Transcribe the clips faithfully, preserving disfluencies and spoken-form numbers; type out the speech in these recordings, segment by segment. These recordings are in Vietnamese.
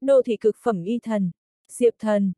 Đô thị cực phẩm y thần. Diệp Thần.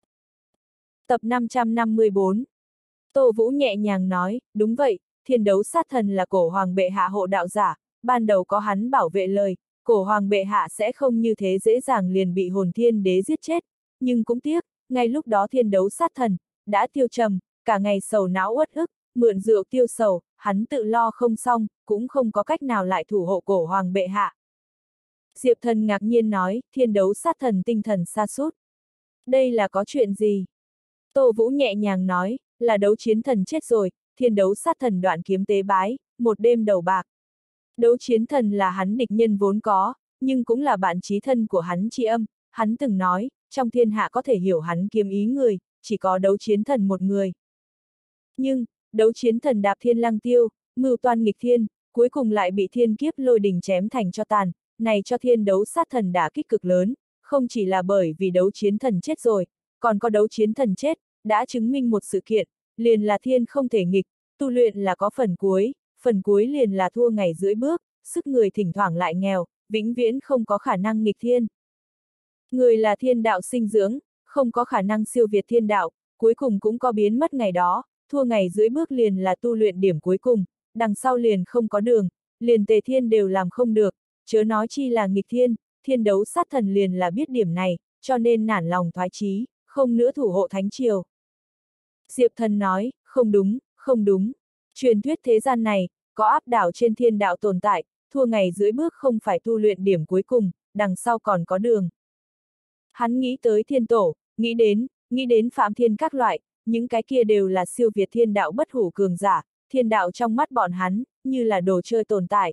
Tập năm trăm năm mươi bốn. Tô Vũ nhẹ nhàng nói, đúng vậy, thiên đấu sát thần là cổ hoàng bệ hạ hộ đạo giả, ban đầu có hắn bảo vệ lời, cổ hoàng bệ hạ sẽ không như thế dễ dàng liền bị hồn thiên đế giết chết, nhưng cũng tiếc, ngay lúc đó thiên đấu sát thần, đã tiêu trầm, cả ngày sầu não uất ức, mượn rượu tiêu sầu, hắn tự lo không xong, cũng không có cách nào lại thủ hộ cổ hoàng bệ hạ. Diệp Thần ngạc nhiên nói, thiên đấu sát thần tinh thần sa sút. Đây là có chuyện gì? Tô Vũ nhẹ nhàng nói, là đấu chiến thần chết rồi, thiên đấu sát thần đoạn kiếm tế bái, một đêm đầu bạc. Đấu chiến thần là hắn địch nhân vốn có, nhưng cũng là bạn chí thân của hắn tri âm, hắn từng nói, trong thiên hạ có thể hiểu hắn kiếm ý người, chỉ có đấu chiến thần một người. Nhưng, đấu chiến thần đạp thiên lăng tiêu, mưu toan nghịch thiên, cuối cùng lại bị thiên kiếp lôi đình chém thành cho tàn, này cho thiên đấu sát thần đả kích cực lớn, không chỉ là bởi vì đấu chiến thần chết rồi, còn có đấu chiến thần chết, đã chứng minh một sự kiện, liền là thiên không thể nghịch, tu luyện là có phần cuối, phần cuối liền là thua ngày rưỡi bước, sức người thỉnh thoảng lại nghèo, vĩnh viễn không có khả năng nghịch thiên. Người là thiên đạo sinh dưỡng, không có khả năng siêu việt thiên đạo, cuối cùng cũng có biến mất ngày đó, thua ngày rưỡi bước liền là tu luyện điểm cuối cùng, đằng sau liền không có đường, liền tề thiên đều làm không được, chớ nói chi là nghịch thiên, thiên đấu sát thần liền là biết điểm này, cho nên nản lòng thoái chí, không nữa thủ hộ thánh triều. Diệp Thần nói, không đúng, không đúng. Truyền thuyết thế gian này, có áp đảo trên thiên đạo tồn tại, thua ngày rưỡi bước không phải tu luyện điểm cuối cùng, đằng sau còn có đường. Hắn nghĩ tới thiên tổ, nghĩ đến, nghĩ đến phạm thiên các loại, những cái kia đều là siêu việt thiên đạo bất hủ cường giả, thiên đạo trong mắt bọn hắn, như là đồ chơi tồn tại.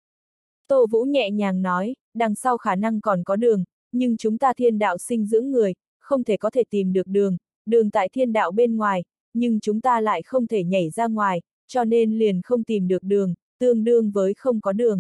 Tô Vũ nhẹ nhàng nói, đằng sau khả năng còn có đường, nhưng chúng ta thiên đạo sinh dưỡng người, không thể có thể tìm được đường, đường tại thiên đạo bên ngoài, nhưng chúng ta lại không thể nhảy ra ngoài, cho nên liền không tìm được đường, tương đương với không có đường.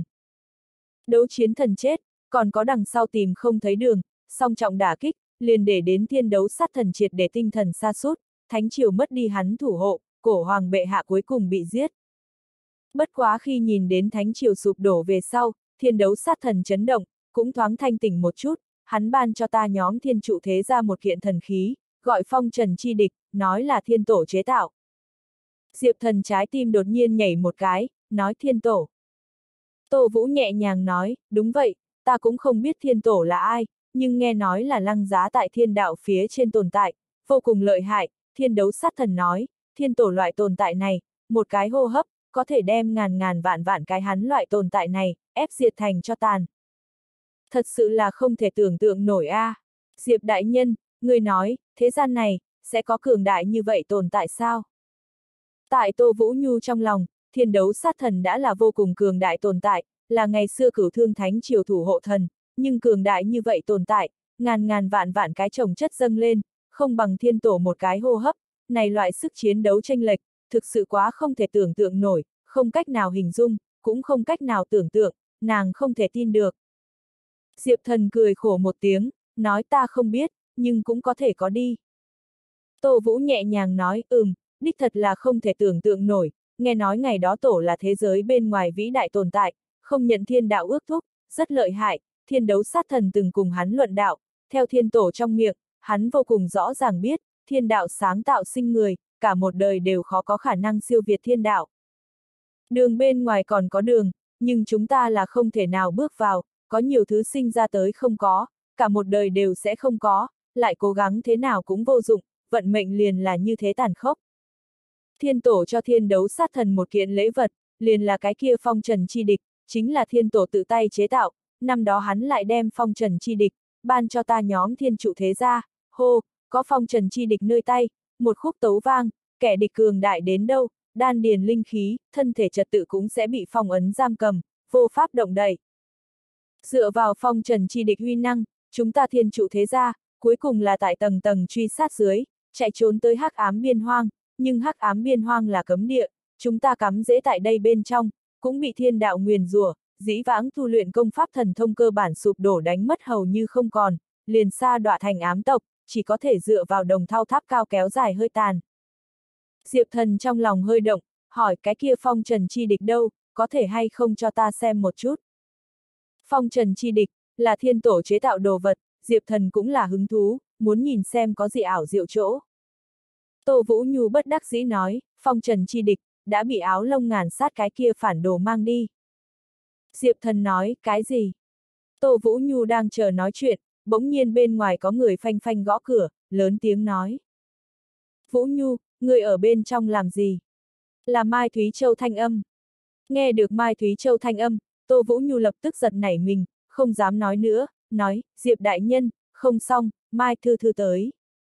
Đấu chiến thần chết, còn có đằng sau tìm không thấy đường, song trọng đả kích, liền để đến thiên đấu sát thần triệt để tinh thần sa sút, thánh triều mất đi hắn thủ hộ, cổ hoàng bệ hạ cuối cùng bị giết. Bất quá khi nhìn đến thánh triều sụp đổ về sau, thiên đấu sát thần chấn động, cũng thoáng thanh tỉnh một chút, hắn ban cho ta nhóm thiên trụ thế ra một kiện thần khí, gọi phong trần chi địch, nói là thiên tổ chế tạo. Diệp Thần trái tim đột nhiên nhảy một cái, nói thiên tổ. Tô Vũ nhẹ nhàng nói, đúng vậy, ta cũng không biết thiên tổ là ai, nhưng nghe nói là lăng giá tại thiên đạo phía trên tồn tại, vô cùng lợi hại, thiên đấu sát thần nói, thiên tổ loại tồn tại này, một cái hô hấp, có thể đem ngàn ngàn vạn vạn cái hắn loại tồn tại này, ép diệt thành cho tàn. Thật sự là không thể tưởng tượng nổi a. À. Diệp đại nhân, người nói, thế gian này, sẽ có cường đại như vậy tồn tại sao? Tại Tô Vũ Nhu trong lòng, thiên đấu sát thần đã là vô cùng cường đại tồn tại, là ngày xưa cửu thương thánh triều thủ hộ thần, nhưng cường đại như vậy tồn tại, ngàn ngàn vạn vạn cái chồng chất dâng lên, không bằng thiên tổ một cái hô hấp, này loại sức chiến đấu chênh lệch, thực sự quá không thể tưởng tượng nổi, không cách nào hình dung, cũng không cách nào tưởng tượng, nàng không thể tin được. Diệp Thần cười khổ một tiếng, nói ta không biết, nhưng cũng có thể có đi. Tô Vũ nhẹ nhàng nói, ừm, đích thật là không thể tưởng tượng nổi, nghe nói ngày đó tổ là thế giới bên ngoài vĩ đại tồn tại, không nhận thiên đạo ước thúc, rất lợi hại, thiên đấu sát thần từng cùng hắn luận đạo, theo thiên tổ trong miệng, hắn vô cùng rõ ràng biết, thiên đạo sáng tạo sinh người, cả một đời đều khó có khả năng siêu việt thiên đạo. Đường bên ngoài còn có đường, nhưng chúng ta là không thể nào bước vào, có nhiều thứ sinh ra tới không có, cả một đời đều sẽ không có, lại cố gắng thế nào cũng vô dụng, vận mệnh liền là như thế tàn khốc. Thiên tổ cho thiên đấu sát thần một kiện lễ vật, liền là cái kia phong trần chi địch, chính là thiên tổ tự tay chế tạo, năm đó hắn lại đem phong trần chi địch, ban cho ta nhóm thiên trụ thế gia, hô, có phong trần chi địch nơi tay, một khúc tấu vang, kẻ địch cường đại đến đâu, đan điền linh khí, thân thể trật tự cũng sẽ bị phong ấn giam cầm, vô pháp động đậy. Dựa vào phong trần chi địch uy năng, chúng ta thiên trụ thế gia, cuối cùng là tại tầng tầng truy sát dưới, chạy trốn tới hắc ám biên hoang, nhưng hắc ám biên hoang là cấm địa, chúng ta cắm rễ tại đây bên trong, cũng bị thiên đạo nguyền rủa, dĩ vãng tu luyện công pháp thần thông cơ bản sụp đổ đánh mất hầu như không còn, liền sa đọa thành ám tộc, chỉ có thể dựa vào đồng thau tháp cao kéo dài hơi tàn. Diệp Thần trong lòng hơi động, hỏi cái kia phong trần chi địch đâu, có thể hay không cho ta xem một chút. Phong trần chi địch, là thiên tổ chế tạo đồ vật, Diệp Thần cũng là hứng thú, muốn nhìn xem có gì ảo diệu chỗ. Tô Vũ Nhu bất đắc dĩ nói, phong trần chi địch, đã bị áo lông ngàn sát cái kia phản đồ mang đi. Diệp Thần nói, cái gì? Tô Vũ Nhu đang chờ nói chuyện, bỗng nhiên bên ngoài có người phanh phanh gõ cửa, lớn tiếng nói. Vũ Nhu, người ở bên trong làm gì? Là Mai Thúy Châu thanh âm. Nghe được Mai Thúy Châu thanh âm, Tô Vũ Nhu lập tức giật nảy mình, không dám nói nữa, nói, Diệp đại nhân, không xong, Mai Thư Thư tới.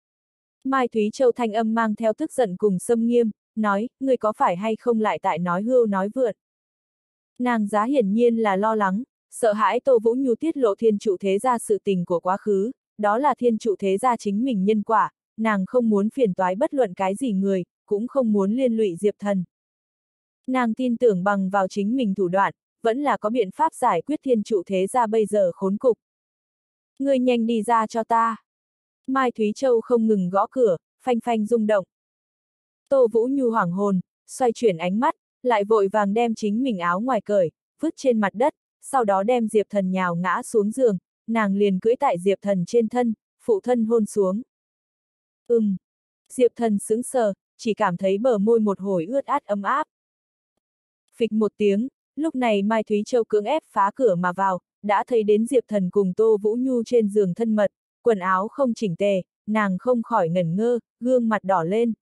Mai Thúy Châu thanh âm mang theo tức giận cùng xâm nghiêm, nói, người có phải hay không lại tại nói hưu nói vượt. Nàng giá hiển nhiên là lo lắng, sợ hãi Tô Vũ Nhu tiết lộ thiên trụ thế gia sự tình của quá khứ, đó là thiên trụ thế gia chính mình nhân quả, nàng không muốn phiền toái bất luận cái gì người, cũng không muốn liên lụy Diệp Thần. Nàng tin tưởng bằng vào chính mình thủ đoạn, vẫn là có biện pháp giải quyết thiên trụ thế gia bây giờ khốn cục. Ngươi nhanh đi ra cho ta. Mai Thúy Châu không ngừng gõ cửa, phanh phanh rung động. Tô Vũ Nhu hoảng hồn, xoay chuyển ánh mắt, lại vội vàng đem chính mình áo ngoài cởi, vứt trên mặt đất, sau đó đem Diệp Thần nhào ngã xuống giường, nàng liền cưỡi tại Diệp Thần trên thân, phụ thân hôn xuống. Ừm. Diệp Thần sững sờ, chỉ cảm thấy bờ môi một hồi ướt át ấm áp. Phịch một tiếng, lúc này Mai Thúy Châu cưỡng ép phá cửa mà vào, đã thấy đến Diệp Thần cùng Tô Vũ Nhu trên giường thân mật, quần áo không chỉnh tề, nàng không khỏi ngẩn ngơ, gương mặt đỏ lên.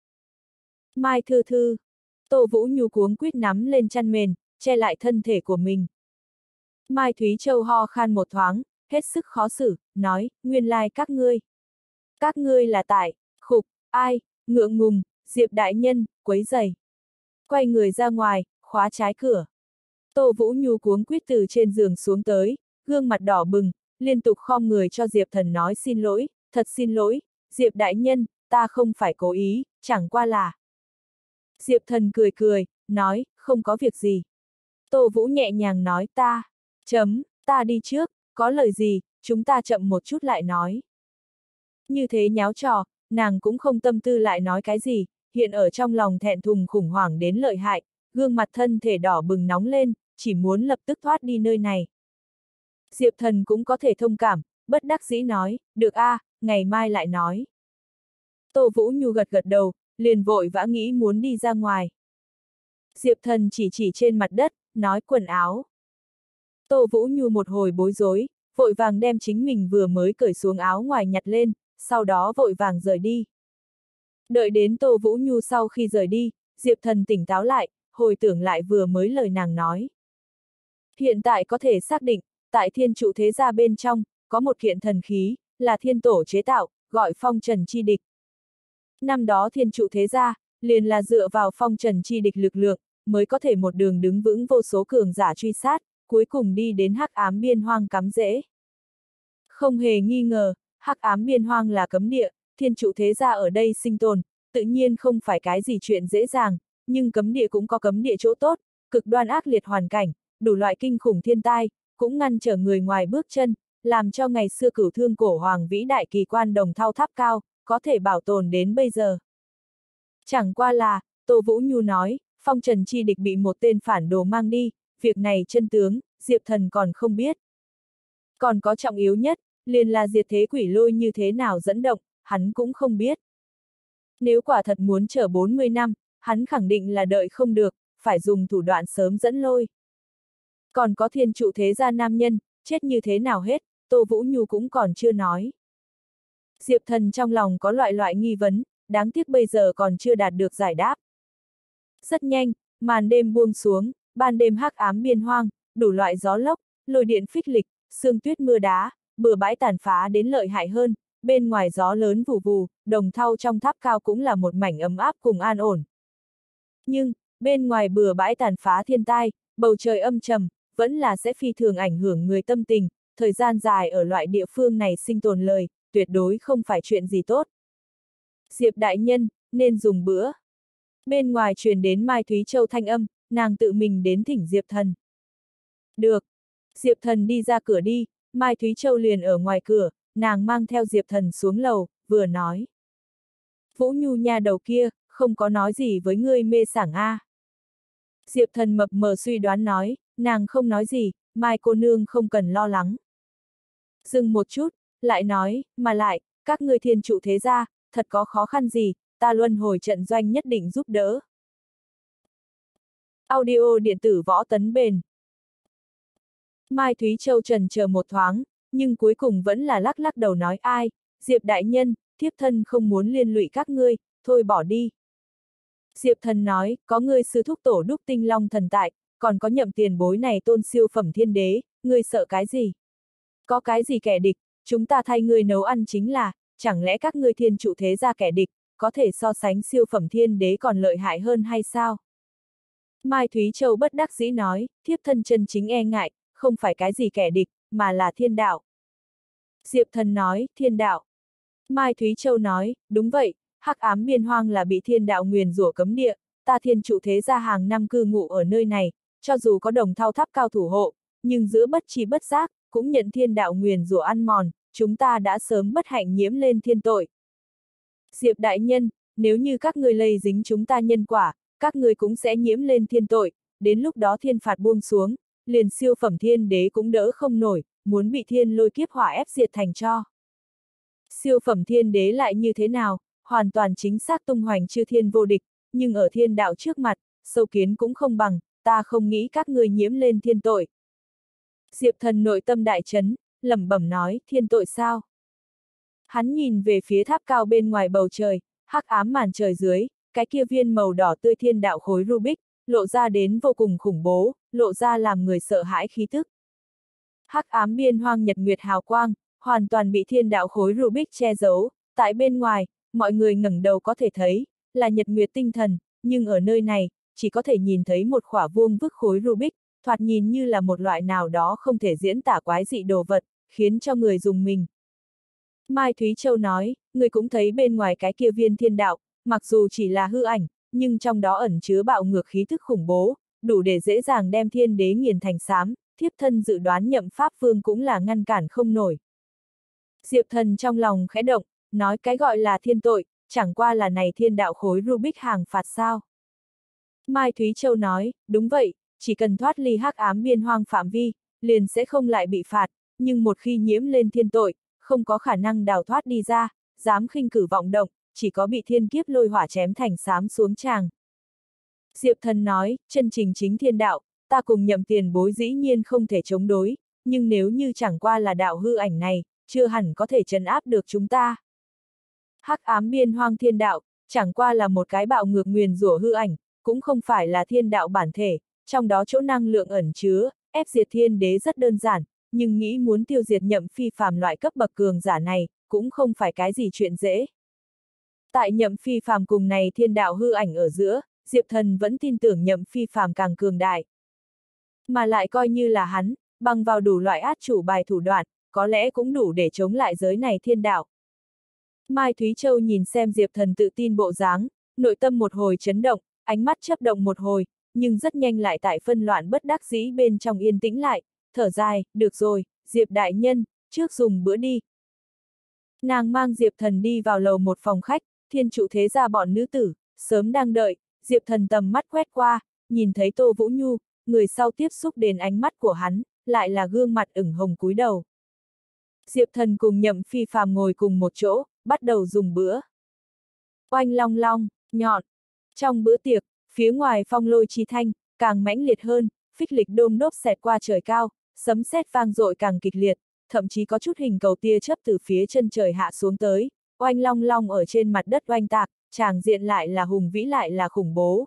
Mai Thư Thư. Tô Vũ Nhu cuống quýt nắm lên chăn mền, che lại thân thể của mình. Mai Thúy Châu ho khan một thoáng, hết sức khó xử, nói, nguyên lai like các ngươi. Các ngươi là tại, khục, ai, ngượng ngùng, Diệp đại nhân, quấy rầy. Quay người ra ngoài, khóa trái cửa. Tô Vũ Nhu cuống quýt từ trên giường xuống tới, gương mặt đỏ bừng, liên tục khom người cho Diệp Thần nói xin lỗi, thật xin lỗi, Diệp đại nhân, ta không phải cố ý, chẳng qua là. Diệp Thần cười cười, nói, không có việc gì. Tô Vũ nhẹ nhàng nói ta, chấm, ta đi trước, có lời gì, chúng ta chậm một chút lại nói. Như thế nháo trò, nàng cũng không tâm tư lại nói cái gì, hiện ở trong lòng thẹn thùng khủng hoảng đến lợi hại, gương mặt thân thể đỏ bừng nóng lên, chỉ muốn lập tức thoát đi nơi này. Diệp Thần cũng có thể thông cảm, bất đắc dĩ nói, được a, à, ngày mai lại nói. Tô Vũ Nhu gật gật đầu, liền vội vã nghĩ muốn đi ra ngoài. Diệp Thần chỉ chỉ trên mặt đất, nói quần áo. Tô Vũ Nhu một hồi bối rối, vội vàng đem chính mình vừa mới cởi xuống áo ngoài nhặt lên, sau đó vội vàng rời đi. Đợi đến Tô Vũ Nhu sau khi rời đi, Diệp Thần tỉnh táo lại, hồi tưởng lại vừa mới lời nàng nói. Hiện tại có thể xác định, tại thiên trụ thế gia bên trong, có một kiện thần khí, là thiên tổ chế tạo, gọi phong trần chi địch. Năm đó thiên trụ thế gia, liền là dựa vào phong trần chi địch lực lượng, mới có thể một đường đứng vững vô số cường giả truy sát, cuối cùng đi đến hắc ám biên hoang cắm rễ. Không hề nghi ngờ, hắc ám biên hoang là cấm địa, thiên trụ thế gia ở đây sinh tồn, tự nhiên không phải cái gì chuyện dễ dàng, nhưng cấm địa cũng có cấm địa chỗ tốt, cực đoan ác liệt hoàn cảnh, đủ loại kinh khủng thiên tai, cũng ngăn trở người ngoài bước chân, làm cho ngày xưa cửu thương cổ hoàng vĩ đại kỳ quan đồng thau tháp cao, có thể bảo tồn đến bây giờ. Chẳng qua là, Tô Vũ Nhu nói, phong trần chi địch bị một tên phản đồ mang đi, việc này chân tướng, Diệp Thần còn không biết. Còn có trọng yếu nhất, liền là diệt thế quỷ lôi như thế nào dẫn động, hắn cũng không biết. Nếu quả thật muốn chờ bốn mươi năm, hắn khẳng định là đợi không được, phải dùng thủ đoạn sớm dẫn lôi. Còn có thiên trụ thế gia nam nhân, chết như thế nào hết, Tô Vũ Nhu cũng còn chưa nói. Diệp Thần trong lòng có loại loại nghi vấn, đáng tiếc bây giờ còn chưa đạt được giải đáp. Rất nhanh, màn đêm buông xuống, ban đêm hắc ám biên hoang, đủ loại gió lốc, lôi điện phích lịch, sương tuyết mưa đá, bừa bãi tàn phá đến lợi hại hơn, bên ngoài gió lớn vù vù, đồng thau trong tháp cao cũng là một mảnh ấm áp cùng an ổn. Nhưng, bên ngoài bừa bãi tàn phá thiên tai, bầu trời âm trầm, vẫn là sẽ phi thường ảnh hưởng người tâm tình, thời gian dài ở loại địa phương này sinh tồn lời, tuyệt đối không phải chuyện gì tốt. Diệp đại nhân, nên dùng bữa. Bên ngoài truyền đến Mai Thúy Châu thanh âm, nàng tự mình đến thỉnh Diệp Thần. Được. Diệp Thần đi ra cửa đi, Mai Thúy Châu liền ở ngoài cửa, nàng mang theo Diệp Thần xuống lầu, vừa nói. Vũ Nhu nha đầu kia, không có nói gì với ngươi mê sảng a. À. Diệp Thần mập mờ suy đoán nói, nàng không nói gì, Mai cô nương không cần lo lắng. Dừng một chút, lại nói, mà lại, các ngươi thiên trụ thế gia, thật có khó khăn gì, ta luân hồi trận doanh nhất định giúp đỡ. Audio điện tử võ tấn bền. Mai Thúy Châu trần chờ một thoáng, nhưng cuối cùng vẫn là lắc lắc đầu nói ai, Diệp đại nhân, thiếp thân không muốn liên lụy các ngươi, thôi bỏ đi. Diệp thần nói, có ngươi sư thúc tổ đúc tinh long thần tại, còn có nhậm tiền bối này tôn siêu phẩm thiên đế, ngươi sợ cái gì? Có cái gì kẻ địch, chúng ta thay ngươi nấu ăn chính là, chẳng lẽ các ngươi thiên trụ thế gia kẻ địch, có thể so sánh siêu phẩm thiên đế còn lợi hại hơn hay sao? Mai Thúy Châu bất đắc dĩ nói, thiếp thân chân chính e ngại, không phải cái gì kẻ địch, mà là thiên đạo. Diệp thần nói, thiên đạo. Mai Thúy Châu nói, đúng vậy, hắc ám biên hoang là bị thiên đạo nguyền rủa cấm địa, ta thiên trụ thế gia hàng năm cư ngụ ở nơi này, cho dù có đồng thau tháp cao thủ hộ, nhưng giữa bất tri bất giác, cũng nhận thiên đạo nguyền rủa ăn mòn, chúng ta đã sớm bất hạnh nhiễm lên thiên tội. Diệp đại nhân, nếu như các người lây dính chúng ta nhân quả, các người cũng sẽ nhiễm lên thiên tội, đến lúc đó thiên phạt buông xuống, liền siêu phẩm thiên đế cũng đỡ không nổi, muốn bị thiên lôi kiếp hỏa ép diệt thành tro. Siêu phẩm thiên đế lại như thế nào, hoàn toàn chính xác tung hoành chư thiên vô địch, nhưng ở thiên đạo trước mặt, sâu kiến cũng không bằng, ta không nghĩ các người nhiễm lên thiên tội. Diệp thần nội tâm đại chấn, lẩm bẩm nói, thiên tội sao? Hắn nhìn về phía tháp cao bên ngoài bầu trời, hắc ám màn trời dưới, cái kia viên màu đỏ tươi thiên đạo khối Rubik, lộ ra đến vô cùng khủng bố, lộ ra làm người sợ hãi khí tức. Hắc ám biên hoang nhật nguyệt hào quang, hoàn toàn bị thiên đạo khối Rubik che giấu, tại bên ngoài, mọi người ngẩng đầu có thể thấy, là nhật nguyệt tinh thần, nhưng ở nơi này, chỉ có thể nhìn thấy một khỏa vuông vức khối Rubik, thoạt nhìn như là một loại nào đó không thể diễn tả quái dị đồ vật, khiến cho người dùng mình. Mai Thúy Châu nói, người cũng thấy bên ngoài cái kia viên thiên đạo, mặc dù chỉ là hư ảnh, nhưng trong đó ẩn chứa bạo ngược khí thức khủng bố, đủ để dễ dàng đem thiên đế nghiền thành xám, thiếp thân dự đoán nhậm pháp vương cũng là ngăn cản không nổi. Diệp thần trong lòng khẽ động, nói cái gọi là thiên tội, chẳng qua là này thiên đạo khối Rubik hàng phạt sao. Mai Thúy Châu nói, đúng vậy, chỉ cần thoát ly hắc ám biên hoang phạm vi, liền sẽ không lại bị phạt, nhưng một khi nhiễm lên thiên tội, không có khả năng đào thoát đi ra, dám khinh cử vọng động, chỉ có bị thiên kiếp lôi hỏa chém thành xám xuống tràng. Diệp thần nói, chân chính chính thiên đạo, ta cùng nhậm tiền bối dĩ nhiên không thể chống đối, nhưng nếu như chẳng qua là đạo hư ảnh này, chưa hẳn có thể trấn áp được chúng ta. Hắc ám biên hoang thiên đạo, chẳng qua là một cái bạo ngược nguyền rủa hư ảnh, cũng không phải là thiên đạo bản thể, trong đó chỗ năng lượng ẩn chứa, ép diệt thiên đế rất đơn giản, nhưng nghĩ muốn tiêu diệt nhậm phi phàm loại cấp bậc cường giả này, cũng không phải cái gì chuyện dễ. Tại nhậm phi phàm cùng này thiên đạo hư ảnh ở giữa, Diệp thần vẫn tin tưởng nhậm phi phàm càng cường đại. Mà lại coi như là hắn, bằng vào đủ loại át chủ bài thủ đoạn, có lẽ cũng đủ để chống lại giới này thiên đạo. Mai Thúy Châu nhìn xem Diệp thần tự tin bộ dáng, nội tâm một hồi chấn động, ánh mắt chớp động một hồi, nhưng rất nhanh lại tại phân loạn bất đắc dĩ bên trong yên tĩnh lại, thở dài, được rồi, Diệp đại nhân, trước dùng bữa đi. Nàng mang Diệp thần đi vào lầu một phòng khách, thiên trụ thế gia bọn nữ tử, sớm đang đợi, Diệp thần tầm mắt quét qua, nhìn thấy Tô Vũ Nhu, người sau tiếp xúc đến ánh mắt của hắn, lại là gương mặt ửng hồng cúi đầu. Diệp thần cùng nhậm phi phàm ngồi cùng một chỗ, bắt đầu dùng bữa. Oanh long long, nhọn. Trong bữa tiệc, phía ngoài phong lôi chi thanh, càng mãnh liệt hơn, phích lịch đôm đốp xẹt qua trời cao, sấm sét vang dội càng kịch liệt, thậm chí có chút hình cầu tia chớp từ phía chân trời hạ xuống tới, oanh long long ở trên mặt đất oanh tạc, tràng diện lại là hùng vĩ lại là khủng bố.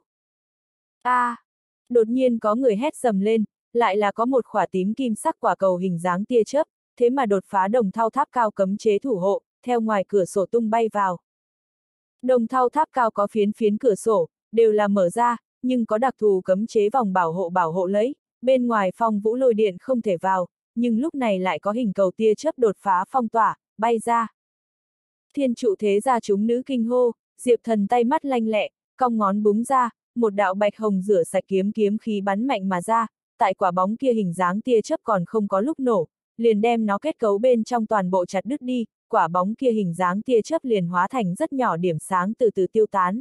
A! À, đột nhiên có người hét dầm lên, lại là có một quả tím kim sắc quả cầu hình dáng tia chớp, thế mà đột phá đồng thau tháp cao cấm chế thủ hộ, theo ngoài cửa sổ tung bay vào. Đồng thau tháp cao có phiến phiến cửa sổ, đều là mở ra, nhưng có đặc thù cấm chế vòng bảo hộ bảo hộ lấy, bên ngoài phong vũ lôi điện không thể vào, nhưng lúc này lại có hình cầu tia chớp đột phá phong tỏa, bay ra. Thiên trụ thế gia chúng nữ kinh hô, Diệp thần tay mắt lanh lẹ, cong ngón búng ra, một đạo bạch hồng rửa sạch kiếm kiếm khí bắn mạnh mà ra, tại quả bóng kia hình dáng tia chớp còn không có lúc nổ, liền đem nó kết cấu bên trong toàn bộ chặt đứt đi, quả bóng kia hình dáng tia chớp liền hóa thành rất nhỏ điểm sáng từ từ tiêu tán.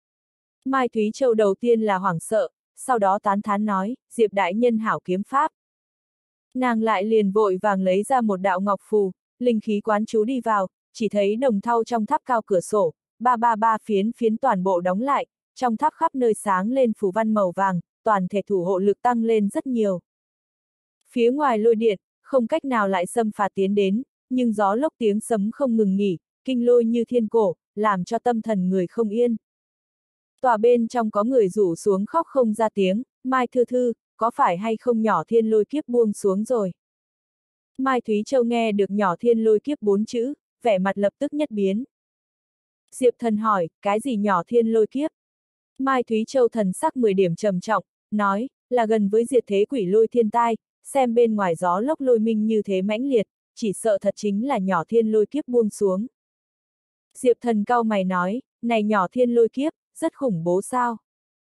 Mai Thúy Châu đầu tiên là hoảng sợ, sau đó tán thán nói, Diệp đại nhân hảo kiếm pháp. Nàng lại liền vội vàng lấy ra một đạo ngọc phù, linh khí quán chú đi vào, chỉ thấy đồng thau trong tháp cao cửa sổ, ba ba ba phiến phiến toàn bộ đóng lại, trong tháp khắp nơi sáng lên phù văn màu vàng, toàn thể thủ hộ lực tăng lên rất nhiều. Phía ngoài lôi điện, không cách nào lại xâm phạt tiến đến, nhưng gió lốc tiếng sấm không ngừng nghỉ, kinh lôi như thiên cổ, làm cho tâm thần người không yên. Tòa bên trong có người rủ xuống khóc không ra tiếng, Mai Thư Thư, có phải hay không nhỏ thiên lôi kiếp buông xuống rồi? Mai Thúy Châu nghe được nhỏ thiên lôi kiếp bốn chữ, vẻ mặt lập tức nhất biến. Diệp Thần hỏi, cái gì nhỏ thiên lôi kiếp? Mai Thúy Châu thần sắc mười điểm trầm trọng, nói, là gần với diệt thế quỷ lôi thiên tai, xem bên ngoài gió lốc lôi minh như thế mãnh liệt, chỉ sợ thật chính là nhỏ thiên lôi kiếp buông xuống. Diệp Thần cau mày nói, này nhỏ thiên lôi kiếp, rất khủng bố sao?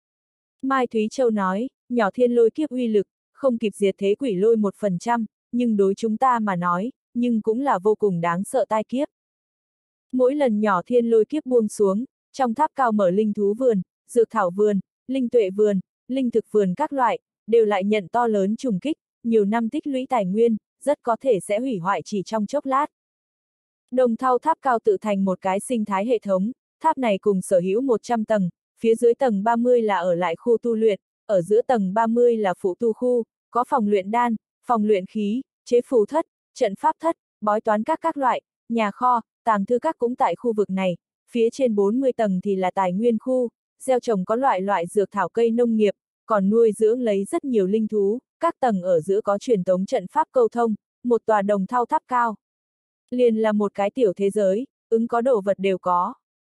Mai Thúy Châu nói, nhỏ thiên lôi kiếp uy lực, không kịp diệt thế quỷ lôi một phần trăm, nhưng đối chúng ta mà nói, nhưng cũng là vô cùng đáng sợ tai kiếp. Mỗi lần nhỏ thiên lôi kiếp buông xuống, trong tháp cao mở linh thú vườn, dược thảo vườn, linh tuệ vườn, linh thực vườn các loại, đều lại nhận to lớn trùng kích, nhiều năm tích lũy tài nguyên, rất có thể sẽ hủy hoại chỉ trong chốc lát. Đồng thau tháp cao tự thành một cái sinh thái hệ thống, tháp này cùng sở hữu một trăm tầng, phía dưới tầng ba mươi là ở lại khu tu luyện, ở giữa tầng ba mươi là phụ tu khu, có phòng luyện đan, phòng luyện khí, chế phù thất, trận pháp thất, bói toán các các loại, nhà kho, tàng thư các cũng tại khu vực này, phía trên bốn mươi tầng thì là tài nguyên khu, gieo trồng có loại loại dược thảo cây nông nghiệp, còn nuôi dưỡng lấy rất nhiều linh thú, các tầng ở giữa có truyền tống trận pháp câu thông, một tòa đồng thau tháp cao. Liền là một cái tiểu thế giới, ứng có đồ vật đều có.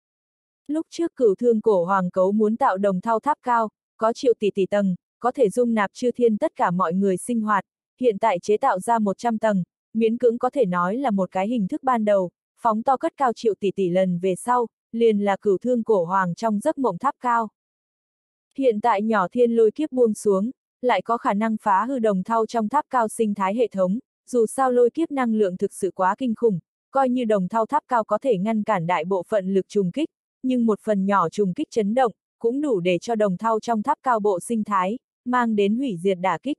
Lúc trước Cửu Thương Cổ Hoàng Cấu muốn tạo đồng thau tháp cao, có triệu tỷ tỷ tầng, có thể dung nạp chư thiên tất cả mọi người sinh hoạt, hiện tại chế tạo ra một trăm tầng, miễn cưỡng có thể nói là một cái hình thức ban đầu, phóng to cất cao triệu tỷ tỷ lần về sau, liền là Cửu Thương Cổ Hoàng trong giấc mộng tháp cao. Hiện tại nhỏ thiên lôi kiếp buông xuống, lại có khả năng phá hư đồng thau trong tháp cao sinh thái hệ thống, dù sao lôi kiếp năng lượng thực sự quá kinh khủng, coi như đồng thau tháp cao có thể ngăn cản đại bộ phận lực trùng kích, nhưng một phần nhỏ trùng kích chấn động, cũng đủ để cho đồng thau trong tháp cao bộ sinh thái, mang đến hủy diệt đả kích.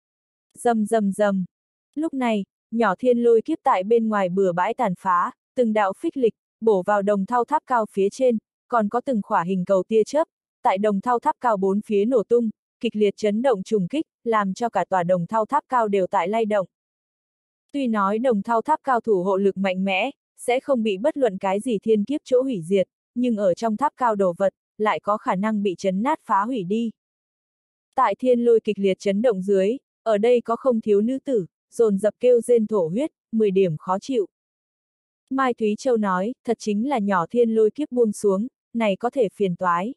Rầm rầm rầm. Lúc này, nhỏ thiên lôi kiếp tại bên ngoài bừa bãi tàn phá, từng đạo phích lịch, bổ vào đồng thau tháp cao phía trên, còn có từng khỏa hình cầu tia chớp, tại đồng thau tháp cao bốn phía nổ tung, kịch liệt chấn động trùng kích, làm cho cả tòa đồng thau tháp cao đều tại lay động. Tuy nói đồng thau tháp cao thủ hộ lực mạnh mẽ, sẽ không bị bất luận cái gì thiên kiếp chỗ hủy diệt, nhưng ở trong tháp cao đồ vật, lại có khả năng bị chấn nát phá hủy đi. Tại thiên lôi kịch liệt chấn động dưới, ở đây có không thiếu nữ tử, dồn dập kêu rên thổ huyết, mười điểm khó chịu. Mai Thúy Châu nói, thật chính là nhỏ thiên lôi kiếp buông xuống, này có thể phiền toái.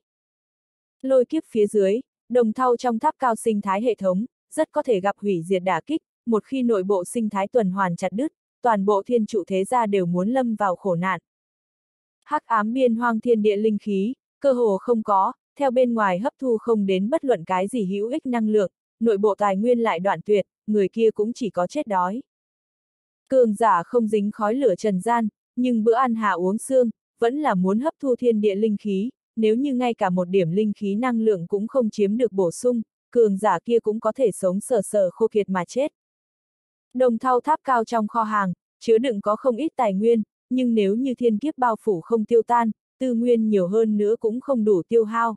Lôi kiếp phía dưới, đồng thau trong tháp cao sinh thái hệ thống, rất có thể gặp hủy diệt đả kích, một khi nội bộ sinh thái tuần hoàn chặt đứt, toàn bộ thiên trụ thế gia đều muốn lâm vào khổ nạn. Hắc ám biên hoang thiên địa linh khí, cơ hồ không có, theo bên ngoài hấp thu không đến bất luận cái gì hữu ích năng lượng, nội bộ tài nguyên lại đoạn tuyệt, người kia cũng chỉ có chết đói. Cường giả không dính khói lửa trần gian, nhưng bữa ăn hạ uống xương, vẫn là muốn hấp thu thiên địa linh khí, nếu như ngay cả một điểm linh khí năng lượng cũng không chiếm được bổ sung, cường giả kia cũng có thể sống sờ sờ khô kiệt mà chết. Đồng thau tháp cao trong kho hàng, chứa đựng có không ít tài nguyên, nhưng nếu như thiên kiếp bao phủ không tiêu tan, tư nguyên nhiều hơn nữa cũng không đủ tiêu hao.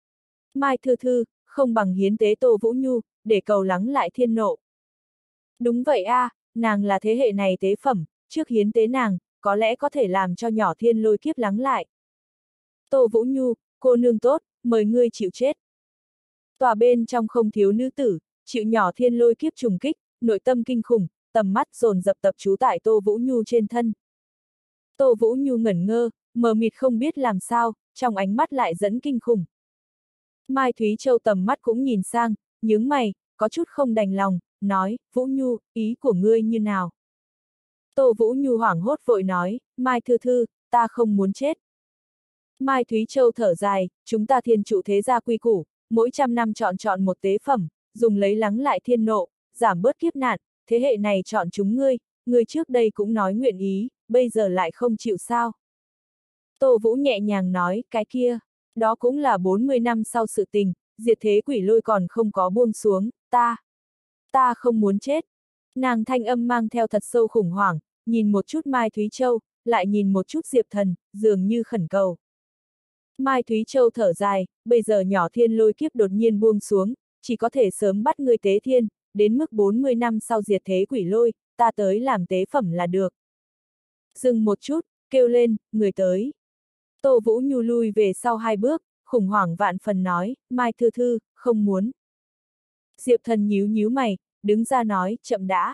Mai Thư Thư, không bằng hiến tế Tô Vũ Nhu, để cầu lắng lại thiên nộ. Đúng vậy a, à, nàng là thế hệ này tế phẩm, trước hiến tế nàng, có lẽ có thể làm cho nhỏ thiên lôi kiếp lắng lại. Tô Vũ Nhu, cô nương tốt, mời ngươi chịu chết. Tòa bên trong không thiếu nữ tử, chịu nhỏ thiên lôi kiếp trùng kích, nội tâm kinh khủng, tầm mắt dồn dập tập trú tại Tô Vũ Nhu trên thân. Tô Vũ Nhu ngẩn ngơ, mờ mịt không biết làm sao, trong ánh mắt lại dẫn kinh khủng. Mai Thúy Châu tầm mắt cũng nhìn sang, nhướng mày, có chút không đành lòng, nói, Vũ Nhu, ý của ngươi như nào? Tô Vũ Nhu hoảng hốt vội nói, Mai Thư Thư, ta không muốn chết. Mai Thúy Châu thở dài, chúng ta thiên trụ thế gia quy củ, mỗi trăm năm chọn chọn một tế phẩm, dùng lấy lắng lại thiên nộ, giảm bớt kiếp nạn, thế hệ này chọn chúng ngươi, ngươi trước đây cũng nói nguyện ý, bây giờ lại không chịu sao. Tô Vũ nhẹ nhàng nói, cái kia, đó cũng là bốn mươi năm sau sự tình, diệt thế quỷ lôi còn không có buông xuống, ta, ta không muốn chết. Nàng thanh âm mang theo thật sâu khủng hoảng, nhìn một chút Mai Thúy Châu, lại nhìn một chút Diệp Thần, dường như khẩn cầu. Mai Thúy Châu thở dài, bây giờ nhỏ thiên lôi kiếp đột nhiên buông xuống, chỉ có thể sớm bắt ngươi tế thiên, đến mức bốn mươi năm sau diệt thế quỷ lôi, ta tới làm tế phẩm là được. Dừng một chút, kêu lên, người tới. Tô Vũ Nhu lui về sau hai bước, khủng hoảng vạn phần nói, Mai Thư Thư, không muốn. Diệp Thần nhíu nhíu mày, đứng ra nói, chậm đã.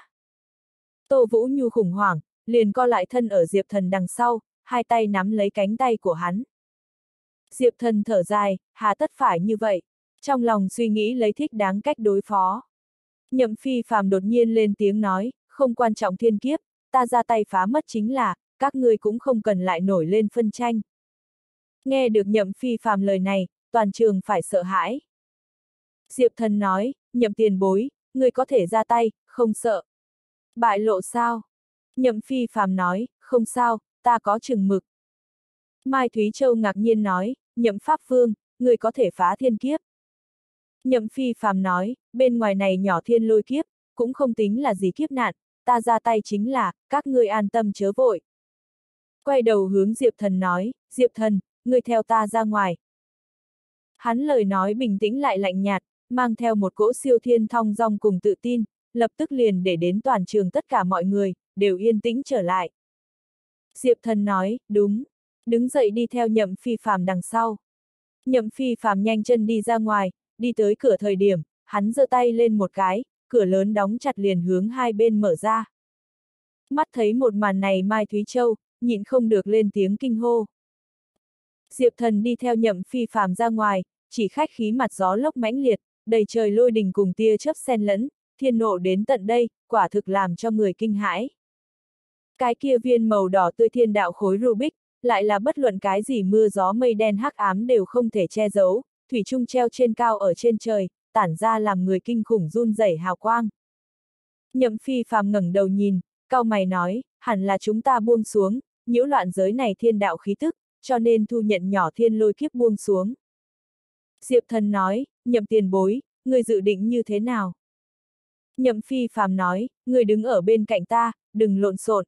Tô Vũ Nhu khủng hoảng, liền co lại thân ở Diệp Thần đằng sau, hai tay nắm lấy cánh tay của hắn. Diệp Thần thở dài, hà tất phải như vậy, trong lòng suy nghĩ lấy thích đáng cách đối phó. Nhậm Phi Phàm đột nhiên lên tiếng nói, không quan trọng thiên kiếp, ta ra tay phá mất chính là, các ngươi cũng không cần lại nổi lên phân tranh. Nghe được Nhậm Phi Phàm lời này, toàn trường phải sợ hãi. Diệp Thần nói, Nhậm tiền bối, ngươi có thể ra tay, không sợ. Bại lộ sao? Nhậm Phi Phàm nói, không sao, ta có chừng mực. Mai Thúy Châu ngạc nhiên nói, Nhậm Pháp Vương, ngươi có thể phá thiên kiếp. Nhậm Phi Phàm nói, bên ngoài này nhỏ thiên lôi kiếp, cũng không tính là gì kiếp nạn, ta ra tay chính là, các ngươi an tâm chớ vội. Quay đầu hướng Diệp Thần nói, Diệp Thần, ngươi theo ta ra ngoài. Hắn lời nói bình tĩnh lại lạnh nhạt, mang theo một cỗ siêu thiên thong dong cùng tự tin, lập tức liền để đến toàn trường tất cả mọi người, đều yên tĩnh trở lại. Diệp Thần nói, đúng, đứng dậy đi theo Nhậm Phi Phàm đằng sau. Nhậm Phi Phàm nhanh chân đi ra ngoài, đi tới cửa thời điểm, hắn giơ tay lên một cái, cửa lớn đóng chặt liền hướng hai bên mở ra. Mắt thấy một màn này Mai Thúy Châu, nhịn không được lên tiếng kinh hô. Diệp Thần đi theo Nhậm Phi Phàm ra ngoài, chỉ khách khí mặt gió lốc mãnh liệt, đầy trời lôi đình cùng tia chớp xen lẫn, thiên nộ đến tận đây, quả thực làm cho người kinh hãi. Cái kia viên màu đỏ tươi thiên đạo khối Rubik, lại là bất luận cái gì mưa gió mây đen hắc ám đều không thể che giấu, thủy chung treo trên cao ở trên trời, tản ra làm người kinh khủng run rẩy hào quang. Nhậm Phi Phàm ngẩng đầu nhìn, cau mày nói, hẳn là chúng ta buông xuống, nhiễu loạn giới này thiên đạo khí tức, cho nên thu nhận nhỏ thiên lôi kiếp buông xuống. Diệp Thần nói, Nhậm tiền bối, người dự định như thế nào? Nhậm Phi Phàm nói, người đứng ở bên cạnh ta, đừng lộn xộn.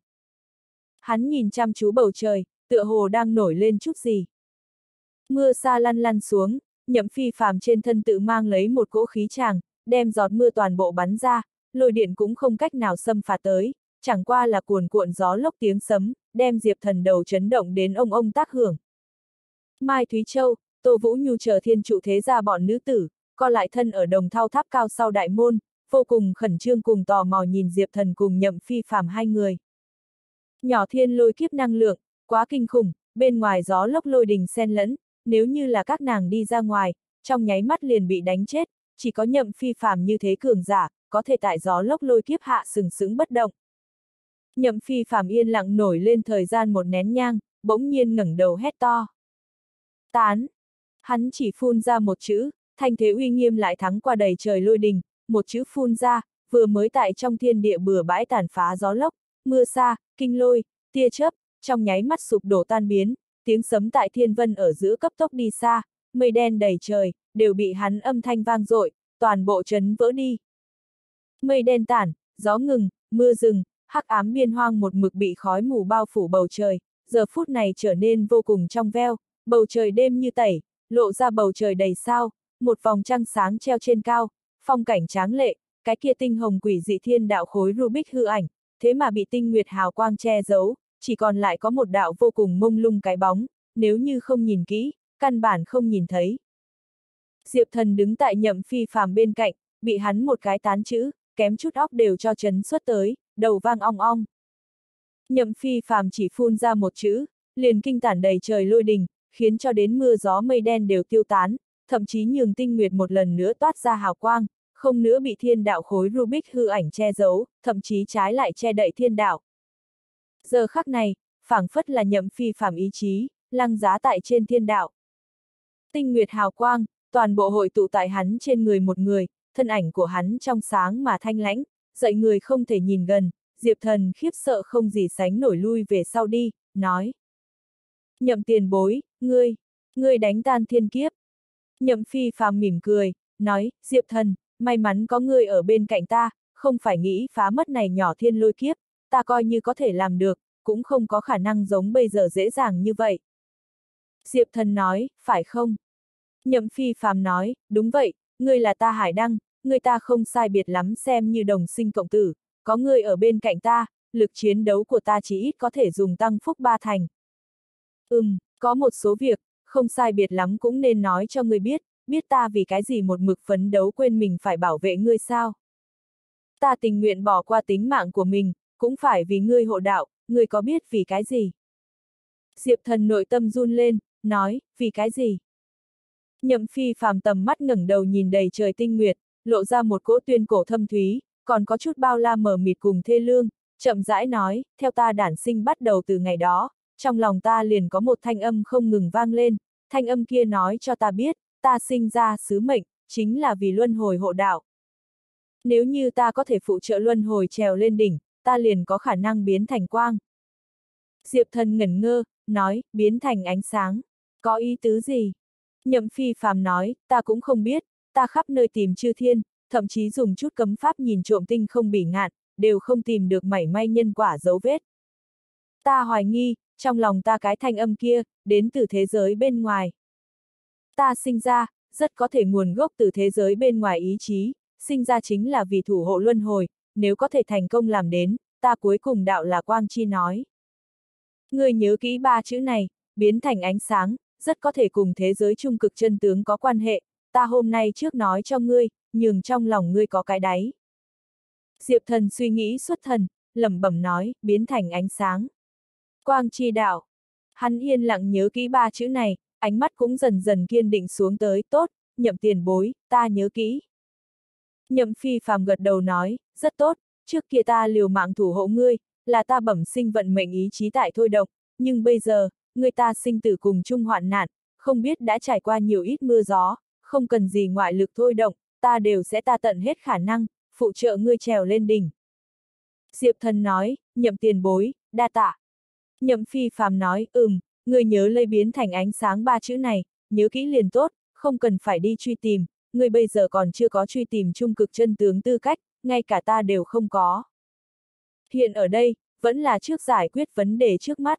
Hắn nhìn chăm chú bầu trời, tựa hồ đang nổi lên chút gì. Mưa sa lăn lăn xuống, Nhậm Phi Phàm trên thân tự mang lấy một cỗ khí tràng, đem giọt mưa toàn bộ bắn ra, lôi điện cũng không cách nào xâm phạt tới, chẳng qua là cuồn cuộn gió lốc tiếng sấm, đem Diệp Thần đầu chấn động đến ông ông tác hưởng. Mai Thúy Châu, Tô Vũ Nhu chờ thiên trụ thế gia bọn nữ tử, co lại thân ở đồng thau tháp cao sau đại môn, vô cùng khẩn trương cùng tò mò nhìn Diệp Thần cùng Nhậm Phi Phàm hai người. Nhỏ thiên lôi kiếp năng lượng, quá kinh khủng, bên ngoài gió lốc lôi đình xen lẫn, nếu như là các nàng đi ra ngoài, trong nháy mắt liền bị đánh chết, chỉ có Nhậm Phi Phàm như thế cường giả, có thể tại gió lốc lôi kiếp hạ sừng sững bất động. Nhậm Phi Phàm yên lặng nổi lên thời gian một nén nhang, bỗng nhiên ngẩng đầu hét to. Tán! Hắn chỉ phun ra một chữ, thanh thế uy nghiêm lại thắng qua đầy trời lôi đình, một chữ phun ra, vừa mới tại trong thiên địa bừa bãi tàn phá gió lốc, mưa sa, kinh lôi, tia chớp, trong nháy mắt sụp đổ tan biến, tiếng sấm tại thiên vân ở giữa cấp tốc đi xa, mây đen đầy trời, đều bị hắn âm thanh vang dội, toàn bộ chấn vỡ đi. Mây đen tản, gió ngừng, mưa dừng, hắc ám biên hoang một mực bị khói mù bao phủ bầu trời, giờ phút này trở nên vô cùng trong veo, bầu trời đêm như tẩy, lộ ra bầu trời đầy sao, một vòng trăng sáng treo trên cao, phong cảnh tráng lệ, cái kia tinh hồng quỷ dị thiên đạo khối Rubik hư ảnh, thế mà bị tinh nguyệt hào quang che giấu, chỉ còn lại có một đạo vô cùng mông lung cái bóng, nếu như không nhìn kỹ, căn bản không nhìn thấy. Diệp Thần đứng tại Nhậm Phi Phàm bên cạnh, bị hắn một cái tán chữ, kém chút óc đều cho chấn xuất tới, đầu vang ong ong. Nhậm Phi Phàm chỉ phun ra một chữ, liền kinh tản đầy trời lôi đình, khiến cho đến mưa gió mây đen đều tiêu tán, thậm chí nhường tinh nguyệt một lần nữa toát ra hào quang, không nữa bị thiên đạo khối Rubik hư ảnh che giấu, thậm chí trái lại che đậy thiên đạo. Giờ khắc này, phảng phất là Nhậm Phi Phàm ý chí, lăng giá tại trên thiên đạo. Tinh nguyệt hào quang, toàn bộ hội tụ tại hắn trên người một người, thân ảnh của hắn trong sáng mà thanh lãnh, dạy người không thể nhìn gần, Diệp Thần khiếp sợ không gì sánh nổi lui về sau đi, nói. Nhậm tiền bối, ngươi, ngươi đánh tan thiên kiếp. Nhậm Phi Phàm mỉm cười, nói, Diệp Thần, may mắn có ngươi ở bên cạnh ta, không phải nghĩ phá mất này nhỏ thiên lôi kiếp, ta coi như có thể làm được, cũng không có khả năng giống bây giờ dễ dàng như vậy. Diệp Thần nói, phải không? Nhậm Phi Phàm nói, đúng vậy, ngươi là ta Hải Đăng, ngươi ta không sai biệt lắm xem như đồng sinh cộng tử, có ngươi ở bên cạnh ta, lực chiến đấu của ta chỉ ít có thể dùng tăng phúc ba thành. Ừm, có một số việc, không sai biệt lắm cũng nên nói cho ngươi biết, biết ta vì cái gì một mực phấn đấu quên mình phải bảo vệ ngươi sao. Ta tình nguyện bỏ qua tính mạng của mình, cũng phải vì ngươi hộ đạo, ngươi có biết vì cái gì? Diệp Thần nội tâm run lên, nói, vì cái gì? Nhậm Phi Phàm tầm mắt ngẩng đầu nhìn đầy trời tinh nguyệt, lộ ra một cỗ tuyên cổ thâm thúy, còn có chút bao la mờ mịt cùng thê lương, chậm rãi nói, theo ta đản sinh bắt đầu từ ngày đó, trong lòng ta liền có một thanh âm không ngừng vang lên, thanh âm kia nói cho ta biết, ta sinh ra sứ mệnh, chính là vì luân hồi hộ đạo. Nếu như ta có thể phụ trợ luân hồi trèo lên đỉnh, ta liền có khả năng biến thành quang. Diệp Thần ngẩn ngơ, nói, biến thành ánh sáng, có ý tứ gì? Nhậm Phi Phàm nói, ta cũng không biết, ta khắp nơi tìm chư thiên, thậm chí dùng chút cấm pháp nhìn trộm tinh không bỉ ngạn, đều không tìm được mảy may nhân quả dấu vết. Ta hoài nghi, trong lòng ta cái thanh âm kia, đến từ thế giới bên ngoài. Ta sinh ra, rất có thể nguồn gốc từ thế giới bên ngoài ý chí, sinh ra chính là vì thủ hộ luân hồi, nếu có thể thành công làm đến, ta cuối cùng đạo là quang chi nói. Ngươi nhớ kỹ ba chữ này, biến thành ánh sáng, rất có thể cùng thế giới trung cực chân tướng có quan hệ, ta hôm nay trước nói cho ngươi, nhường trong lòng ngươi có cái đáy. Diệp Thần suy nghĩ xuất thần, lẩm bẩm nói, biến thành ánh sáng. Quang chi đạo. Hắn yên lặng nhớ kỹ ba chữ này, ánh mắt cũng dần dần kiên định xuống tới, tốt, Nhậm tiền bối, ta nhớ kỹ. Nhậm Phi Phàm gật đầu nói, rất tốt, trước kia ta liều mạng thủ hộ ngươi, là ta bẩm sinh vận mệnh ý chí tại thôi động, nhưng bây giờ, người ta sinh tử cùng chung hoạn nạn, không biết đã trải qua nhiều ít mưa gió, không cần gì ngoại lực thôi động, ta đều sẽ ta tận hết khả năng, phụ trợ ngươi trèo lên đỉnh. Diệp Thần nói, Nhậm tiền bối, đa tạ. Nhậm Phi Phàm nói, ừm, ngươi nhớ lấy biến thành ánh sáng ba chữ này, nhớ kỹ liền tốt, không cần phải đi truy tìm, ngươi bây giờ còn chưa có truy tìm trung cực chân tướng tư cách, ngay cả ta đều không có. Hiện ở đây, vẫn là trước giải quyết vấn đề trước mắt.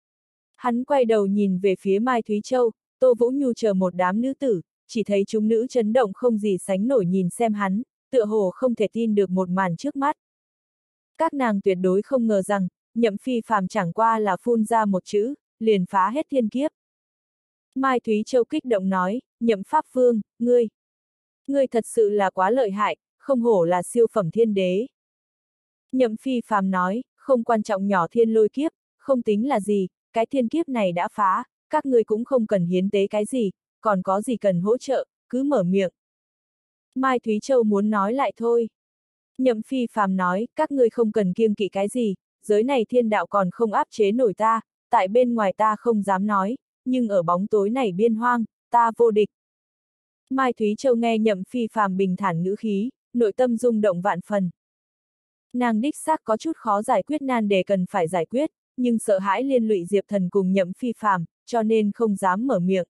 Hắn quay đầu nhìn về phía Mai Thúy Châu, Tô Vũ Nhu chờ một đám nữ tử, chỉ thấy chúng nữ chấn động không gì sánh nổi nhìn xem hắn, tựa hồ không thể tin được một màn trước mắt. Các nàng tuyệt đối không ngờ rằng, Nhậm Phi Phàm chẳng qua là phun ra một chữ, liền phá hết thiên kiếp. Mai Thúy Châu kích động nói, Nhậm Pháp Vương, ngươi, ngươi thật sự là quá lợi hại, không hổ là siêu phẩm thiên đế. Nhậm Phi Phàm nói, không quan trọng nhỏ thiên lôi kiếp, không tính là gì, cái thiên kiếp này đã phá, các ngươi cũng không cần hiến tế cái gì, còn có gì cần hỗ trợ, cứ mở miệng. Mai Thúy Châu muốn nói lại thôi. Nhậm Phi Phàm nói, các ngươi không cần kiêng kỵ cái gì, giới này thiên đạo còn không áp chế nổi ta, tại bên ngoài ta không dám nói, nhưng ở bóng tối này biên hoang, ta vô địch. Mai Thúy Châu nghe Nhậm Phi Phàm bình thản ngữ khí, nội tâm rung động vạn phần. Nàng đích xác có chút khó giải quyết nan đề cần phải giải quyết, nhưng sợ hãi liên lụy Diệp Thần cùng Nhậm Phi Phàm, cho nên không dám mở miệng.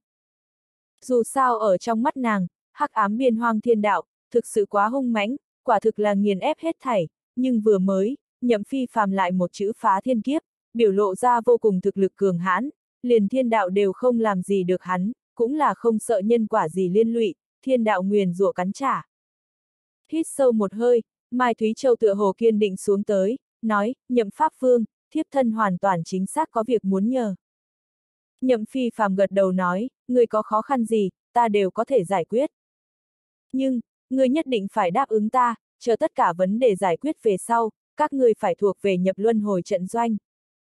Dù sao ở trong mắt nàng, hắc ám biên hoang thiên đạo, thực sự quá hung mãnh, quả thực là nghiền ép hết thảy, nhưng vừa mới, Nhậm Phi Phàm lại một chữ phá thiên kiếp, biểu lộ ra vô cùng thực lực cường hãn, liền thiên đạo đều không làm gì được hắn, cũng là không sợ nhân quả gì liên lụy, thiên đạo nguyền rủa cắn trả. Hít sâu một hơi, Mai Thúy Châu tựa hồ kiên định xuống tới, nói, Nhậm Pháp Vương, thiếp thân hoàn toàn chính xác có việc muốn nhờ. Nhậm Phi Phàm gật đầu nói, người có khó khăn gì, ta đều có thể giải quyết. Nhưng, người nhất định phải đáp ứng ta, chờ tất cả vấn đề giải quyết về sau, các người phải thuộc về nhập luân hồi trận doanh.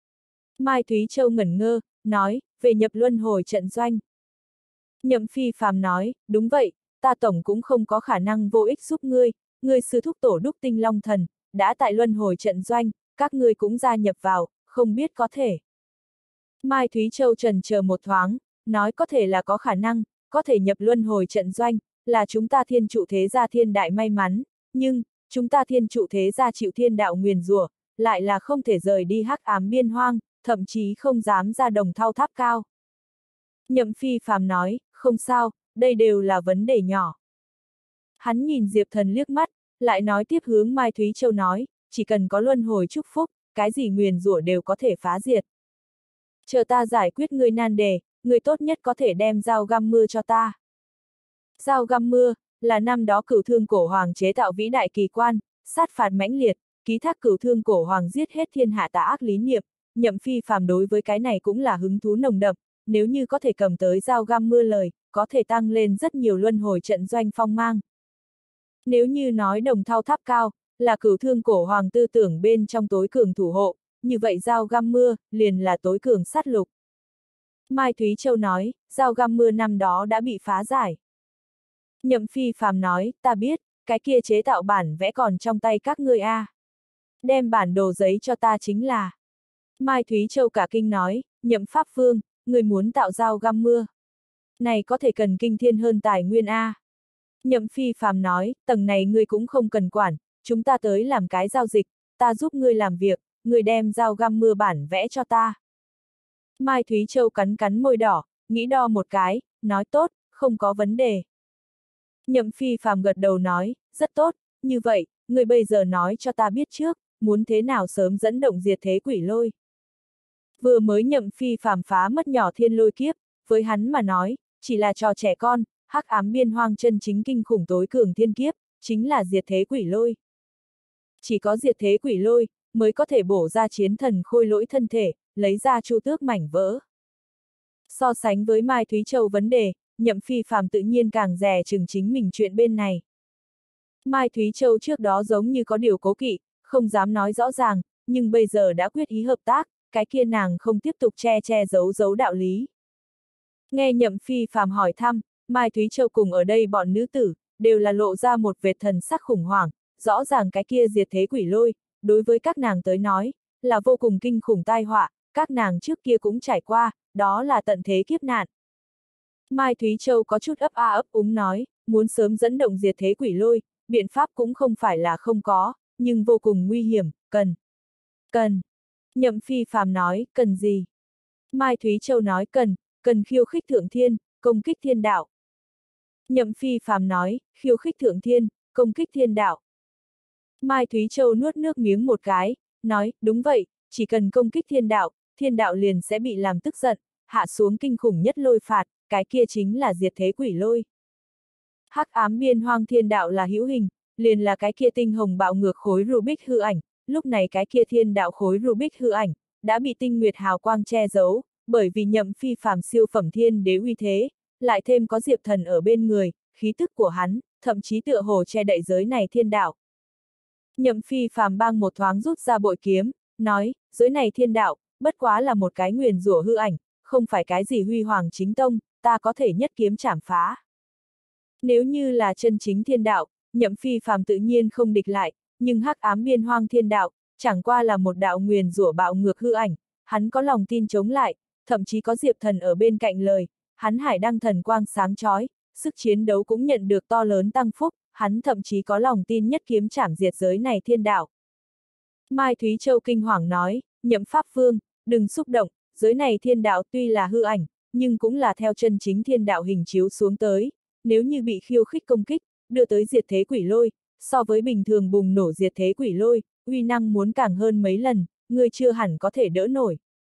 Mai Thúy Châu ngẩn ngơ, nói, về nhập luân hồi trận doanh. Nhậm Phi Phàm nói, đúng vậy, ta tổng cũng không có khả năng vô ích giúp ngươi, ngươi sư thúc tổ đúc tinh long thần, đã tại luân hồi trận doanh, các ngươi cũng gia nhập vào, không biết có thể. Mai Thúy Châu trần chờ một thoáng, nói có thể là có khả năng, có thể nhập luân hồi trận doanh, là chúng ta thiên trụ thế gia thiên đại may mắn, nhưng, chúng ta thiên trụ thế gia chịu thiên đạo nguyền rủa, lại là không thể rời đi hắc ám biên hoang, thậm chí không dám ra đồng thau tháp cao. Nhậm Phi Phàm nói, không sao, đây đều là vấn đề nhỏ. Hắn nhìn Diệp Thần liếc mắt, lại nói tiếp hướng Mai Thúy Châu nói, chỉ cần có luân hồi chúc phúc, cái gì nguyền rủa đều có thể phá diệt. Chờ ta giải quyết ngươi nan đề, ngươi tốt nhất có thể đem dao găm mưa cho ta. Dao găm mưa, là năm đó Cửu Thương Cổ Hoàng chế tạo vĩ đại kỳ quan, sát phạt mãnh liệt, ký thác Cửu Thương Cổ Hoàng giết hết thiên hạ tà ác lý niệm, Nhậm Phi Phàm đối với cái này cũng là hứng thú nồng đậm, nếu như có thể cầm tới dao găm mưa lời, có thể tăng lên rất nhiều luân hồi trận doanh phong mang. Nếu như nói Đồng Thau Tháp Cao, là Cửu Thương Cổ Hoàng tư tưởng bên trong tối cường thủ hộ, như vậy dao găm mưa, liền là tối cường sát lục. Mai Thúy Châu nói, dao găm mưa năm đó đã bị phá giải. Nhậm Phi Phàm nói, ta biết, cái kia chế tạo bản vẽ còn trong tay các ngươi a. À. Đem bản đồ giấy cho ta chính là. Mai Thúy Châu cả kinh nói, Nhậm Pháp Vương, người muốn tạo dao găm mưa. Này có thể cần kinh thiên hơn tài nguyên a. À. Nhậm Phi Phàm nói, tầng này ngươi cũng không cần quản, chúng ta tới làm cái giao dịch, ta giúp ngươi làm việc, ngươi đem dao găm mưa bản vẽ cho ta. Mai Thúy Châu cắn cắn môi đỏ, nghĩ đo một cái, nói tốt, không có vấn đề. Nhậm Phi Phàm gật đầu nói, rất tốt, như vậy, người bây giờ nói cho ta biết trước, muốn thế nào sớm dẫn động diệt thế quỷ lôi. Vừa mới Nhậm Phi Phàm phá mất nhỏ thiên lôi kiếp, với hắn mà nói, chỉ là trò trẻ con, hắc ám biên hoang chân chính kinh khủng tối cường thiên kiếp, chính là diệt thế quỷ lôi. Chỉ có diệt thế quỷ lôi, mới có thể bổ ra chiến thần khôi lỗi thân thể, lấy ra chu tước mảnh vỡ. So sánh với Mai Thúy Châu vấn đề, Nhậm Phi Phàm tự nhiên càng dè chừng chính mình chuyện bên này. Mai Thúy Châu trước đó giống như có điều cố kỵ, không dám nói rõ ràng, nhưng bây giờ đã quyết ý hợp tác, cái kia nàng không tiếp tục che che giấu giấu đạo lý. Nghe Nhậm Phi Phàm hỏi thăm, Mai Thúy Châu cùng ở đây bọn nữ tử, đều là lộ ra một vệt thần sắc khủng hoảng, rõ ràng cái kia diệt thế quỷ lôi, đối với các nàng tới nói, là vô cùng kinh khủng tai họa, các nàng trước kia cũng trải qua, đó là tận thế kiếp nạn. Mai Thúy Châu có chút ấp a ấp úng nói, muốn sớm dẫn động diệt thế quỷ lôi, biện pháp cũng không phải là không có, nhưng vô cùng nguy hiểm, cần. Cần. Nhậm Phi Phàm nói, cần gì? Mai Thúy Châu nói cần, cần khiêu khích thượng thiên, công kích thiên đạo. Nhậm Phi Phàm nói, khiêu khích thượng thiên, công kích thiên đạo. Mai Thúy Châu nuốt nước miếng một cái, nói, đúng vậy, chỉ cần công kích thiên đạo, thiên đạo liền sẽ bị làm tức giận, hạ xuống kinh khủng nhất lôi phạt, cái kia chính là diệt thế quỷ lôi. Hắc ám biên hoang thiên đạo là hữu hình, liền là cái kia tinh hồng bạo ngược khối Rubik hư ảnh, lúc này cái kia thiên đạo khối Rubik hư ảnh, đã bị tinh nguyệt hào quang che giấu, bởi vì Nhậm Phi Phàm siêu phẩm thiên đế uy thế, lại thêm có Diệp Thần ở bên người, khí tức của hắn, thậm chí tựa hồ che đậy giới này thiên đạo. Nhậm Phi Phàm bang một thoáng rút ra bội kiếm, nói, giới này thiên đạo, bất quá là một cái nguyền rủa hư ảnh, không phải cái gì huy hoàng chính tông, ta có thể nhất kiếm trảm phá. Nếu như là chân chính thiên đạo, Nhậm Phi Phàm tự nhiên không địch lại, nhưng hắc ám biên hoang thiên đạo, chẳng qua là một đạo nguyền rủa bạo ngược hư ảnh, hắn có lòng tin chống lại, thậm chí có Diệp Thần ở bên cạnh lời, hắn hải đăng thần quang sáng chói, sức chiến đấu cũng nhận được to lớn tăng phúc, hắn thậm chí có lòng tin nhất kiếm trảm diệt giới này thiên đạo. Mai Thúy Châu kinh hoàng nói, Nhậm Pháp Vương, đừng xúc động, giới này thiên đạo tuy là hư ảnh, nhưng cũng là theo chân chính thiên đạo hình chiếu xuống tới, nếu như bị khiêu khích công kích, đưa tới diệt thế quỷ lôi, so với bình thường bùng nổ diệt thế quỷ lôi, uy năng muốn càng hơn mấy lần, người chưa hẳn có thể đỡ nổi.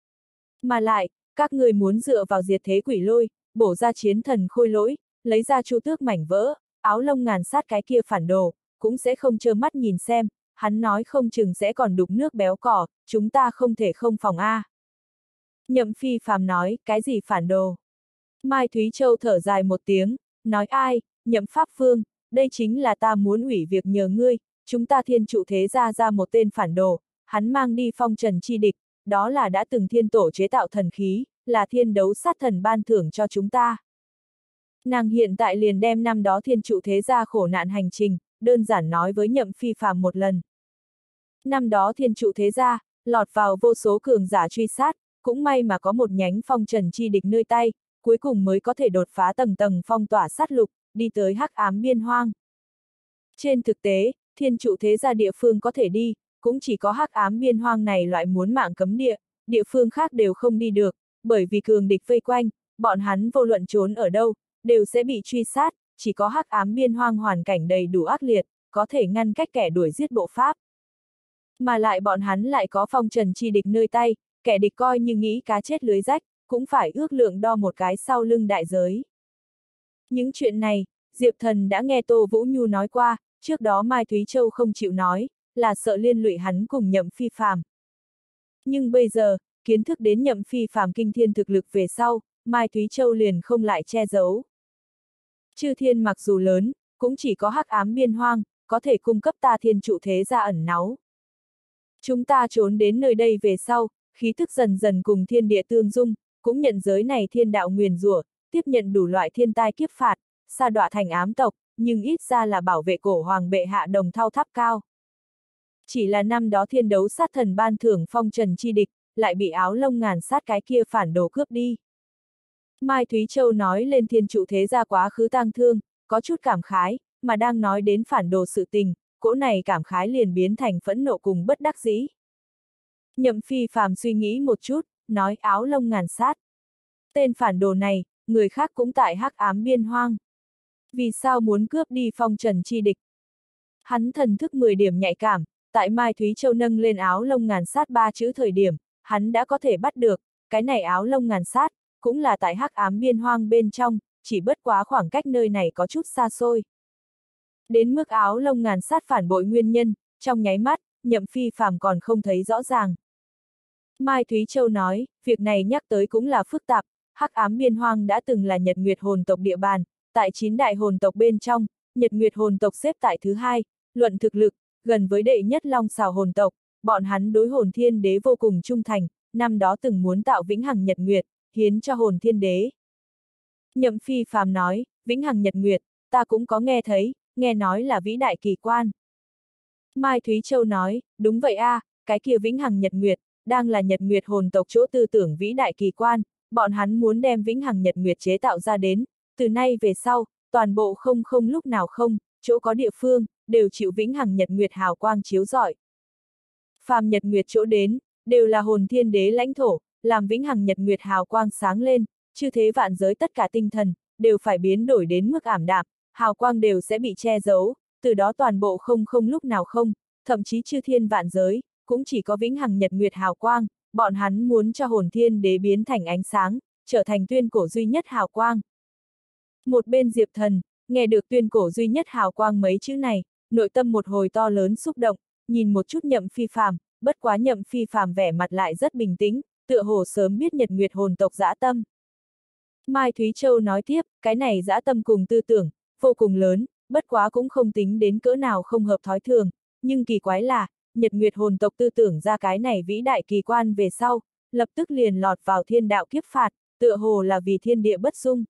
Mà lại, các người muốn dựa vào diệt thế quỷ lôi, bổ ra chiến thần khôi lỗi, lấy ra chu tước mảnh vỡ, áo lông ngàn sát cái kia phản đồ, cũng sẽ không trơ mắt nhìn xem, hắn nói không chừng sẽ còn đục nước béo cỏ, chúng ta không thể không phòng a. Nhậm Phi Phàm nói, cái gì phản đồ? Mai Thúy Châu thở dài một tiếng, nói ai, Nhậm Pháp Vương, đây chính là ta muốn ủy việc nhờ ngươi, chúng ta thiên trụ thế gia ra một tên phản đồ, hắn mang đi phong trần chi địch, đó là đã từng thiên tổ chế tạo thần khí, là thiên đấu sát thần ban thưởng cho chúng ta. Nàng hiện tại liền đem năm đó thiên trụ thế gia khổ nạn hành trình, đơn giản nói với Nhậm Phi Phàm một lần. Năm đó thiên trụ thế gia, lọt vào vô số cường giả truy sát, cũng may mà có một nhánh phong trần chi địch nơi tay, cuối cùng mới có thể đột phá tầng tầng phong tỏa sát lục, đi tới hắc ám biên hoang. Trên thực tế, thiên trụ thế gia địa phương có thể đi, cũng chỉ có hắc ám biên hoang này loại muốn mạng cấm địa, địa phương khác đều không đi được, bởi vì cường địch vây quanh, bọn hắn vô luận trốn ở đâu, đều sẽ bị truy sát, chỉ có hắc ám biên hoang hoàn cảnh đầy đủ ác liệt, có thể ngăn cách kẻ đuổi giết bộ pháp. Mà lại bọn hắn lại có phong trần chi địch nơi tay, kẻ địch coi như nghĩ cá chết lưới rách, cũng phải ước lượng đo một cái sau lưng đại giới. Những chuyện này, Diệp Thần đã nghe Tô Vũ Nhu nói qua, trước đó Mai Thúy Châu không chịu nói, là sợ liên lụy hắn cùng Nhậm Phi Phàm. Nhưng bây giờ, kiến thức đến Nhậm Phi Phàm kinh thiên thực lực về sau, Mai Thúy Châu liền không lại che giấu. Chư thiên mặc dù lớn, cũng chỉ có hắc ám biên hoang, có thể cung cấp ta thiên trụ thế gia ẩn náu. Chúng ta trốn đến nơi đây về sau, khí thức dần dần cùng thiên địa tương dung, cũng nhận giới này thiên đạo nguyền rủa, tiếp nhận đủ loại thiên tai kiếp phạt, sa đọa thành ám tộc, nhưng ít ra là bảo vệ cổ hoàng bệ hạ đồng thau tháp cao. Chỉ là năm đó thiên đấu sát thần ban thưởng phong trần chi địch, lại bị áo lông ngàn sát cái kia phản đồ cướp đi. Mai Thúy Châu nói lên thiên trụ thế gia quá khứ tang thương, có chút cảm khái, mà đang nói đến phản đồ sự tình, cỗ này cảm khái liền biến thành phẫn nộ cùng bất đắc dĩ. Nhậm Phi Phàm suy nghĩ một chút, nói áo lông ngàn sát. Tên phản đồ này, người khác cũng tại hắc ám biên hoang. Vì sao muốn cướp đi phong trần chi địch? Hắn thần thức mười điểm nhạy cảm, tại Mai Thúy Châu nâng lên áo lông ngàn sát ba chữ thời điểm, hắn đã có thể bắt được, cái này áo lông ngàn sát, cũng là tại hắc ám biên hoang bên trong, chỉ bất quá khoảng cách nơi này có chút xa xôi. Đến mức áo lông ngàn sát phản bội nguyên nhân, trong nháy mắt, Nhậm Phi Phàm còn không thấy rõ ràng. Mai Thúy Châu nói, việc này nhắc tới cũng là phức tạp, hắc ám biên hoang đã từng là Nhật Nguyệt hồn tộc địa bàn, tại chín đại hồn tộc bên trong, Nhật Nguyệt hồn tộc xếp tại thứ hai, luận thực lực, gần với đệ nhất Long Xào hồn tộc, bọn hắn đối hồn thiên đế vô cùng trung thành, năm đó từng muốn tạo vĩnh hằng Nhật Nguyệt, hiến cho hồn thiên đế. Nhậm Phi Phàm nói, vĩnh hằng Nhật Nguyệt, ta cũng có nghe thấy, nghe nói là vĩ đại kỳ quan. Mai Thúy Châu nói, đúng vậy a, à, cái kia vĩnh hằng Nhật Nguyệt, đang là Nhật Nguyệt hồn tộc chỗ tư tưởng vĩ đại kỳ quan, bọn hắn muốn đem vĩnh hằng Nhật Nguyệt chế tạo ra đến, từ nay về sau, toàn bộ không không lúc nào không, chỗ có địa phương, đều chịu vĩnh hằng Nhật Nguyệt hào quang chiếu rọi. Phàm Nhật Nguyệt chỗ đến, đều là hồn thiên đế lãnh thổ, làm vĩnh hằng Nhật Nguyệt hào quang sáng lên, chư thế vạn giới tất cả tinh thần, đều phải biến đổi đến mức ảm đạm, hào quang đều sẽ bị che giấu, từ đó toàn bộ không không lúc nào không, thậm chí chư thiên vạn giới, cũng chỉ có vĩnh hằng Nhật Nguyệt hào quang, bọn hắn muốn cho hồn thiên đế biến thành ánh sáng, trở thành tuyên cổ duy nhất hào quang. Một bên Diệp Thần, nghe được tuyên cổ duy nhất hào quang mấy chữ này, nội tâm một hồi to lớn xúc động, nhìn một chút Nhậm Phi Phàm, bất quá Nhậm Phi Phàm vẻ mặt lại rất bình tĩnh, tựa hồ sớm biết Nhật Nguyệt hồn tộc dã tâm. Mai Thúy Châu nói tiếp, cái này dã tâm cùng tư tưởng, vô cùng lớn, bất quá cũng không tính đến cỡ nào không hợp thói thường, nhưng kỳ quái là, Nhật Nguyệt hồn tộc tư tưởng ra cái này vĩ đại kỳ quan về sau, lập tức liền lọt vào thiên đạo kiếp phạt, tựa hồ là vì thiên địa bất dung.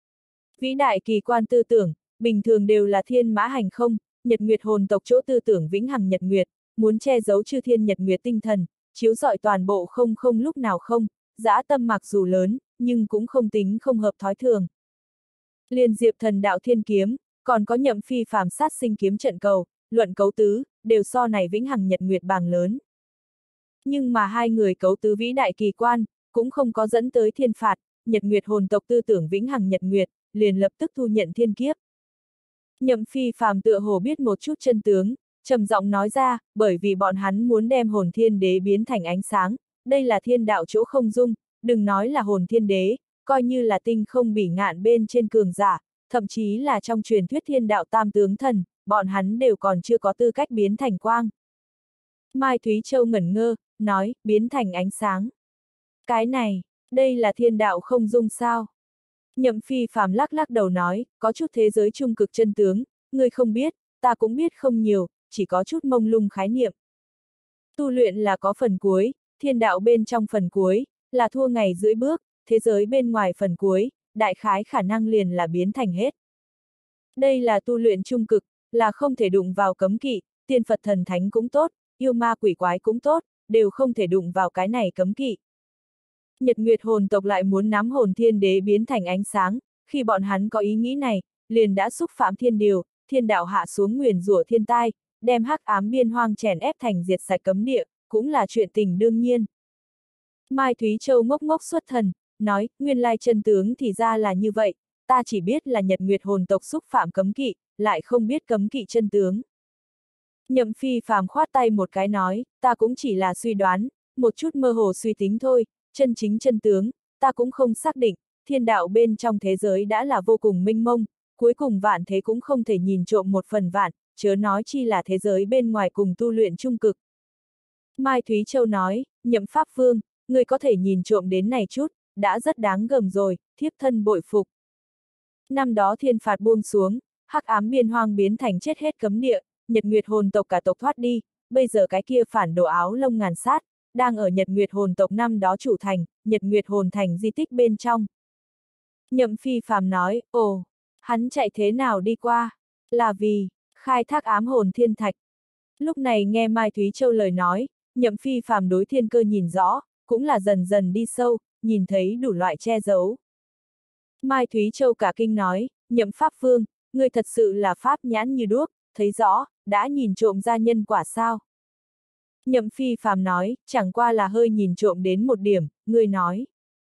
Vĩ đại kỳ quan tư tưởng, bình thường đều là thiên mã hành không, Nhật Nguyệt hồn tộc chỗ tư tưởng vĩnh hằng Nhật Nguyệt, muốn che giấu chư thiên Nhật Nguyệt tinh thần, chiếu rọi toàn bộ không không lúc nào không, dã tâm mặc dù lớn, nhưng cũng không tính không hợp thói thường. Liên Diệp Thần đạo thiên kiếm, còn có Nhậm Phi Phàm sát sinh kiếm trận cầu, luận cấu tứ, đều so này vĩnh hằng Nhật Nguyệt bàng lớn. Nhưng mà hai người cấu tứ vĩ đại kỳ quan, cũng không có dẫn tới thiên phạt, Nhật Nguyệt hồn tộc tư tưởng vĩnh hằng Nhật Nguyệt, liền lập tức thu nhận thiên kiếp. Nhậm Phi Phàm tựa hồ biết một chút chân tướng, trầm giọng nói ra, bởi vì bọn hắn muốn đem hồn thiên đế biến thành ánh sáng, đây là thiên đạo chỗ không dung, đừng nói là hồn thiên đế, coi như là tinh không bỉ ngạn bên trên cường giả, thậm chí là trong truyền thuyết thiên đạo tam tướng thần, bọn hắn đều còn chưa có tư cách biến thành quang. Mai Thúy Châu ngẩn ngơ, nói, biến thành ánh sáng. Cái này, đây là thiên đạo không dung sao? Nhậm Phi Phàm lắc lắc đầu nói, có chút thế giới trung cực chân tướng, ngươi không biết, ta cũng biết không nhiều, chỉ có chút mông lung khái niệm. Tu luyện là có phần cuối, thiên đạo bên trong phần cuối, là thua ngày rưỡi bước, thế giới bên ngoài phần cuối, đại khái khả năng liền là biến thành hết. Đây là tu luyện trung cực, là không thể đụng vào cấm kỵ, tiên Phật thần thánh cũng tốt, yêu ma quỷ quái cũng tốt, đều không thể đụng vào cái này cấm kỵ. Nhật Nguyệt hồn tộc lại muốn nắm hồn thiên đế biến thành ánh sáng, khi bọn hắn có ý nghĩ này, liền đã xúc phạm thiên điều, thiên đạo hạ xuống nguyền rủa thiên tai, đem hắc ám biên hoang chèn ép thành diệt sạch cấm địa, cũng là chuyện tình đương nhiên. Mai Thúy Châu ngốc ngốc xuất thần, nói, nguyên lai chân tướng thì ra là như vậy, ta chỉ biết là Nhật Nguyệt hồn tộc xúc phạm cấm kỵ, lại không biết cấm kỵ chân tướng. Nhậm Phi Phàm khoát tay một cái nói, ta cũng chỉ là suy đoán, một chút mơ hồ suy tính thôi, chân chính chân tướng, ta cũng không xác định, thiên đạo bên trong thế giới đã là vô cùng mênh mông, cuối cùng vạn thế cũng không thể nhìn trộm một phần vạn, chớ nói chi là thế giới bên ngoài cùng tu luyện trung cực. Mai Thúy Châu nói, Nhậm Pháp Vương, người có thể nhìn trộm đến này chút, đã rất đáng gờm rồi, thiếp thân bội phục. Năm đó thiên phạt buông xuống, hắc ám biên hoang biến thành chết hết cấm địa, Nhật Nguyệt hồn tộc cả tộc thoát đi, bây giờ cái kia phản đồ áo lông ngàn sát, đang ở Nhật Nguyệt hồn tộc năm đó chủ thành, Nhật Nguyệt hồn thành di tích bên trong. Nhậm Phi Phàm nói, ồ, hắn chạy thế nào đi qua? Là vì, khai thác ám hồn thiên thạch. Lúc này nghe Mai Thúy Châu lời nói, Nhậm Phi Phàm đối thiên cơ nhìn rõ, cũng là dần dần đi sâu, nhìn thấy đủ loại che giấu. Mai Thúy Châu cả kinh nói, Nhậm Pháp Vương, người thật sự là pháp nhãn như đuốc, thấy rõ, đã nhìn trộm ra nhân quả sao? Nhậm Phi Phàm nói, chẳng qua là hơi nhìn trộm đến một điểm, người nói.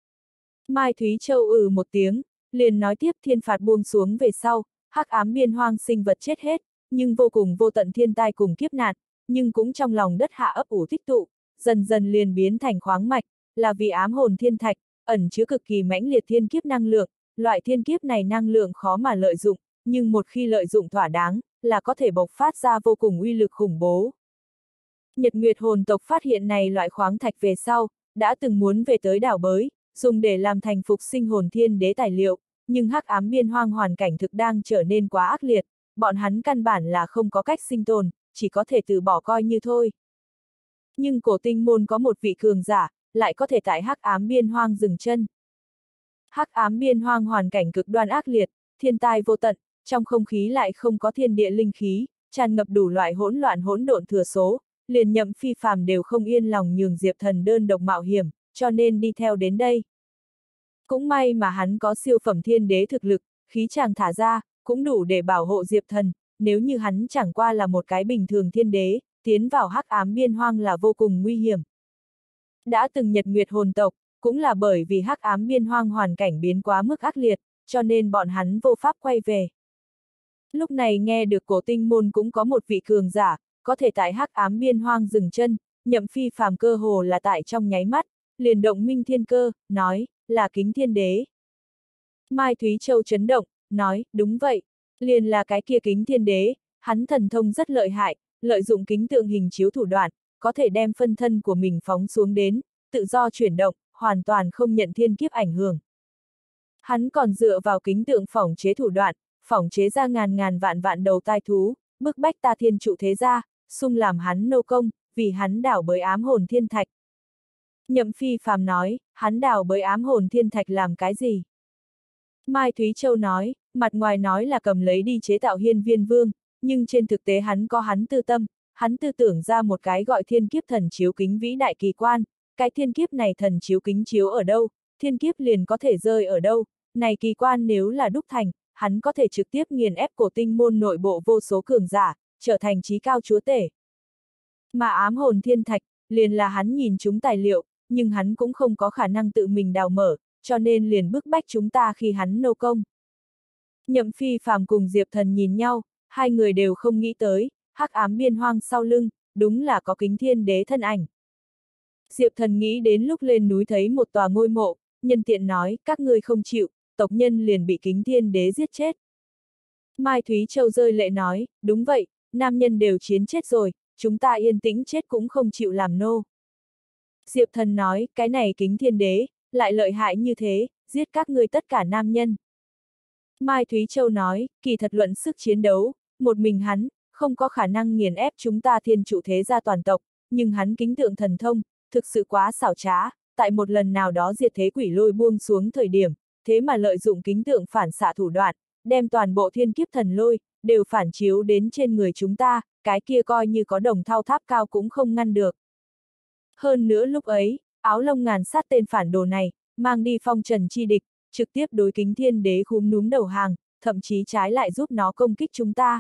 Mai Thúy Châu ừ một tiếng, liền nói tiếp thiên phạt buông xuống về sau, hắc ám biên hoang sinh vật chết hết, nhưng vô cùng vô tận thiên tai cùng kiếp nạn, nhưng cũng trong lòng đất hạ ấp ủ tích tụ, dần dần liền biến thành khoáng mạch, là vì ám hồn thiên thạch, ẩn chứa cực kỳ mãnh liệt thiên kiếp năng lượng, loại thiên kiếp này năng lượng khó mà lợi dụng, nhưng một khi lợi dụng thỏa đáng, là có thể bộc phát ra vô cùng uy lực khủng bố. Nhật Nguyệt hồn tộc phát hiện này loại khoáng thạch về sau, đã từng muốn về tới đảo bới, dùng để làm thành phục sinh hồn thiên đế tài liệu, nhưng hắc ám biên hoang hoàn cảnh thực đang trở nên quá ác liệt, bọn hắn căn bản là không có cách sinh tồn, chỉ có thể từ bỏ coi như thôi. Nhưng cổ tinh môn có một vị cường giả, lại có thể tại hắc ám biên hoang dừng chân. Hắc ám biên hoang hoàn cảnh cực đoan ác liệt, thiên tai vô tận, trong không khí lại không có thiên địa linh khí, tràn ngập đủ loại hỗn loạn hỗn độn thừa số, liền Nhậm Phi Phàm đều không yên lòng nhường Diệp Thần đơn độc mạo hiểm, cho nên đi theo đến đây. Cũng may mà hắn có siêu phẩm thiên đế thực lực, khí chàng thả ra, cũng đủ để bảo hộ Diệp Thần, nếu như hắn chẳng qua là một cái bình thường thiên đế, tiến vào hắc ám biên hoang là vô cùng nguy hiểm. Đã từng Nhật Nguyệt hồn tộc, cũng là bởi vì hắc ám biên hoang hoàn cảnh biến quá mức ác liệt, cho nên bọn hắn vô pháp quay về. Lúc này nghe được cổ tinh môn cũng có một vị cường giả, có thể tại hắc ám biên hoang dừng chân, Nhậm Phi Phàm cơ hồ là tại trong nháy mắt, liền động minh thiên cơ, nói, là Kính Thiên Đế. Mai Thúy Châu chấn động, nói, đúng vậy, liền là cái kia Kính Thiên Đế, hắn thần thông rất lợi hại, lợi dụng kính tượng hình chiếu thủ đoạn, có thể đem phân thân của mình phóng xuống đến, tự do chuyển động, hoàn toàn không nhận thiên kiếp ảnh hưởng. Hắn còn dựa vào kính tượng phỏng chế thủ đoạn, phỏng chế ra ngàn ngàn vạn vạn đầu tai thú, bức bách ta thiên trụ thế gia, xung làm hắn nô công, vì hắn đảo bới ám hồn thiên thạch. Nhậm Phi Phàm nói, hắn đảo bới ám hồn thiên thạch làm cái gì? Mai Thúy Châu nói, mặt ngoài nói là cầm lấy đi chế tạo hiên viên vương, nhưng trên thực tế hắn có hắn tư tâm, hắn tư tưởng ra một cái gọi thiên kiếp thần chiếu kính vĩ đại kỳ quan, cái thiên kiếp này thần chiếu kính chiếu ở đâu, thiên kiếp liền có thể rơi ở đâu, này kỳ quan nếu là đúc thành, hắn có thể trực tiếp nghiền ép cổ tinh môn nội bộ vô số cường giả, trở thành chí cao chúa tể. Mà ám hồn thiên thạch, liền là hắn nhìn chúng tài liệu, nhưng hắn cũng không có khả năng tự mình đào mở, cho nên liền bức bách chúng ta khi hắn nô công. Nhậm Phi Phàm cùng Diệp Thần nhìn nhau, hai người đều không nghĩ tới, hắc ám biên hoang sau lưng, đúng là có Kính Thiên Đế thân ảnh. Diệp Thần nghĩ đến lúc lên núi thấy một tòa ngôi mộ, nhân tiện nói, các ngươi không chịu, tộc nhân liền bị Kính Thiên Đế giết chết. Mai Thúy Châu rơi lệ nói, đúng vậy, nam nhân đều chiến chết rồi, chúng ta yên tĩnh chết cũng không chịu làm nô. Diệp Thần nói, cái này Kính Thiên Đế, lại lợi hại như thế, giết các ngươi tất cả nam nhân. Mai Thúy Châu nói, kỳ thật luận sức chiến đấu, một mình hắn, không có khả năng nghiền ép chúng ta thiên trụ thế gia toàn tộc, nhưng hắn kính tượng thần thông, thực sự quá xảo trá, tại một lần nào đó diệt thế quỷ lôi buông xuống thời điểm, thế mà lợi dụng kính tượng phản xạ thủ đoạn, đem toàn bộ thiên kiếp thần lôi, đều phản chiếu đến trên người chúng ta, cái kia coi như có đồng thau tháp cao cũng không ngăn được. Hơn nữa lúc ấy, áo lông ngàn sát tên phản đồ này, mang đi phong trần chi địch, trực tiếp đối Kính Thiên Đế khúm núm đầu hàng, thậm chí trái lại giúp nó công kích chúng ta.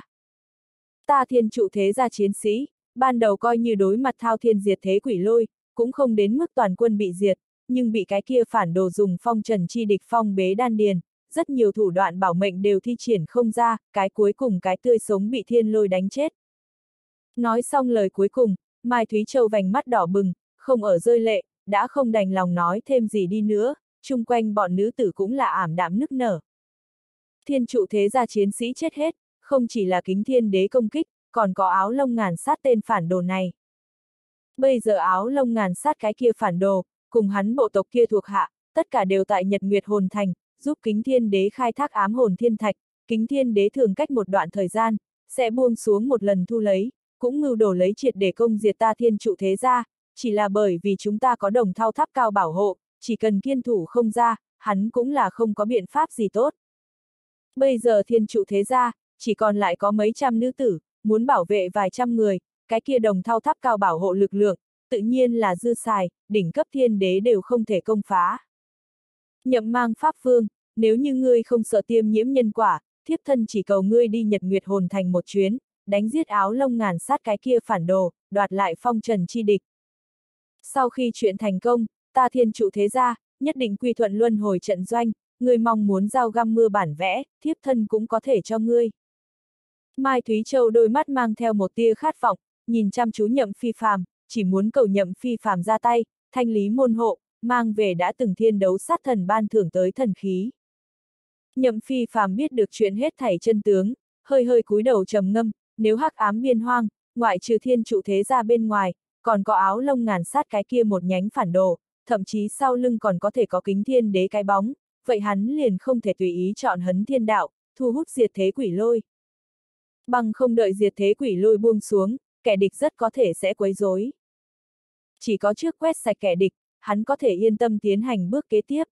Ta thiên trụ thế gia chiến sĩ, ban đầu coi như đối mặt thao thiên diệt thế quỷ lôi, cũng không đến mức toàn quân bị diệt, nhưng bị cái kia phản đồ dùng phong trần chi địch phong bế đan điền, rất nhiều thủ đoạn bảo mệnh đều thi triển không ra, cái cuối cùng cái tươi sống bị thiên lôi đánh chết. Nói xong lời cuối cùng, Mai Thúy Châu vành mắt đỏ bừng, không ở rơi lệ, đã không đành lòng nói thêm gì đi nữa, chung quanh bọn nữ tử cũng là ảm đạm nức nở. Thiên trụ thế gia chiến sĩ chết hết, không chỉ là Kính Thiên Đế công kích, còn có Áo Lông Ngàn Sát tên phản đồ này. Bây giờ Áo Lông Ngàn Sát cái kia phản đồ, cùng hắn bộ tộc kia thuộc hạ, tất cả đều tại Nhật Nguyệt Hồn Thành, giúp Kính Thiên Đế khai thác ám hồn thiên thạch. Kính Thiên Đế thường cách một đoạn thời gian, sẽ buông xuống một lần thu lấy, cũng mưu đồ lấy triệt để công diệt ta thiên trụ thế gia, chỉ là bởi vì chúng ta có đồng thao tháp cao bảo hộ, chỉ cần kiên thủ không ra, hắn cũng là không có biện pháp gì tốt. Bây giờ thiên trụ thế gia, chỉ còn lại có mấy trăm nữ tử, muốn bảo vệ vài trăm người, cái kia đồng thao tháp cao bảo hộ lực lượng, tự nhiên là dư xài, đỉnh cấp thiên đế đều không thể công phá. Nhậm Mang Pháp Vương, nếu như ngươi không sợ tiêm nhiễm nhân quả, thiếp thân chỉ cầu ngươi đi Nhật Nguyệt Hồn Thành một chuyến, đánh giết Áo Lông Ngàn Sát cái kia phản đồ, đoạt lại phong trần chi địch. Sau khi chuyện thành công, ta thiên trụ thế gia, nhất định quy thuận luân hồi trận doanh, ngươi mong muốn giao găm mưa bản vẽ, thiếp thân cũng có thể cho ngươi. Mai Thúy Châu đôi mắt mang theo một tia khát vọng, nhìn chăm chú Nhậm Phi Phàm, chỉ muốn cầu Nhậm Phi Phàm ra tay, thanh lý môn hộ, mang về đã từng thiên đấu sát thần ban thưởng tới thần khí. Nhậm Phi Phàm biết được chuyện hết thảy chân tướng, hơi hơi cúi đầu trầm ngâm, nếu hắc ám biên hoang, ngoại trừ thiên trụ thế gia bên ngoài, còn có Áo Lông Ngàn Sát cái kia một nhánh phản đồ, thậm chí sau lưng còn có thể có Kính Thiên Đế cái bóng, vậy hắn liền không thể tùy ý chọn hấn thiên đạo, thu hút diệt thế quỷ lôi. Bằng không đợi diệt thế quỷ lôi buông xuống, kẻ địch rất có thể sẽ quấy rối. Chỉ có trước quét sạch kẻ địch, hắn có thể yên tâm tiến hành bước kế tiếp.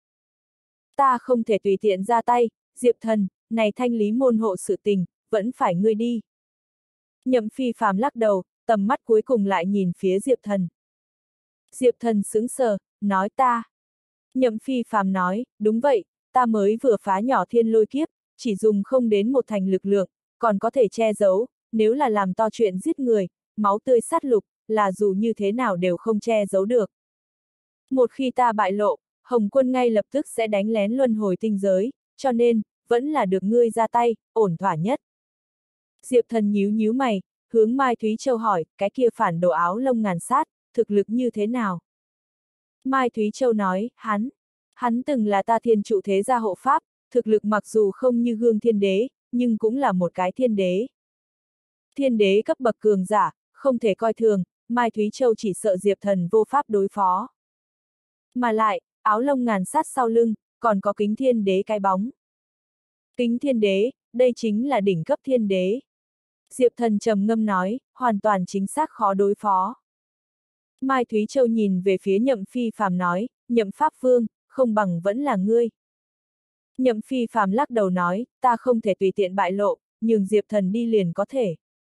Ta không thể tùy tiện ra tay, Diệp Thần, này thanh lý môn hộ sự tình, vẫn phải ngươi đi. Nhậm Phi Phàm lắc đầu, tầm mắt cuối cùng lại nhìn phía Diệp Thần. Diệp Thần sững sờ, nói ta. Nhậm Phi Phàm nói, đúng vậy, ta mới vừa phá nhỏ thiên lôi kiếp, chỉ dùng không đến một thành lực lượng, còn có thể che giấu, nếu là làm to chuyện giết người, máu tươi sát lục, là dù như thế nào đều không che giấu được. Một khi ta bại lộ, Hồng Quân ngay lập tức sẽ đánh lén luân hồi tinh giới, cho nên, vẫn là được ngươi ra tay, ổn thỏa nhất. Diệp Thần nhíu nhíu mày, hướng Mai Thúy Châu hỏi, cái kia phản đồ Áo Lông Ngàn Sát, thực lực như thế nào? Mai Thúy Châu nói, hắn, hắn từng là ta thiên trụ thế gia hộ pháp, thực lực mặc dù không như Gương Thiên Đế, nhưng cũng là một cái thiên đế. Thiên đế cấp bậc cường giả, không thể coi thường, Mai Thúy Châu chỉ sợ Diệp Thần vô pháp đối phó. Mà lại, Áo Lông Ngàn Sát sau lưng, còn có Kính Thiên Đế cái bóng. Kính Thiên Đế, đây chính là đỉnh cấp thiên đế. Diệp Thần trầm ngâm nói, hoàn toàn chính xác khó đối phó. Mai Thúy Châu nhìn về phía Nhậm Phi Phàm nói, Nhậm Pháp Vương, không bằng vẫn là ngươi. Nhậm Phi Phàm lắc đầu nói, ta không thể tùy tiện bại lộ, nhưng Diệp Thần đi liền có thể.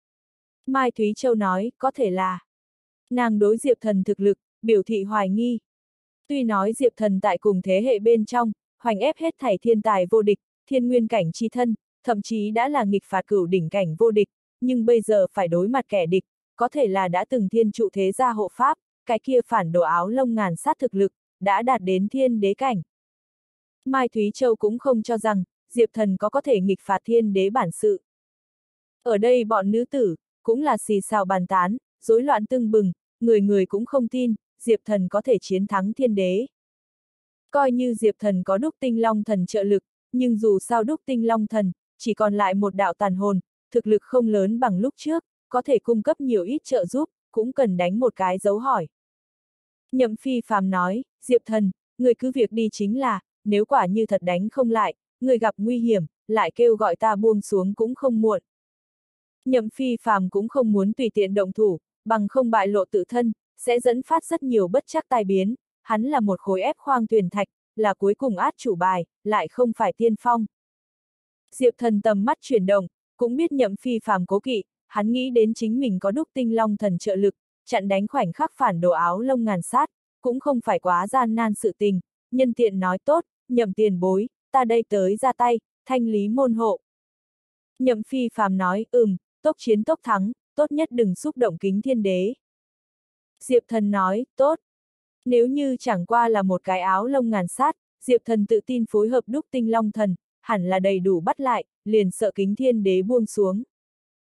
Mai Thúy Châu nói, có thể là. Nàng đối Diệp Thần thực lực, biểu thị hoài nghi. Tuy nói Diệp Thần tại cùng thế hệ bên trong, hoành ép hết thảy thiên tài vô địch, thiên nguyên cảnh chi thân, thậm chí đã là nghịch phạt cửu đỉnh cảnh vô địch, nhưng bây giờ phải đối mặt kẻ địch, có thể là đã từng thiên trụ thế gia hộ pháp, cái kia phản đồ Áo Lông Ngàn Sát thực lực, đã đạt đến thiên đế cảnh. Mai Thúy Châu cũng không cho rằng, Diệp Thần có có thể nghịch phạt thiên đế bản sự. Ở đây bọn nữ tử, cũng là xì xào bàn tán, rối loạn tưng bừng, người người cũng không tin, Diệp Thần có thể chiến thắng thiên đế. Coi như Diệp Thần có đúc tinh long thần trợ lực, nhưng dù sao đúc tinh long thần, chỉ còn lại một đạo tàn hồn, thực lực không lớn bằng lúc trước, có thể cung cấp nhiều ít trợ giúp, cũng cần đánh một cái dấu hỏi. Nhậm Phi Phàm nói, Diệp Thần, người cứ việc đi chính là, nếu quả như thật đánh không lại, người gặp nguy hiểm, lại kêu gọi ta buông xuống cũng không muộn. Nhậm Phi Phàm cũng không muốn tùy tiện động thủ, bằng không bại lộ tự thân, sẽ dẫn phát rất nhiều bất trắc tai biến, hắn là một khối ép khoang tuyền thạch, là cuối cùng át chủ bài, lại không phải tiên phong. Diệp Thần tầm mắt chuyển động, cũng biết Nhậm Phi Phàm cố kỵ, hắn nghĩ đến chính mình có đúc tinh long thần trợ lực, chặn đánh khoảnh khắc phản đồ Áo Lông Ngàn Sát, cũng không phải quá gian nan sự tình, nhân tiện nói tốt, Nhậm tiền bối, ta đây tới ra tay, thanh lý môn hộ. Nhậm Phi Phàm nói, ừm, tốc chiến tốc thắng, tốt nhất đừng xúc động Kính Thiên Đế. Diệp Thần nói, tốt. Nếu như chẳng qua là một cái Áo Lông Ngàn Sát, Diệp Thần tự tin phối hợp đúc tinh long thần, hẳn là đầy đủ bắt lại, liền sợ Kính Thiên Đế buông xuống.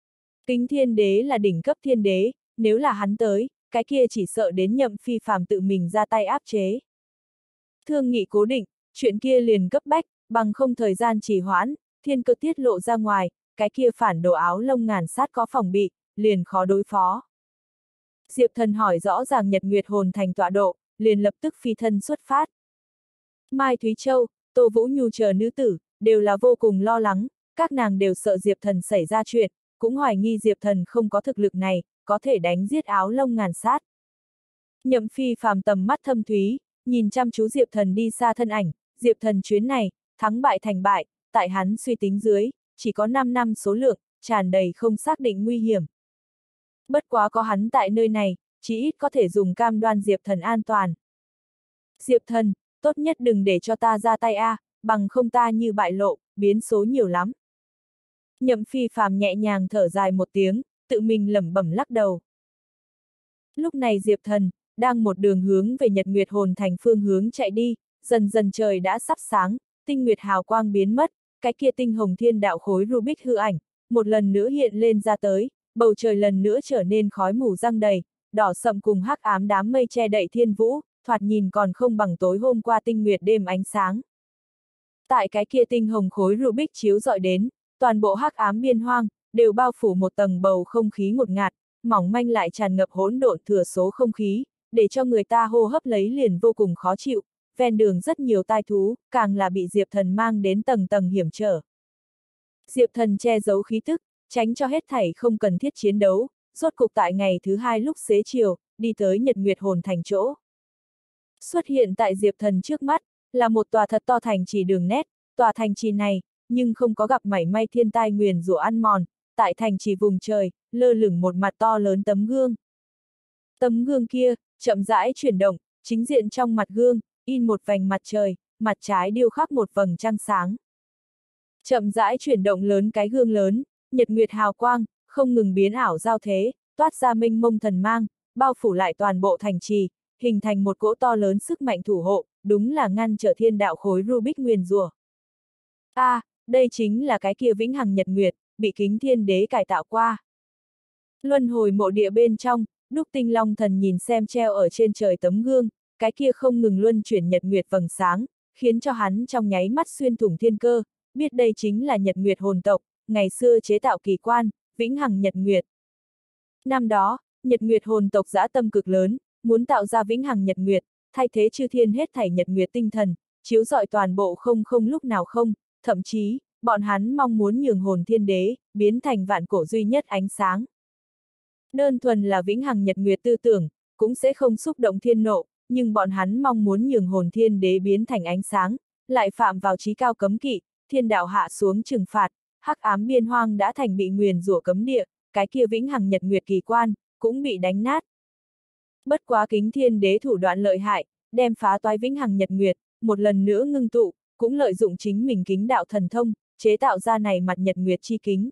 Kính thiên đế là đỉnh cấp thiên đế, nếu là hắn tới, cái kia chỉ sợ đến Nhậm Phi Phàm tự mình ra tay áp chế. Thương nghị cố định, chuyện kia liền cấp bách, bằng không thời gian trì hoãn, thiên cơ tiết lộ ra ngoài, cái kia phản đồ áo lông ngàn sát có phòng bị, liền khó đối phó. Diệp Thần hỏi rõ ràng Nhật Nguyệt hồn thành tọa độ, liền lập tức phi thân xuất phát. Mai Thúy Châu, Tô Vũ Nhu chờ nữ tử, đều là vô cùng lo lắng, các nàng đều sợ Diệp Thần xảy ra chuyện, cũng hoài nghi Diệp Thần không có thực lực này, có thể đánh giết áo lông ngàn sát. Nhậm Phi Phàm tầm mắt thâm thúy, nhìn chăm chú Diệp Thần đi xa thân ảnh, Diệp Thần chuyến này, thắng bại thành bại, tại hắn suy tính dưới, chỉ có năm năm số lượng, tràn đầy không xác định nguy hiểm. Bất quá có hắn tại nơi này, chỉ ít có thể dùng cam đoan Diệp Thần an toàn. Diệp Thần, tốt nhất đừng để cho ta ra tay a, à, bằng không ta như bại lộ, biến số nhiều lắm. Nhậm Phi Phàm nhẹ nhàng thở dài một tiếng, tự mình lẩm bẩm lắc đầu. Lúc này Diệp Thần, đang một đường hướng về Nhật Nguyệt hồn thành phương hướng chạy đi, dần dần trời đã sắp sáng, tinh nguyệt hào quang biến mất, cái kia tinh hồng thiên đạo khối Rubik hư ảnh, một lần nữa hiện lên ra tới, bầu trời lần nữa trở nên khói mù răng đầy, đỏ sậm cùng hắc ám đám mây che đậy thiên vũ, thoạt nhìn còn không bằng tối hôm qua tinh nguyệt đêm ánh sáng. Tại cái kia tinh hồng khối Rubik chiếu dọi đến, toàn bộ hắc ám biên hoang, đều bao phủ một tầng bầu không khí ngột ngạt, mỏng manh lại tràn ngập hỗn độn thừa số không khí, để cho người ta hô hấp lấy liền vô cùng khó chịu, ven đường rất nhiều tai thú, càng là bị Diệp Thần mang đến tầng tầng hiểm trở. Diệp Thần che giấu khí tức, tránh cho hết thảy không cần thiết chiến đấu, rốt cục tại ngày thứ hai lúc xế chiều, đi tới Nhật Nguyệt hồn thành chỗ. Xuất hiện tại Diệp Thần trước mắt, là một tòa thật to thành trì đường nét, tòa thành trì này, nhưng không có gặp mảy may thiên tai nguyền rủa ăn mòn, tại thành trì vùng trời, lơ lửng một mặt to lớn tấm gương. Tấm gương kia, chậm rãi chuyển động, chính diện trong mặt gương, in một vành mặt trời, mặt trái điêu khắc một vầng trăng sáng. Chậm rãi chuyển động lớn cái gương lớn, nhật nguyệt hào quang, không ngừng biến ảo giao thế, toát ra mênh mông thần mang, bao phủ lại toàn bộ thành trì, hình thành một cỗ to lớn sức mạnh thủ hộ, đúng là ngăn trở thiên đạo khối Rubik nguyền rủa. A, à, đây chính là cái kia vĩnh hằng nhật nguyệt, bị kính thiên đế cải tạo qua. Luân hồi mộ địa bên trong, Đúc Tinh Long Thần nhìn xem treo ở trên trời tấm gương, cái kia không ngừng luân chuyển nhật nguyệt vầng sáng, khiến cho hắn trong nháy mắt xuyên thủng thiên cơ, biết đây chính là nhật nguyệt hồn tộc, ngày xưa chế tạo kỳ quan, vĩnh hằng nhật nguyệt. Năm đó, nhật nguyệt hồn tộc dã tâm cực lớn, muốn tạo ra vĩnh hằng nhật nguyệt, thay thế chư thiên hết thảy nhật nguyệt tinh thần, chiếu rọi toàn bộ không không lúc nào không, thậm chí, bọn hắn mong muốn nhường hồn thiên đế, biến thành vạn cổ duy nhất ánh sáng. Đơn thuần là vĩnh hằng nhật nguyệt tư tưởng, cũng sẽ không xúc động thiên nộ, nhưng bọn hắn mong muốn nhường hồn thiên đế biến thành ánh sáng, lại phạm vào chí cao cấm kỵ, thiên đạo hạ xuống trừng phạt, hắc ám biên hoang đã thành bị nguyền rủa cấm địa, cái kia vĩnh hằng nhật nguyệt kỳ quan, cũng bị đánh nát. Bất quá kính thiên đế thủ đoạn lợi hại, đem phá toái vĩnh hằng nhật nguyệt, một lần nữa ngưng tụ, cũng lợi dụng chính mình kính đạo thần thông, chế tạo ra này mặt nhật nguyệt chi kính.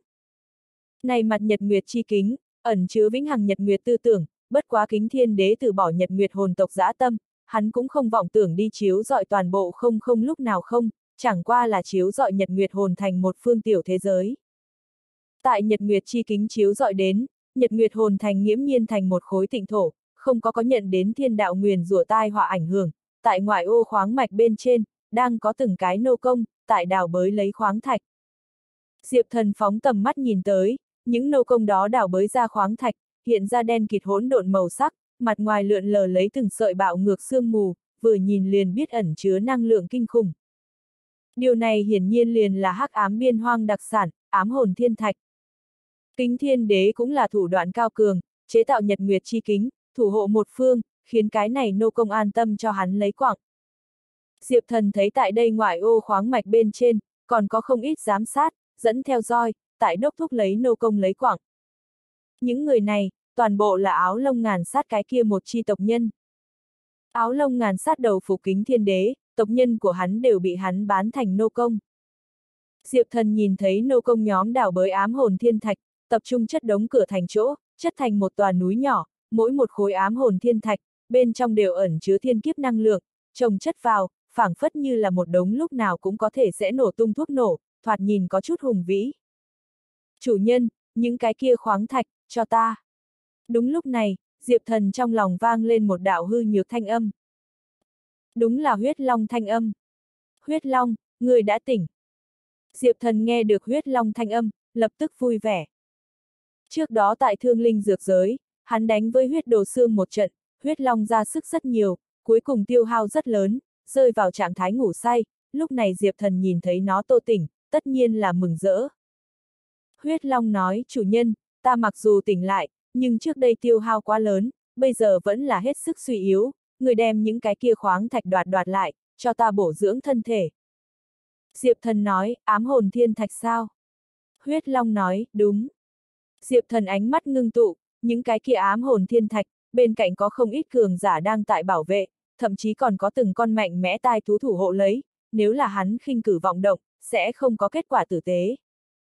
Này mặt nhật nguyệt chi kính, ẩn chứa vĩnh hằng nhật nguyệt tư tưởng, bất quá kính thiên đế từ bỏ nhật nguyệt hồn tộc dã tâm, hắn cũng không vọng tưởng đi chiếu dọi toàn bộ không không lúc nào không, chẳng qua là chiếu dọi nhật nguyệt hồn thành một phương tiểu thế giới. Tại nhật nguyệt chi kính chiếu dọi đến, nhật nguyệt hồn thành nghiễm nhiên thành một khối tịnh thổ, không có có nhận đến thiên đạo nguyền rủa tai họa ảnh hưởng, tại ngoại ô khoáng mạch bên trên, đang có từng cái nô công, tại đào bới lấy khoáng thạch. Diệp Thần phóng tầm mắt nhìn tới, những nô công đó đào bới ra khoáng thạch, hiện ra đen kịt hỗn độn màu sắc, mặt ngoài lượn lờ lấy từng sợi bạo ngược sương mù, vừa nhìn liền biết ẩn chứa năng lượng kinh khủng. Điều này hiển nhiên liền là hắc ám biên hoang đặc sản, ám hồn thiên thạch. Kính thiên đế cũng là thủ đoạn cao cường, chế tạo nhật nguyệt chi kính, thủ hộ một phương, khiến cái này nô công an tâm cho hắn lấy quặng. Diệp Thần thấy tại đây ngoại ô khoáng mạch bên trên, còn có không ít giám sát, dẫn theo roi, tại đốc thúc lấy nô công lấy quặng. Những người này, toàn bộ là áo lông ngàn sát cái kia một chi tộc nhân. Áo lông ngàn sát đầu phục kính thiên đế, tộc nhân của hắn đều bị hắn bán thành nô công. Diệp Thần nhìn thấy nô công nhóm đào bới ám hồn thiên thạch, tập trung chất đống cửa thành chỗ, chất thành một tòa núi nhỏ, mỗi một khối ám hồn thiên thạch, bên trong đều ẩn chứa thiên kiếp năng lượng, chồng chất vào, phảng phất như là một đống lúc nào cũng có thể sẽ nổ tung thuốc nổ, thoạt nhìn có chút hùng vĩ. Chủ nhân, những cái kia khoáng thạch, cho ta. Đúng lúc này, Diệp Thần trong lòng vang lên một đạo hư nhược thanh âm. Đúng là huyết long thanh âm. Huyết long, người đã tỉnh. Diệp Thần nghe được huyết long thanh âm, lập tức vui vẻ. Trước đó tại Thương Linh dược giới, hắn đánh với huyết đồ xương một trận, huyết long ra sức rất nhiều, cuối cùng tiêu hao rất lớn, rơi vào trạng thái ngủ say, lúc này Diệp Thần nhìn thấy nó tô tỉnh, tất nhiên là mừng rỡ. Huyết long nói, chủ nhân, ta mặc dù tỉnh lại, nhưng trước đây tiêu hao quá lớn, bây giờ vẫn là hết sức suy yếu, người đem những cái kia khoáng thạch đoạt đoạt lại, cho ta bổ dưỡng thân thể. Diệp Thần nói, ám hồn thiên thạch sao? Huyết long nói, đúng. Diệp Thần ánh mắt ngưng tụ, những cái kia ám hồn thiên thạch, bên cạnh có không ít cường giả đang tại bảo vệ, thậm chí còn có từng con mạnh mẽ tai thú thủ hộ lấy, nếu là hắn khinh cử vọng động, sẽ không có kết quả tử tế.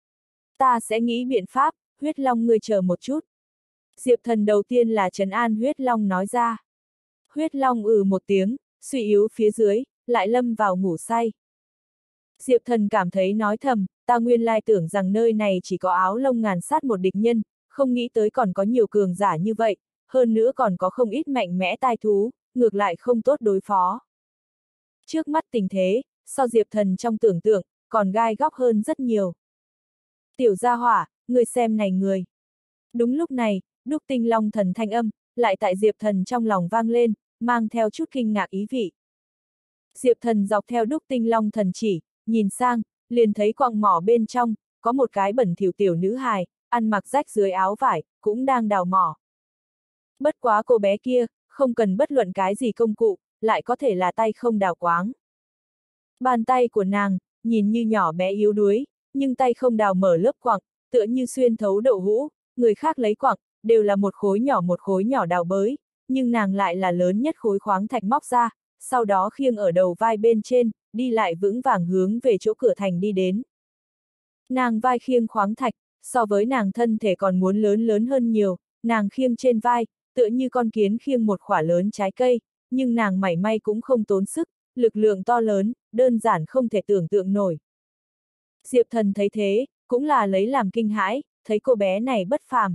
Ta sẽ nghĩ biện pháp, huyết long ngươi chờ một chút. Diệp Thần đầu tiên là trấn an huyết long nói ra. Huyết long ừ một tiếng, suy yếu phía dưới, lại lâm vào ngủ say. Diệp Thần cảm thấy nói thầm, ta nguyên lai tưởng rằng nơi này chỉ có áo lông ngàn sát một địch nhân, không nghĩ tới còn có nhiều cường giả như vậy, hơn nữa còn có không ít mạnh mẽ tai thú, ngược lại không tốt đối phó. Trước mắt tình thế, so Diệp Thần trong tưởng tượng, còn gai góc hơn rất nhiều. Tiểu gia hỏa, người xem này người. Đúng lúc này, Đúc Tinh Long Thần thanh âm, lại tại Diệp Thần trong lòng vang lên, mang theo chút kinh ngạc ý vị. Diệp Thần dọc theo Đúc Tinh Long Thần chỉ, nhìn sang, liền thấy quặng mỏ bên trong, có một cái bẩn thỉu tiểu nữ hài, ăn mặc rách dưới áo vải, cũng đang đào mỏ. Bất quá cô bé kia, không cần bất luận cái gì công cụ, lại có thể là tay không đào quáng. Bàn tay của nàng, nhìn như nhỏ bé yếu đuối, nhưng tay không đào mở lớp quặng, tựa như xuyên thấu đậu hũ, người khác lấy quặng, đều là một khối nhỏ một khối nhỏ đào bới, nhưng nàng lại là lớn nhất khối khoáng thạch móc ra, sau đó khiêng ở đầu vai bên trên, đi lại vững vàng hướng về chỗ cửa thành đi đến. Nàng vai khiêng khoáng thạch, so với nàng thân thể còn muốn lớn lớn hơn nhiều, nàng khiêng trên vai, tựa như con kiến khiêng một quả lớn trái cây, nhưng nàng mảy may cũng không tốn sức, lực lượng to lớn, đơn giản không thể tưởng tượng nổi. Diệp Thần thấy thế, cũng là lấy làm kinh hãi, thấy cô bé này bất phàm.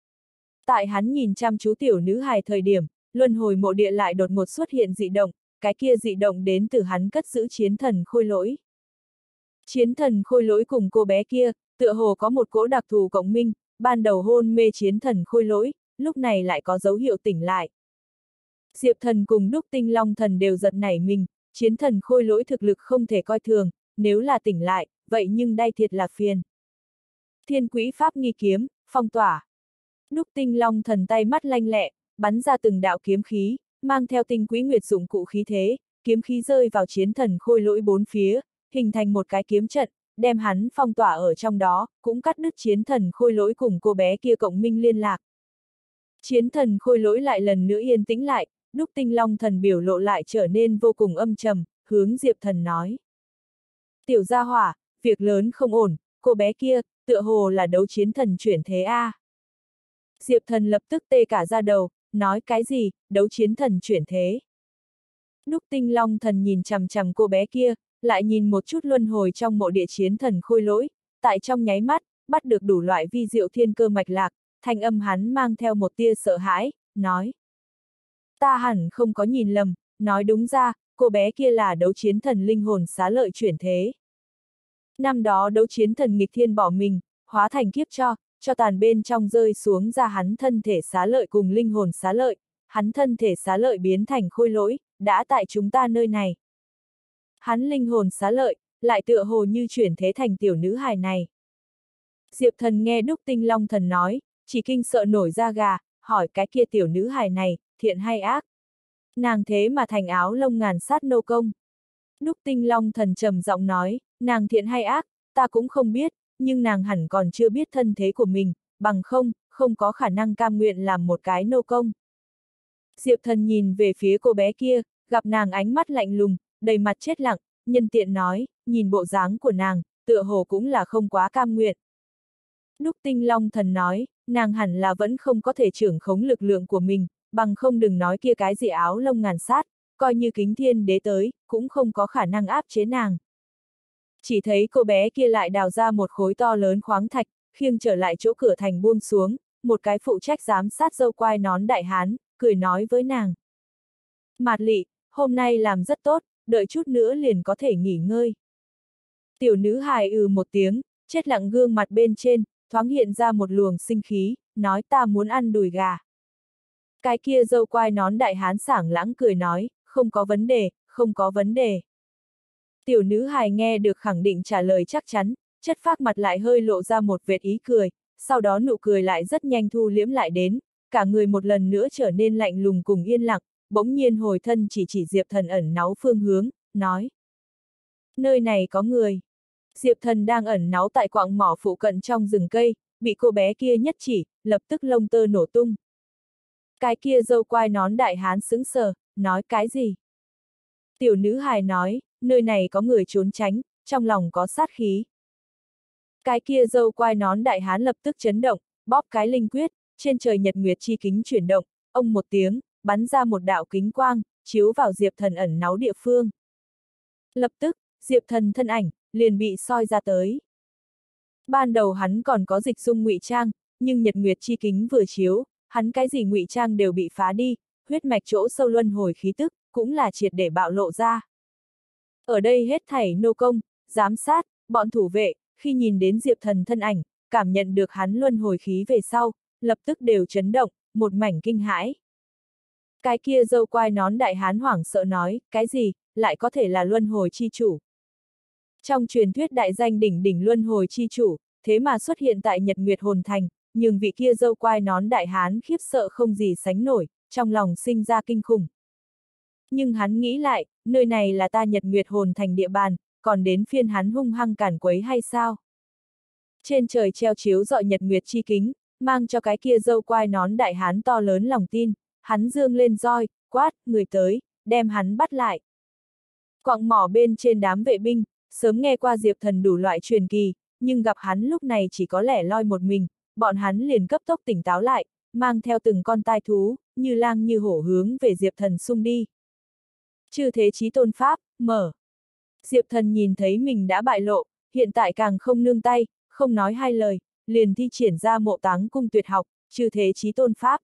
Tại hắn nhìn chăm chú tiểu nữ hài thời điểm, luân hồi mộ địa lại đột ngột xuất hiện dị động, cái kia dị động đến từ hắn cất giữ chiến thần khôi lỗi. Chiến thần khôi lỗi cùng cô bé kia, tựa hồ có một cỗ đặc thù cộng minh, ban đầu hôn mê chiến thần khôi lỗi, lúc này lại có dấu hiệu tỉnh lại. Diệp Thần cùng Đúc Tinh Long Thần đều giật nảy mình, chiến thần khôi lỗi thực lực không thể coi thường, nếu là tỉnh lại, vậy nhưng đây thiệt là phiền. Thiên Quỹ Pháp nghi kiếm, phong tỏa. Đúc Tinh Long Thần tay mắt lanh lẹ, bắn ra từng đạo kiếm khí, mang theo tinh quỹ nguyệt dụng cụ khí thế, kiếm khí rơi vào chiến thần khôi lỗi bốn phía, hình thành một cái kiếm trận, đem hắn phong tỏa ở trong đó, cũng cắt đứt chiến thần khôi lỗi cùng cô bé kia cộng minh liên lạc. Chiến thần khôi lỗi lại lần nữa yên tĩnh lại, Đúc Tinh Long Thần biểu lộ lại trở nên vô cùng âm trầm, hướng Diệp Thần nói. Tiểu gia hỏa, việc lớn không ổn, cô bé kia, tựa hồ là đấu chiến thần chuyển thế a. À. Diệp Thần lập tức tê cả da đầu, nói cái gì, đấu chiến thần chuyển thế. Đúc Tinh Long Thần nhìn chằm chằm cô bé kia, lại nhìn một chút luân hồi trong mộ địa chiến thần khôi lỗi, tại trong nháy mắt, bắt được đủ loại vi diệu thiên cơ mạch lạc, thanh âm hắn mang theo một tia sợ hãi, nói. Ta hẳn không có nhìn lầm, nói đúng ra, cô bé kia là đấu chiến thần linh hồn xá lợi chuyển thế. Năm đó đấu chiến thần nghịch thiên bỏ mình, hóa thành kiếp cho, cho tàn bên trong rơi xuống ra hắn thân thể xá lợi cùng linh hồn xá lợi, hắn thân thể xá lợi biến thành khôi lỗi, đã tại chúng ta nơi này. Hắn linh hồn xá lợi, lại tựa hồ như chuyển thế thành tiểu nữ hài này. Diệp Thần nghe Đúc Tinh Long Thần nói, chỉ kinh sợ nổi da gà, hỏi cái kia tiểu nữ hài này, thiện hay ác? Nàng thế mà thành áo lông ngàn sát nô công. Đúc Tinh Long Thần trầm giọng nói, nàng thiện hay ác, ta cũng không biết, nhưng nàng hẳn còn chưa biết thân thế của mình, bằng không, không có khả năng cam nguyện làm một cái nô công. Diệp Thần nhìn về phía cô bé kia, gặp nàng ánh mắt lạnh lùng, đầy mặt chết lặng, nhân tiện nói, nhìn bộ dáng của nàng, tựa hồ cũng là không quá cam nguyện. Đúc Tinh Long Thần nói, nàng hẳn là vẫn không có thể trưởng khống lực lượng của mình, bằng không đừng nói kia cái gì áo lông ngàn sát, coi như kính thiên đế tới, cũng không có khả năng áp chế nàng. Chỉ thấy cô bé kia lại đào ra một khối to lớn khoáng thạch, khiêng trở lại chỗ cửa thành buông xuống, một cái phụ trách giám sát dâu quai nón đại hán, cười nói với nàng. Mạt Lị, hôm nay làm rất tốt, đợi chút nữa liền có thể nghỉ ngơi. Tiểu nữ hài ừ một tiếng, chết lặng gương mặt bên trên, thoáng hiện ra một luồng sinh khí, nói ta muốn ăn đùi gà. Cái kia dâu quai nón đại hán sảng lãng cười nói, không có vấn đề, không có vấn đề. Tiểu nữ hài nghe được khẳng định trả lời chắc chắn, chất phác mặt lại hơi lộ ra một vệt ý cười, sau đó nụ cười lại rất nhanh thu liễm lại đến, cả người một lần nữa trở nên lạnh lùng cùng yên lặng, bỗng nhiên hồi thân chỉ chỉ Diệp Thần ẩn náu phương hướng, nói. Nơi này có người. Diệp Thần đang ẩn náu tại quặng mỏ phụ cận trong rừng cây, bị cô bé kia nhất chỉ, lập tức lông tơ nổ tung. Cái kia dâu quai nón đại hán sững sờ, nói cái gì? Tiểu nữ hài nói, nơi này có người trốn tránh, trong lòng có sát khí. Cái kia dâu quai nón đại hán lập tức chấn động, bóp cái linh quyết, trên trời nhật nguyệt chi kính chuyển động, ông một tiếng, bắn ra một đạo kính quang, chiếu vào Diệp Thần ẩn náu địa phương. Lập tức, Diệp Thần thân ảnh, liền bị soi ra tới. Ban đầu hắn còn có dịch dung ngụy trang, nhưng nhật nguyệt chi kính vừa chiếu, hắn cái gì ngụy trang đều bị phá đi, huyết mạch chỗ sâu luân hồi khí tức, cũng là triệt để bạo lộ ra. Ở đây hết thảy nô công, giám sát, bọn thủ vệ, khi nhìn đến Diệp Thần thân ảnh, cảm nhận được hắn luân hồi khí về sau, lập tức đều chấn động, một mảnh kinh hãi. Cái kia dâu quai nón đại hán hoảng sợ nói, cái gì, lại có thể là luân hồi chi chủ. Trong truyền thuyết đại danh đỉnh đỉnh luân hồi chi chủ, thế mà xuất hiện tại Nhật Nguyệt Hồn Thành, nhưng vị kia dâu quai nón đại hán khiếp sợ không gì sánh nổi, trong lòng sinh ra kinh khủng. Nhưng hắn nghĩ lại, nơi này là ta Nhật Nguyệt Hồn Thành địa bàn, còn đến phiên hắn hung hăng cản quấy hay sao? Trên trời treo chiếu rọi nhật nguyệt chi kính, mang cho cái kia dâu quai nón đại hán to lớn lòng tin, hắn dương lên roi, quát, người tới, đem hắn bắt lại. Quặng mỏ bên trên đám vệ binh, sớm nghe qua Diệp Thần đủ loại truyền kỳ, nhưng gặp hắn lúc này chỉ có lẻ loi một mình, bọn hắn liền cấp tốc tỉnh táo lại, mang theo từng con tai thú, như lang như hổ hướng về Diệp Thần xung đi. Chư thế chí tôn pháp, mở. Diệp Thần nhìn thấy mình đã bại lộ, hiện tại càng không nương tay, không nói hai lời, liền thi triển ra mộ táng cung tuyệt học, chư thế chí tôn pháp.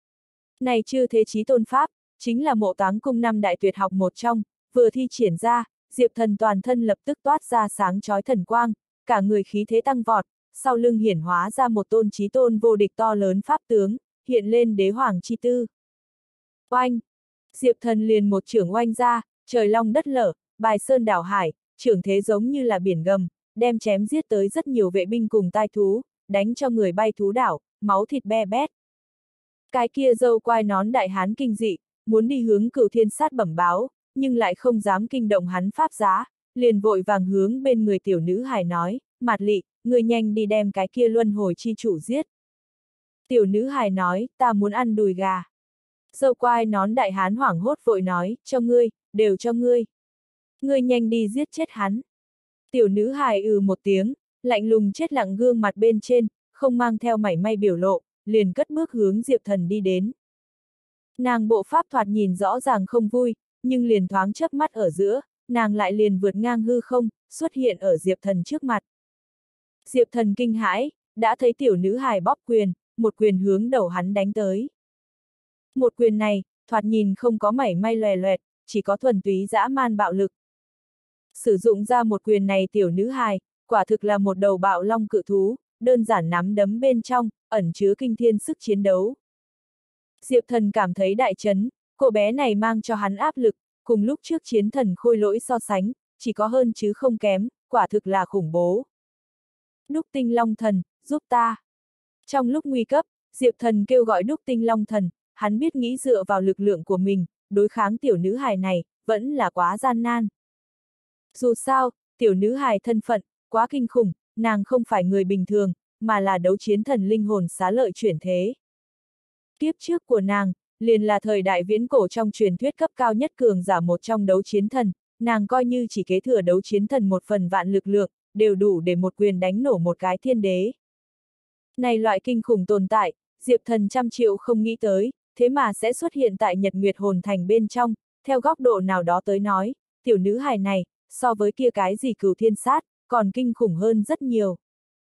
Này chư thế chí tôn pháp, chính là mộ táng cung năm đại tuyệt học một trong, vừa thi triển ra, Diệp Thần toàn thân lập tức toát ra sáng chói thần quang, cả người khí thế tăng vọt, sau lưng hiển hóa ra một tôn chí tôn vô địch to lớn pháp tướng, hiện lên đế hoàng chi tư. Oanh! Diệp Thần liền một chưởng oanh ra, trời long đất lở, bài sơn đảo hải, chưởng thế giống như là biển gầm, đem chém giết tới rất nhiều vệ binh cùng tai thú, đánh cho người bay thú đảo, máu thịt be bét. Cái kia dâu quai nón đại hán kinh dị, muốn đi hướng Cửu Thiên Sát bẩm báo, nhưng lại không dám kinh động hắn pháp giá, liền vội vàng hướng bên người tiểu nữ hài nói, Mạt Lị, người nhanh đi đem cái kia luân hồi chi chủ giết. Tiểu nữ hài nói, ta muốn ăn đùi gà. Dâu quai nón đại hán hoảng hốt vội nói, cho ngươi, đều cho ngươi. Ngươi nhanh đi giết chết hắn. Tiểu nữ hài ừ một tiếng, lạnh lùng chết lặng gương mặt bên trên, không mang theo mảy may biểu lộ, liền cất bước hướng Diệp Thần đi đến. Nàng bộ pháp thoạt nhìn rõ ràng không vui, nhưng liền thoáng chớp mắt ở giữa, nàng lại liền vượt ngang hư không, xuất hiện ở Diệp Thần trước mặt. Diệp Thần kinh hãi, đã thấy tiểu nữ hài bóp quyền, một quyền hướng đầu hắn đánh tới. Một quyền này, thoạt nhìn không có mảy may loè loẹt, chỉ có thuần túy dã man bạo lực. Sử dụng ra một quyền này tiểu nữ hài, quả thực là một đầu bạo long cự thú, đơn giản nắm đấm bên trong, ẩn chứa kinh thiên sức chiến đấu. Diệp Thần cảm thấy đại chấn, cô bé này mang cho hắn áp lực, cùng lúc trước chiến thần khôi lỗi so sánh, chỉ có hơn chứ không kém, quả thực là khủng bố. Đúc Tinh Long Thần, giúp ta. Trong lúc nguy cấp, Diệp Thần kêu gọi Đúc Tinh Long Thần, hắn biết nghĩ dựa vào lực lượng của mình, đối kháng tiểu nữ hài này, vẫn là quá gian nan. Dù sao, tiểu nữ hài thân phận, quá kinh khủng, nàng không phải người bình thường, mà là đấu chiến thần linh hồn xá lợi chuyển thế. Kiếp trước của nàng, liền là thời đại viễn cổ trong truyền thuyết cấp cao nhất cường giả một trong đấu chiến thần, nàng coi như chỉ kế thừa đấu chiến thần một phần vạn lực lượng, đều đủ để một quyền đánh nổ một cái thiên đế. Này loại kinh khủng tồn tại, Diệp Thần trăm triệu không nghĩ tới, thế mà sẽ xuất hiện tại Nhật Nguyệt Hồn Thành bên trong, theo góc độ nào đó tới nói, tiểu nữ hài này, so với kia cái gì Cửu Thiên Sát, còn kinh khủng hơn rất nhiều.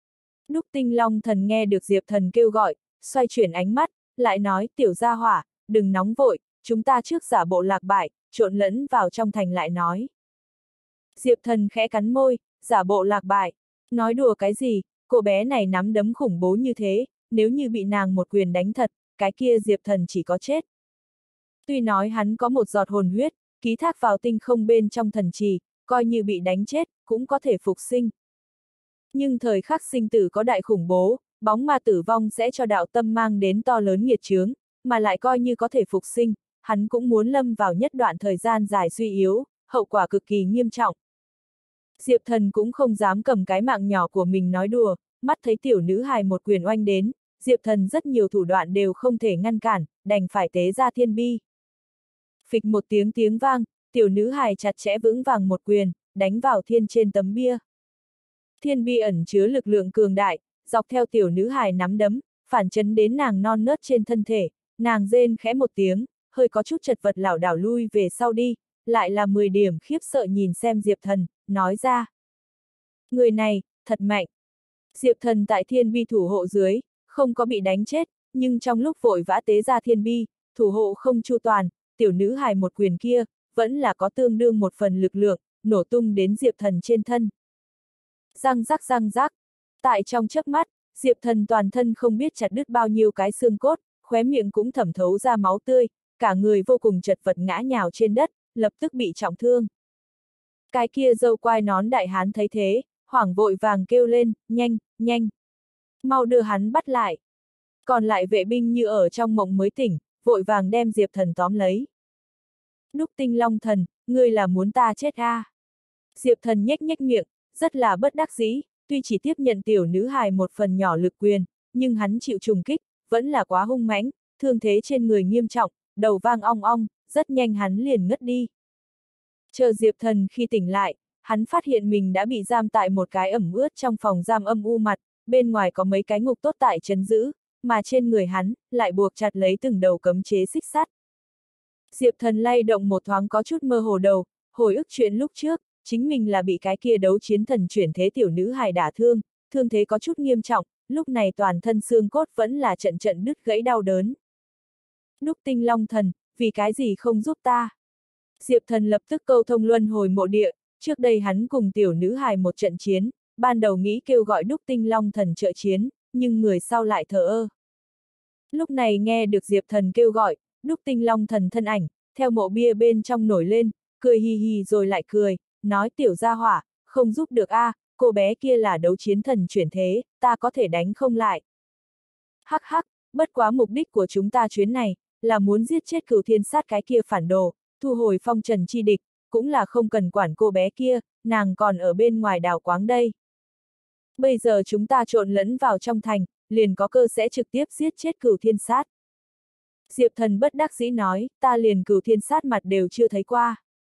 Đúc Tinh Long Thần nghe được Diệp Thần kêu gọi, xoay chuyển ánh mắt, lại nói tiểu gia hỏa, đừng nóng vội, chúng ta trước giả bộ lạc bại, trộn lẫn vào trong thành lại nói. Diệp Thần khẽ cắn môi, giả bộ lạc bại, nói đùa cái gì, cô bé này nắm đấm khủng bố như thế, nếu như bị nàng một quyền đánh thật, cái kia Diệp Thần chỉ có chết. Tuy nói hắn có một giọt hồn huyết, ký thác vào tinh không bên trong thần trì, coi như bị đánh chết, cũng có thể phục sinh. Nhưng thời khắc sinh tử có đại khủng bố, bóng ma tử vong sẽ cho đạo tâm mang đến to lớn nghiệt chướng, mà lại coi như có thể phục sinh, hắn cũng muốn lâm vào nhất đoạn thời gian dài suy yếu, hậu quả cực kỳ nghiêm trọng. Diệp Thần cũng không dám cầm cái mạng nhỏ của mình nói đùa, mắt thấy tiểu nữ hài một quyền oanh đến, Diệp Thần rất nhiều thủ đoạn đều không thể ngăn cản, đành phải tế ra thiên bi. Phịch một tiếng tiếng vang, tiểu nữ hài chặt chẽ vững vàng một quyền, đánh vào thiên trên tấm bia. Thiên bi ẩn chứa lực lượng cường đại, dọc theo tiểu nữ hài nắm đấm, phản chấn đến nàng non nớt trên thân thể, nàng rên khẽ một tiếng, hơi có chút chật vật lảo đảo lui về sau đi, lại là mười điểm khiếp sợ nhìn xem Diệp Thần, nói ra. Người này, thật mạnh. Diệp Thần tại thiên bi thủ hộ dưới, không có bị đánh chết, nhưng trong lúc vội vã tế ra thiên bi, thủ hộ không chu toàn, tiểu nữ hài một quyền kia, vẫn là có tương đương một phần lực lượng, nổ tung đến Diệp Thần trên thân. Răng rắc răng rắc, tại trong chớp mắt, Diệp Thần toàn thân không biết chặt đứt bao nhiêu cái xương cốt, khóe miệng cũng thẩm thấu ra máu tươi, cả người vô cùng chật vật ngã nhào trên đất, lập tức bị trọng thương. Cái kia dâu quai nón đại hán thấy thế, hoảng vội vàng kêu lên, nhanh, nhanh, mau đưa hắn bắt lại. Còn lại vệ binh như ở trong mộng mới tỉnh, vội vàng đem Diệp Thần tóm lấy. Đúc Tinh Long Thần, ngươi là muốn ta chết à? Diệp Thần nhếch nhếch miệng, rất là bất đắc dĩ, tuy chỉ tiếp nhận tiểu nữ hài một phần nhỏ lực quyền, nhưng hắn chịu trùng kích, vẫn là quá hung mãnh, thương thế trên người nghiêm trọng, đầu vang ong ong, rất nhanh hắn liền ngất đi. Chờ Diệp Thần khi tỉnh lại, hắn phát hiện mình đã bị giam tại một cái ẩm ướt trong phòng giam âm u mặt, bên ngoài có mấy cái ngục tốt tại trấn giữ, mà trên người hắn, lại buộc chặt lấy từng đầu cấm chế xích sắt. Diệp Thần lay động một thoáng có chút mơ hồ đầu, hồi ức chuyện lúc trước, chính mình là bị cái kia đấu chiến thần chuyển thế tiểu nữ hài đả thương, thương thế có chút nghiêm trọng, lúc này toàn thân xương cốt vẫn là trận trận đứt gãy đau đớn. Đúc Tinh Long Thần, vì cái gì không giúp ta? Diệp Thần lập tức câu thông luân hồi mộ địa, trước đây hắn cùng tiểu nữ hài một trận chiến, ban đầu nghĩ kêu gọi Đúc Tinh Long Thần trợ chiến, nhưng người sau lại thờ ơ. Lúc này nghe được Diệp Thần kêu gọi, Đúc Tinh Long Thần thân ảnh, theo mộ bia bên trong nổi lên, cười hì hì rồi lại cười, nói tiểu gia hỏa, không giúp được a, à, cô bé kia là đấu chiến thần chuyển thế, ta có thể đánh không lại. Hắc hắc, bất quá mục đích của chúng ta chuyến này, là muốn giết chết Cửu Thiên Sát cái kia phản đồ, thu hồi phong trần chi địch, cũng là không cần quản cô bé kia, nàng còn ở bên ngoài đào quáng đây. Bây giờ chúng ta trộn lẫn vào trong thành, liền có cơ sẽ trực tiếp giết chết Cửu Thiên Sát. Diệp Thần bất đắc dĩ nói, ta liền Cửu Thiên Sát mặt đều chưa thấy qua.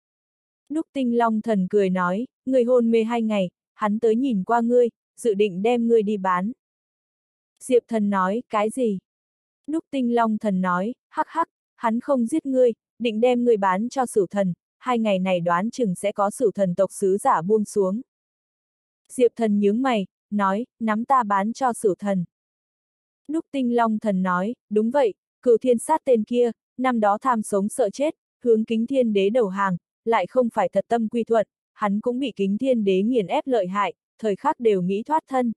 Đúc Tinh Long Thần cười nói, người hôn mê hai ngày, hắn tới nhìn qua ngươi, dự định đem ngươi đi bán. Diệp Thần nói, cái gì? Đúc Tinh Long Thần nói, hắc hắc, hắn không giết ngươi, định đem ngươi bán cho Sửu Thần, hai ngày này đoán chừng sẽ có Sửu Thần tộc sứ giả buông xuống. Diệp Thần nhướng mày, nói, nắm ta bán cho Sửu Thần. Đúc Tinh Long Thần nói, đúng vậy, Cửu Thiên Sát tên kia, năm đó tham sống sợ chết, hướng Kính Thiên Đế đầu hàng, lại không phải thật tâm quy thuận, hắn cũng bị Kính Thiên Đế nghiền ép lợi hại, thời khắc đều nghĩ thoát thân.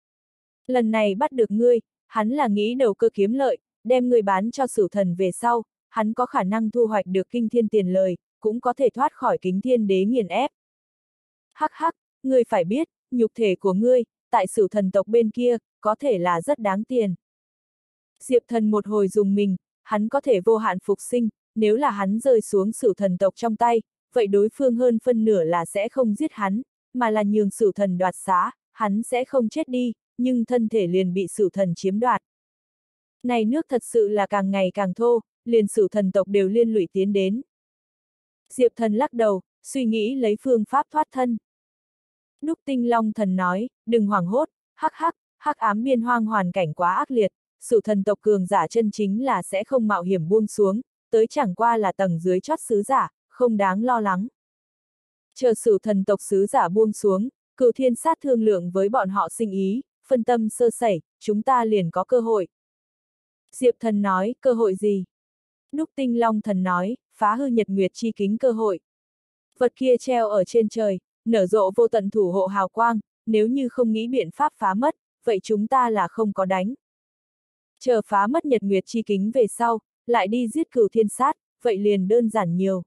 Lần này bắt được ngươi, hắn là nghĩ đầu cơ kiếm lợi, đem ngươi bán cho Sửu Thần về sau, hắn có khả năng thu hoạch được kinh thiên tiền lời, cũng có thể thoát khỏi Kính Thiên Đế nghiền ép. Hắc hắc, ngươi phải biết, nhục thể của ngươi, tại Sửu Thần tộc bên kia, có thể là rất đáng tiền. Diệp Thần một hồi dùng mình, hắn có thể vô hạn phục sinh, nếu là hắn rơi xuống Sửu Thần tộc trong tay, vậy đối phương hơn phân nửa là sẽ không giết hắn, mà là nhường Sửu Thần đoạt xá, hắn sẽ không chết đi, nhưng thân thể liền bị Sửu Thần chiếm đoạt. Này nước thật sự là càng ngày càng thô, liền Sửu Thần tộc đều liên lụy tiến đến. Diệp Thần lắc đầu, suy nghĩ lấy phương pháp thoát thân. Đúc Tinh Long Thần nói, đừng hoảng hốt, hắc hắc, hắc ám biên hoang hoàn cảnh quá ác liệt, Sửu Thần tộc cường giả chân chính là sẽ không mạo hiểm buông xuống, tới chẳng qua là tầng dưới chót sứ giả, không đáng lo lắng. Chờ Sửu Thần tộc sứ giả buông xuống, Cửu Thiên Sát thương lượng với bọn họ sinh ý, phân tâm sơ sẩy, chúng ta liền có cơ hội. Diệp Thần nói, cơ hội gì? Đúc Tinh Long Thần nói, phá hư nhật nguyệt chi kính cơ hội. Vật kia treo ở trên trời, nở rộ vô tận thủ hộ hào quang, nếu như không nghĩ biện pháp phá mất, vậy chúng ta là không có đánh. Chờ phá mất nhật nguyệt chi kính về sau, lại đi giết Cửu Thiên Sát, vậy liền đơn giản nhiều.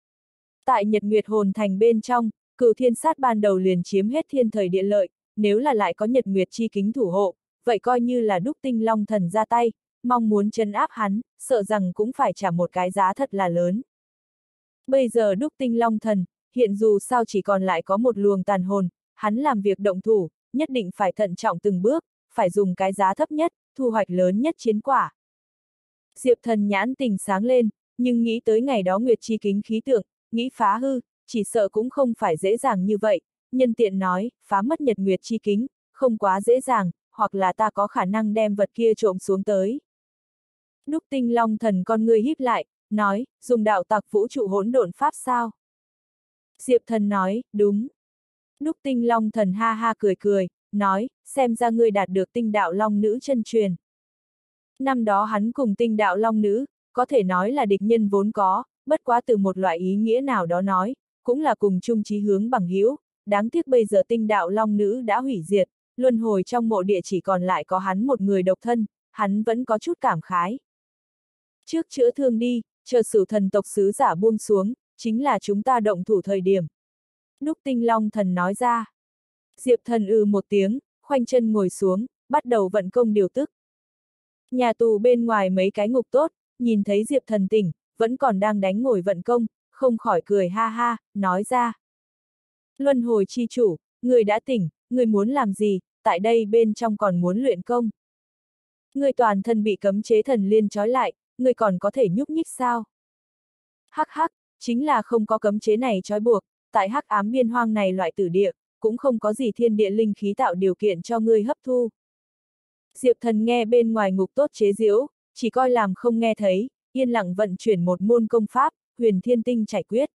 Tại nhật nguyệt hồn thành bên trong, Cửu Thiên Sát ban đầu liền chiếm hết thiên thời địa lợi, nếu là lại có nhật nguyệt chi kính thủ hộ, vậy coi như là Đúc Tinh Long Thần ra tay, mong muốn trấn áp hắn, sợ rằng cũng phải trả một cái giá thật là lớn. Bây giờ Đúc Tinh Long Thần, hiện dù sao chỉ còn lại có một luồng tàn hồn, hắn làm việc động thủ, nhất định phải thận trọng từng bước, phải dùng cái giá thấp nhất, thu hoạch lớn nhất chiến quả. Diệp Thần nhãn tình sáng lên, nhưng nghĩ tới ngày đó nguyệt chi kính khí tượng, nghĩ phá hư, chỉ sợ cũng không phải dễ dàng như vậy, nhân tiện nói, phá mất nhật nguyệt chi kính, không quá dễ dàng, hoặc là ta có khả năng đem vật kia trộm xuống tới. Đúc Tinh Long Thần con ngươi híp lại, nói, dùng đạo tặc vũ trụ hỗn độn pháp sao? Diệp Thần nói, đúng. Đúc Tinh Long Thần ha ha cười cười, nói, xem ra ngươi đạt được tinh đạo long nữ chân truyền. Năm đó hắn cùng tinh đạo long nữ, có thể nói là địch nhân vốn có, bất quá từ một loại ý nghĩa nào đó nói, cũng là cùng chung chí hướng bằng hữu. Đáng tiếc bây giờ tinh đạo long nữ đã hủy diệt, luân hồi trong mộ địa chỉ còn lại có hắn một người độc thân, hắn vẫn có chút cảm khái. Trước chữa thương đi, chờ Sửu thần tộc sứ giả buông xuống, chính là chúng ta động thủ thời điểm. Đúc Tinh Long Thần nói ra. Diệp Thần ư một tiếng, khoanh chân ngồi xuống, bắt đầu vận công điều tức. Nhà tù bên ngoài mấy cái ngục tốt, nhìn thấy Diệp Thần tỉnh, vẫn còn đang đánh ngồi vận công, không khỏi cười ha ha, nói ra. Luân hồi chi chủ, người đã tỉnh, người muốn làm gì, tại đây bên trong còn muốn luyện công. Người toàn thân bị cấm chế thần liên trói lại, người còn có thể nhúc nhích sao? Hắc hắc, chính là không có cấm chế này trói buộc, tại hắc ám biên hoang này loại tử địa, cũng không có gì thiên địa linh khí tạo điều kiện cho ngươi hấp thu. Diệp Thần nghe bên ngoài ngục tốt chế giễu, chỉ coi làm không nghe thấy, yên lặng vận chuyển một môn công pháp, huyền thiên tinh trải quyết.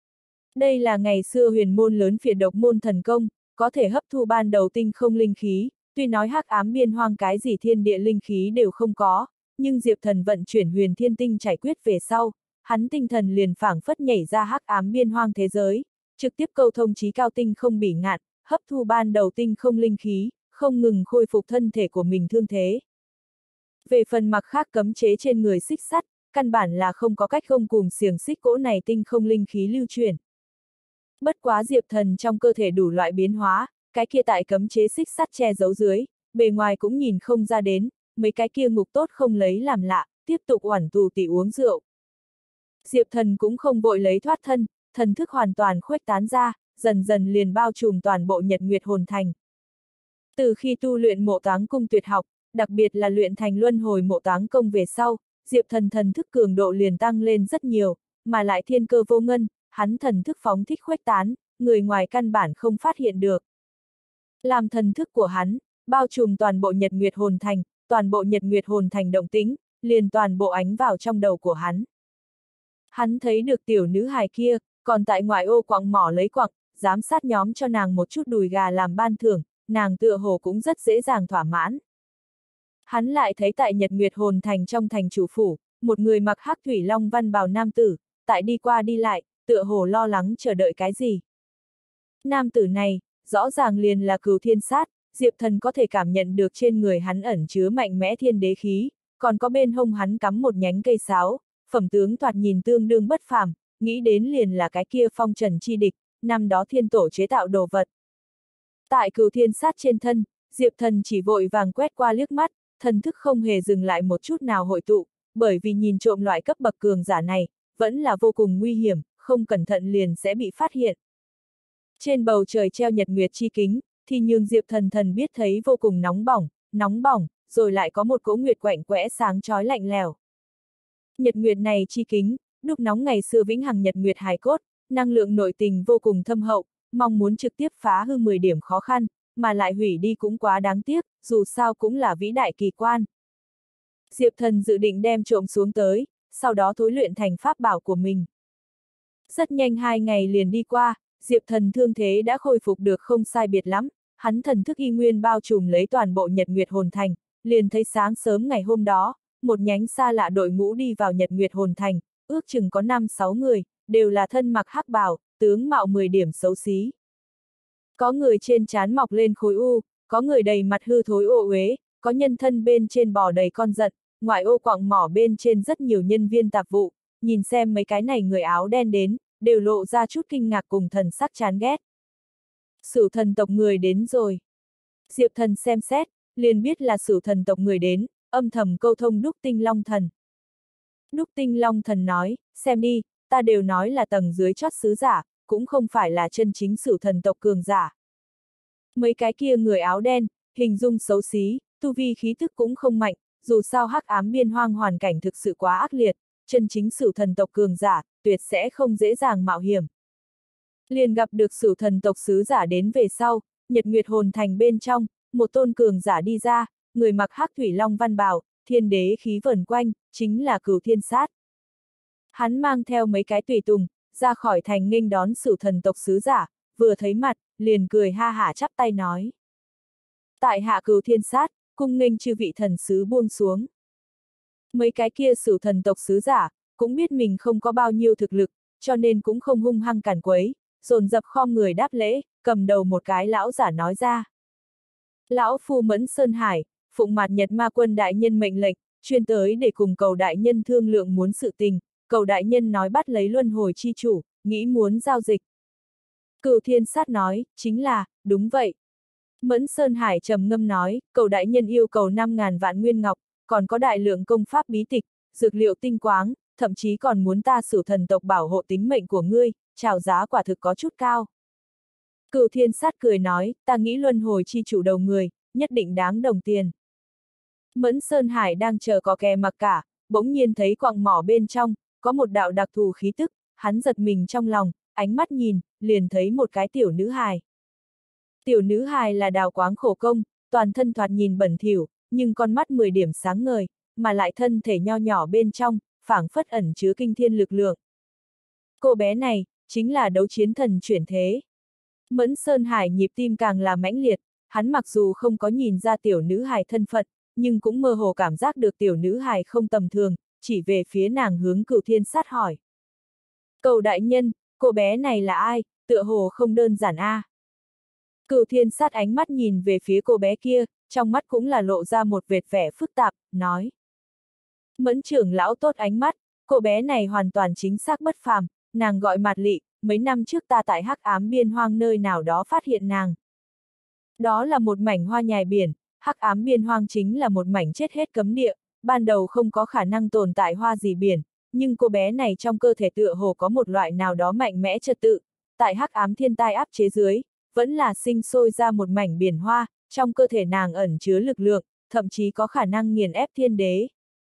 Đây là ngày xưa huyền môn lớn phiệt độc môn thần công, có thể hấp thu ban đầu tinh không linh khí, tuy nói hắc ám biên hoang cái gì thiên địa linh khí đều không có, nhưng Diệp Thần vận chuyển huyền thiên tinh trải quyết về sau, hắn tinh thần liền phảng phất nhảy ra hắc ám biên hoang thế giới, trực tiếp câu thông chí cao tinh không bỉ ngạn, hấp thu ban đầu tinh không linh khí, không ngừng khôi phục thân thể của mình thương thế. Về phần mặc khác cấm chế trên người xích sắt, căn bản là không có cách không cùng xiềng xích cỗ này tinh không linh khí lưu truyền. Bất quá Diệp Thần trong cơ thể đủ loại biến hóa, cái kia tại cấm chế xích sắt che giấu dưới, bề ngoài cũng nhìn không ra đến, mấy cái kia ngục tốt không lấy làm lạ, tiếp tục oản tù tỉ uống rượu. Diệp Thần cũng không vội lấy thoát thân, thần thức hoàn toàn khuếch tán ra, dần dần liền bao trùm toàn bộ nhật nguyệt hồn thành. Từ khi tu luyện mộ táng cung tuyệt học, đặc biệt là luyện thành luân hồi mộ táng công về sau, Diệp Thần thần thức cường độ liền tăng lên rất nhiều, mà lại thiên cơ vô ngân, hắn thần thức phóng thích khuếch tán, người ngoài căn bản không phát hiện được. Làm thần thức của hắn, bao trùm toàn bộ nhật nguyệt hồn thành, toàn bộ nhật nguyệt hồn thành động tĩnh, liền toàn bộ ánh vào trong đầu của hắn. Hắn thấy được tiểu nữ hài kia, còn tại ngoại ô quặng mỏ lấy quặng, giám sát nhóm cho nàng một chút đùi gà làm ban thưởng, nàng tựa hồ cũng rất dễ dàng thỏa mãn. Hắn lại thấy tại Nhật Nguyệt Hồn Thành trong thành chủ phủ, một người mặc hắc thủy long văn bào nam tử, tại đi qua đi lại, tựa hồ lo lắng chờ đợi cái gì. Nam tử này, rõ ràng liền là Cửu Thiên Sát, Diệp Thần có thể cảm nhận được trên người hắn ẩn chứa mạnh mẽ thiên đế khí, còn có bên hông hắn cắm một nhánh cây sáo, phẩm tướng thoạt nhìn tương đương bất phàm, nghĩ đến liền là cái kia phong trần chi địch, năm đó thiên tổ chế tạo đồ vật. Tại Cửu Thiên Sát trên thân, Diệp Thần chỉ vội vàng quét qua liếc mắt, thần thức không hề dừng lại một chút nào hội tụ, bởi vì nhìn trộm loại cấp bậc cường giả này, vẫn là vô cùng nguy hiểm, không cẩn thận liền sẽ bị phát hiện. Trên bầu trời treo nhật nguyệt chi kính, thì nhường Diệp Thần thần biết thấy vô cùng nóng bỏng, nóng bỏng, rồi lại có một cỗ nguyệt quạnh quẽ sáng chói lạnh lẽo. Nhật nguyệt này chi kính, đúc nóng ngày xưa vĩnh hằng nhật nguyệt hài cốt, năng lượng nội tình vô cùng thâm hậu, mong muốn trực tiếp phá hư mười điểm khó khăn, mà lại hủy đi cũng quá đáng tiếc, dù sao cũng là vĩ đại kỳ quan. Diệp Thần dự định đem trộm xuống tới, sau đó thối luyện thành pháp bảo của mình. Rất nhanh hai ngày liền đi qua, Diệp Thần thương thế đã khôi phục được không sai biệt lắm, hắn thần thức y nguyên bao trùm lấy toàn bộ Nhật Nguyệt Hồn Thành, liền thấy sáng sớm ngày hôm đó, một nhánh xa lạ đội ngũ đi vào Nhật Nguyệt Hồn Thành, ước chừng có năm sáu người, đều là thân mặc hắc bào, tướng mạo mười điểm xấu xí. Có người trên trán mọc lên khối u, có người đầy mặt hư thối ô uế, có nhân thân bên trên bò đầy con giật, ngoại ô quặng mỏ bên trên rất nhiều nhân viên tạp vụ, nhìn xem mấy cái này người áo đen đến, đều lộ ra chút kinh ngạc cùng thần sắc chán ghét. Sửu thần tộc người đến rồi. Diệp Thần xem xét, liền biết là Sửu thần tộc người đến, âm thầm câu thông Đúc Tinh Long Thần. Đúc Tinh Long Thần nói, xem đi, ta đều nói là tầng dưới chót sứ giả, cũng không phải là chân chính Sửu thần tộc cường giả. Mấy cái kia người áo đen, hình dung xấu xí, tu vi khí thức cũng không mạnh, dù sao hắc ám biên hoang hoàn cảnh thực sự quá ác liệt, chân chính Sửu thần tộc cường giả, tuyệt sẽ không dễ dàng mạo hiểm. Liền gặp được Sửu thần tộc sứ giả đến về sau, Nhật Nguyệt Hồn Thành bên trong, một tôn cường giả đi ra, người mặc hắc thủy long văn bào, thiên đế khí vẩn quanh, chính là Cửu Thiên Sát. Hắn mang theo mấy cái tùy tùng, ra khỏi thành nghênh đón Sửu thần tộc sứ giả, vừa thấy mặt, liền cười ha hả chắp tay nói. Tại hạ Cửu Thiên Sát, cung nghênh chư vị thần sứ buông xuống. Mấy cái kia Sửu thần tộc sứ giả, cũng biết mình không có bao nhiêu thực lực, cho nên cũng không hung hăng cản quấy, dồn dập khom người đáp lễ, cầm đầu một cái lão giả nói ra. Lão phu Mẫn Sơn Hải, phụng Mạt Nhật Ma Quân đại nhân mệnh lệnh, chuyên tới để cùng Cầu đại nhân thương lượng muốn sự tình, Cầu đại nhân nói bắt lấy luân hồi chi chủ, nghĩ muốn giao dịch. Cửu Thiên Sát nói, chính là, đúng vậy. Mẫn Sơn Hải trầm ngâm nói, Cầu đại nhân yêu cầu năm ngàn vạn nguyên ngọc, còn có đại lượng công pháp bí tịch, dược liệu tinh quáng, thậm chí còn muốn ta Sửu thần tộc bảo hộ tính mệnh của ngươi, chào giá quả thực có chút cao. Cửu Thiên Sát cười nói, ta nghĩ luân hồi chi chủ đầu người, nhất định đáng đồng tiền. Mẫn Sơn Hải đang chờ có kè mặc cả, bỗng nhiên thấy quặng mỏ bên trong, có một đạo đặc thù khí tức, hắn giật mình trong lòng, ánh mắt nhìn, liền thấy một cái tiểu nữ hài. Tiểu nữ hài là đào quáng khổ công, toàn thân thoạt nhìn bẩn thỉu, nhưng con mắt mười điểm sáng ngời, mà lại thân thể nho nhỏ bên trong, phảng phất ẩn chứa kinh thiên lực lượng. Cô bé này, chính là đấu chiến thần chuyển thế. Mẫn Sơn Hải nhịp tim càng là mãnh liệt, hắn mặc dù không có nhìn ra tiểu nữ hài thân phận, nhưng cũng mơ hồ cảm giác được tiểu nữ hài không tầm thường, chỉ về phía nàng hướng Cửu Thiên Sát hỏi. Cầu đại nhân, cô bé này là ai, tựa hồ không đơn giản a. À. Cửu Thiên Sát ánh mắt nhìn về phía cô bé kia, trong mắt cũng là lộ ra một vệt vẻ phức tạp, nói. Mẫn trưởng lão tốt ánh mắt, cô bé này hoàn toàn chính xác bất phàm, nàng gọi Mạt Lị, mấy năm trước ta tại hắc ám biên hoang nơi nào đó phát hiện nàng. Đó là một mảnh hoa nhài biển, hắc ám biên hoang chính là một mảnh chết hết cấm địa, ban đầu không có khả năng tồn tại hoa gì biển, nhưng cô bé này trong cơ thể tựa hồ có một loại nào đó mạnh mẽ trật tự, tại hắc ám thiên tai áp chế dưới, vẫn là sinh sôi ra một mảnh biển hoa, trong cơ thể nàng ẩn chứa lực lượng, thậm chí có khả năng nghiền ép thiên đế.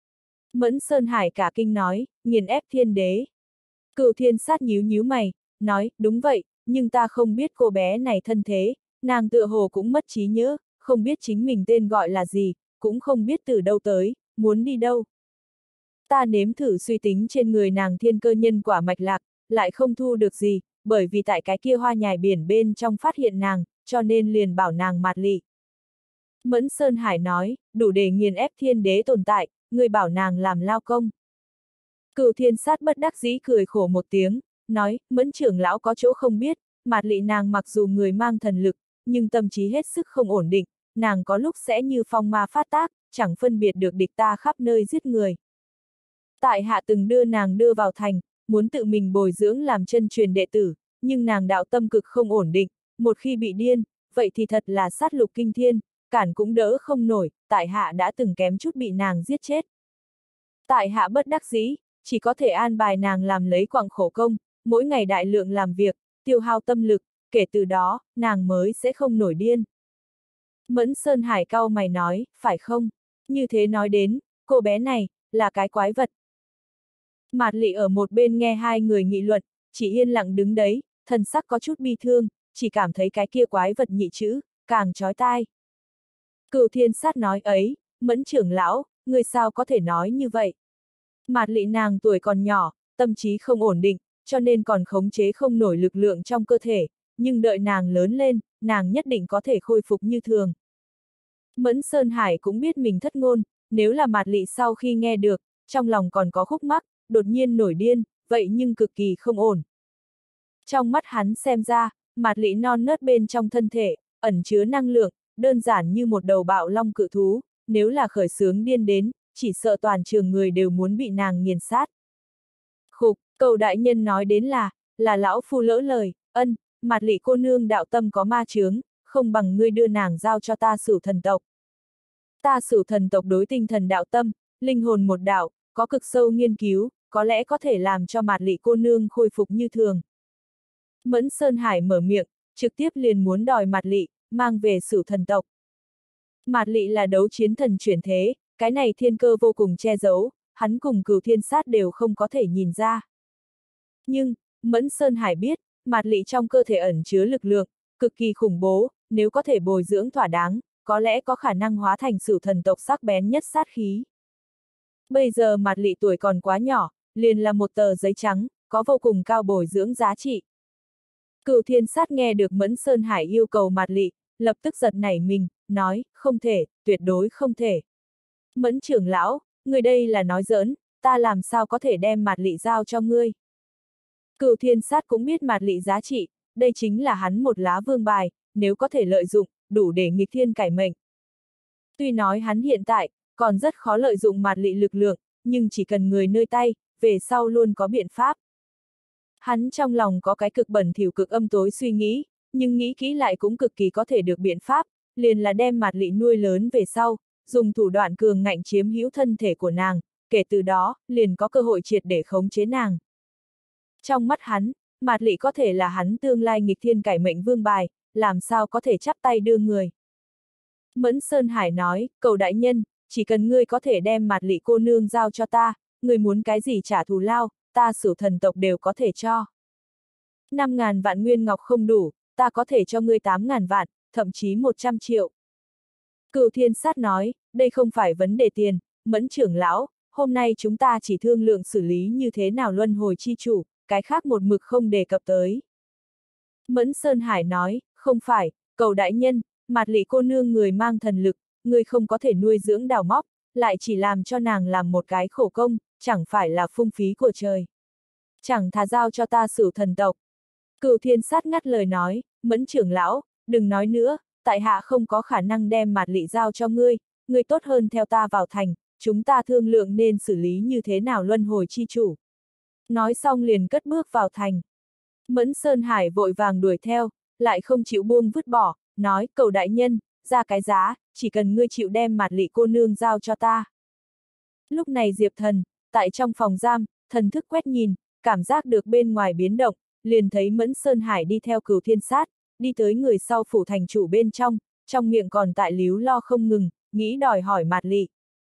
Mẫn Sơn Hải cả kinh nói, nghiền ép thiên đế. Cửu Thiên Sát nhíu nhíu mày, nói, đúng vậy, nhưng ta không biết cô bé này thân thế, nàng tựa hồ cũng mất trí nhớ, không biết chính mình tên gọi là gì, cũng không biết từ đâu tới, muốn đi đâu. Ta nếm thử suy tính trên người nàng thiên cơ nhân quả mạch lạc, lại không thu được gì, bởi vì tại cái kia hoa nhài biển bên trong phát hiện nàng, cho nên liền bảo nàng Mạt Lị. Mẫn Sơn Hải nói, đủ để nghiền ép thiên đế tồn tại, người bảo nàng làm lao công. Cửu Thiên Sát bất đắc dĩ cười khổ một tiếng, nói, Mẫn trưởng lão có chỗ không biết, Mạt Lị nàng mặc dù người mang thần lực, nhưng tâm trí hết sức không ổn định, nàng có lúc sẽ như phong ma phát tác, chẳng phân biệt được địch ta khắp nơi giết người. Tại hạ từng đưa nàng đưa vào thành, muốn tự mình bồi dưỡng làm chân truyền đệ tử, nhưng nàng đạo tâm cực không ổn định, một khi bị điên, vậy thì thật là sát lục kinh thiên, cản cũng đỡ không nổi, tại hạ đã từng kém chút bị nàng giết chết. Tại hạ bất đắc dĩ, chỉ có thể an bài nàng làm lấy quặng khổ công, mỗi ngày đại lượng làm việc, tiêu hao tâm lực, kể từ đó, nàng mới sẽ không nổi điên. Mẫn Sơn Hải cau mày nói, phải không? Như thế nói đến, cô bé này, là cái quái vật. Mạt Lị ở một bên nghe hai người nghị luận, chỉ yên lặng đứng đấy, thần sắc có chút bi thương, chỉ cảm thấy cái kia quái vật nhị chữ, càng chói tai. Cửu Thiên Sát nói ấy, Mẫn trưởng lão, người sao có thể nói như vậy? Mạt Lị nàng tuổi còn nhỏ, tâm trí không ổn định, cho nên còn khống chế không nổi lực lượng trong cơ thể, nhưng đợi nàng lớn lên, nàng nhất định có thể khôi phục như thường. Mẫn Sơn Hải cũng biết mình thất ngôn, nếu là Mạt Lị sau khi nghe được, trong lòng còn có khúc mắc, đột nhiên nổi điên, vậy nhưng cực kỳ không ổn. Trong mắt hắn xem ra, Mạt Lị non nớt bên trong thân thể, ẩn chứa năng lượng, đơn giản như một đầu bạo long cự thú, nếu là khởi xướng điên đến, chỉ sợ toàn trường người đều muốn bị nàng nghiền sát. Khục, Cầu đại nhân nói đến là, là lão phu lỡ lời, ân, Mạt Lị cô nương đạo tâm có ma chướng, không bằng ngươi đưa nàng giao cho ta Sửu thần tộc. Ta Sửu thần tộc đối tinh thần đạo tâm, linh hồn một đạo, có cực sâu nghiên cứu, có lẽ có thể làm cho Mạt Lị cô nương khôi phục như thường. Mẫn Sơn Hải mở miệng, trực tiếp liền muốn đòi Mạt Lị, mang về Sửu thần tộc. Mạt Lị là đấu chiến thần chuyển thế, cái này thiên cơ vô cùng che giấu, hắn cùng Cửu Thiên Sát đều không có thể nhìn ra. Nhưng, Mẫn Sơn Hải biết, Mạt Lị trong cơ thể ẩn chứa lực lượng, cực kỳ khủng bố, nếu có thể bồi dưỡng thỏa đáng, có lẽ có khả năng hóa thành Sửu thần tộc sắc bén nhất sát khí. Bây giờ Mạt Lị tuổi còn quá nhỏ, liền là một tờ giấy trắng, có vô cùng cao bồi dưỡng giá trị. Cửu Thiên Sát nghe được Mẫn Sơn Hải yêu cầu Mạt Lị, lập tức giật nảy mình, nói, không thể, tuyệt đối không thể. Mẫn trưởng lão, người đây là nói giỡn, ta làm sao có thể đem Mạt Lị giao cho ngươi. Cửu Thiên Sát cũng biết Mạt Lị giá trị, đây chính là hắn một lá vương bài, nếu có thể lợi dụng, đủ để nghịch thiên cải mệnh. Tuy nói hắn hiện tại, còn rất khó lợi dụng Mạt Lị lực lượng, nhưng chỉ cần người nơi tay, về sau luôn có biện pháp. Hắn trong lòng có cái cực bẩn thỉu cực âm tối suy nghĩ, nhưng nghĩ kỹ lại cũng cực kỳ có thể được biện pháp, liền là đem Mạt Lị nuôi lớn về sau, dùng thủ đoạn cường ngạnh chiếm hữu thân thể của nàng, kể từ đó, liền có cơ hội triệt để khống chế nàng. Trong mắt hắn, Mạt Lị có thể là hắn tương lai nghịch thiên cải mệnh vương bài, làm sao có thể chắp tay đưa người. Mẫn Sơn Hải nói, Cầu đại nhân, chỉ cần ngươi có thể đem Mạt Lị cô nương giao cho ta, ngươi muốn cái gì trả thù lao, ta Sửu thần tộc đều có thể cho. Năm ngàn vạn nguyên ngọc không đủ, ta có thể cho ngươi tám ngàn vạn, thậm chí một trăm triệu. Cửu Thiên Sát nói, đây không phải vấn đề tiền, Mẫn trưởng lão, hôm nay chúng ta chỉ thương lượng xử lý như thế nào luân hồi chi chủ, cái khác một mực không đề cập tới. Mẫn Sơn Hải nói, không phải, Cầu đại nhân, Mạt Lị cô nương người mang thần lực, người không có thể nuôi dưỡng đào móc, lại chỉ làm cho nàng làm một cái khổ công, chẳng phải là phung phí của trời. Chẳng thà giao cho ta Sửu thần tộc. Cửu Thiên Sát ngắt lời nói, Mẫn trưởng lão, đừng nói nữa, tại hạ không có khả năng đem Mạt Lị giao cho ngươi, ngươi tốt hơn theo ta vào thành, chúng ta thương lượng nên xử lý như thế nào luân hồi chi chủ. Nói xong liền cất bước vào thành. Mẫn Sơn Hải vội vàng đuổi theo, lại không chịu buông vứt bỏ, nói, Cầu đại nhân, ra cái giá, chỉ cần ngươi chịu đem Mạt Lị cô nương giao cho ta. Lúc này Diệp Thần, tại trong phòng giam, thần thức quét nhìn, cảm giác được bên ngoài biến động, liền thấy Mẫn Sơn Hải đi theo Cửu Thiên Sát, đi tới người sau phủ thành chủ bên trong, trong miệng còn tại líu lo không ngừng, nghĩ đòi hỏi Mạt Lị.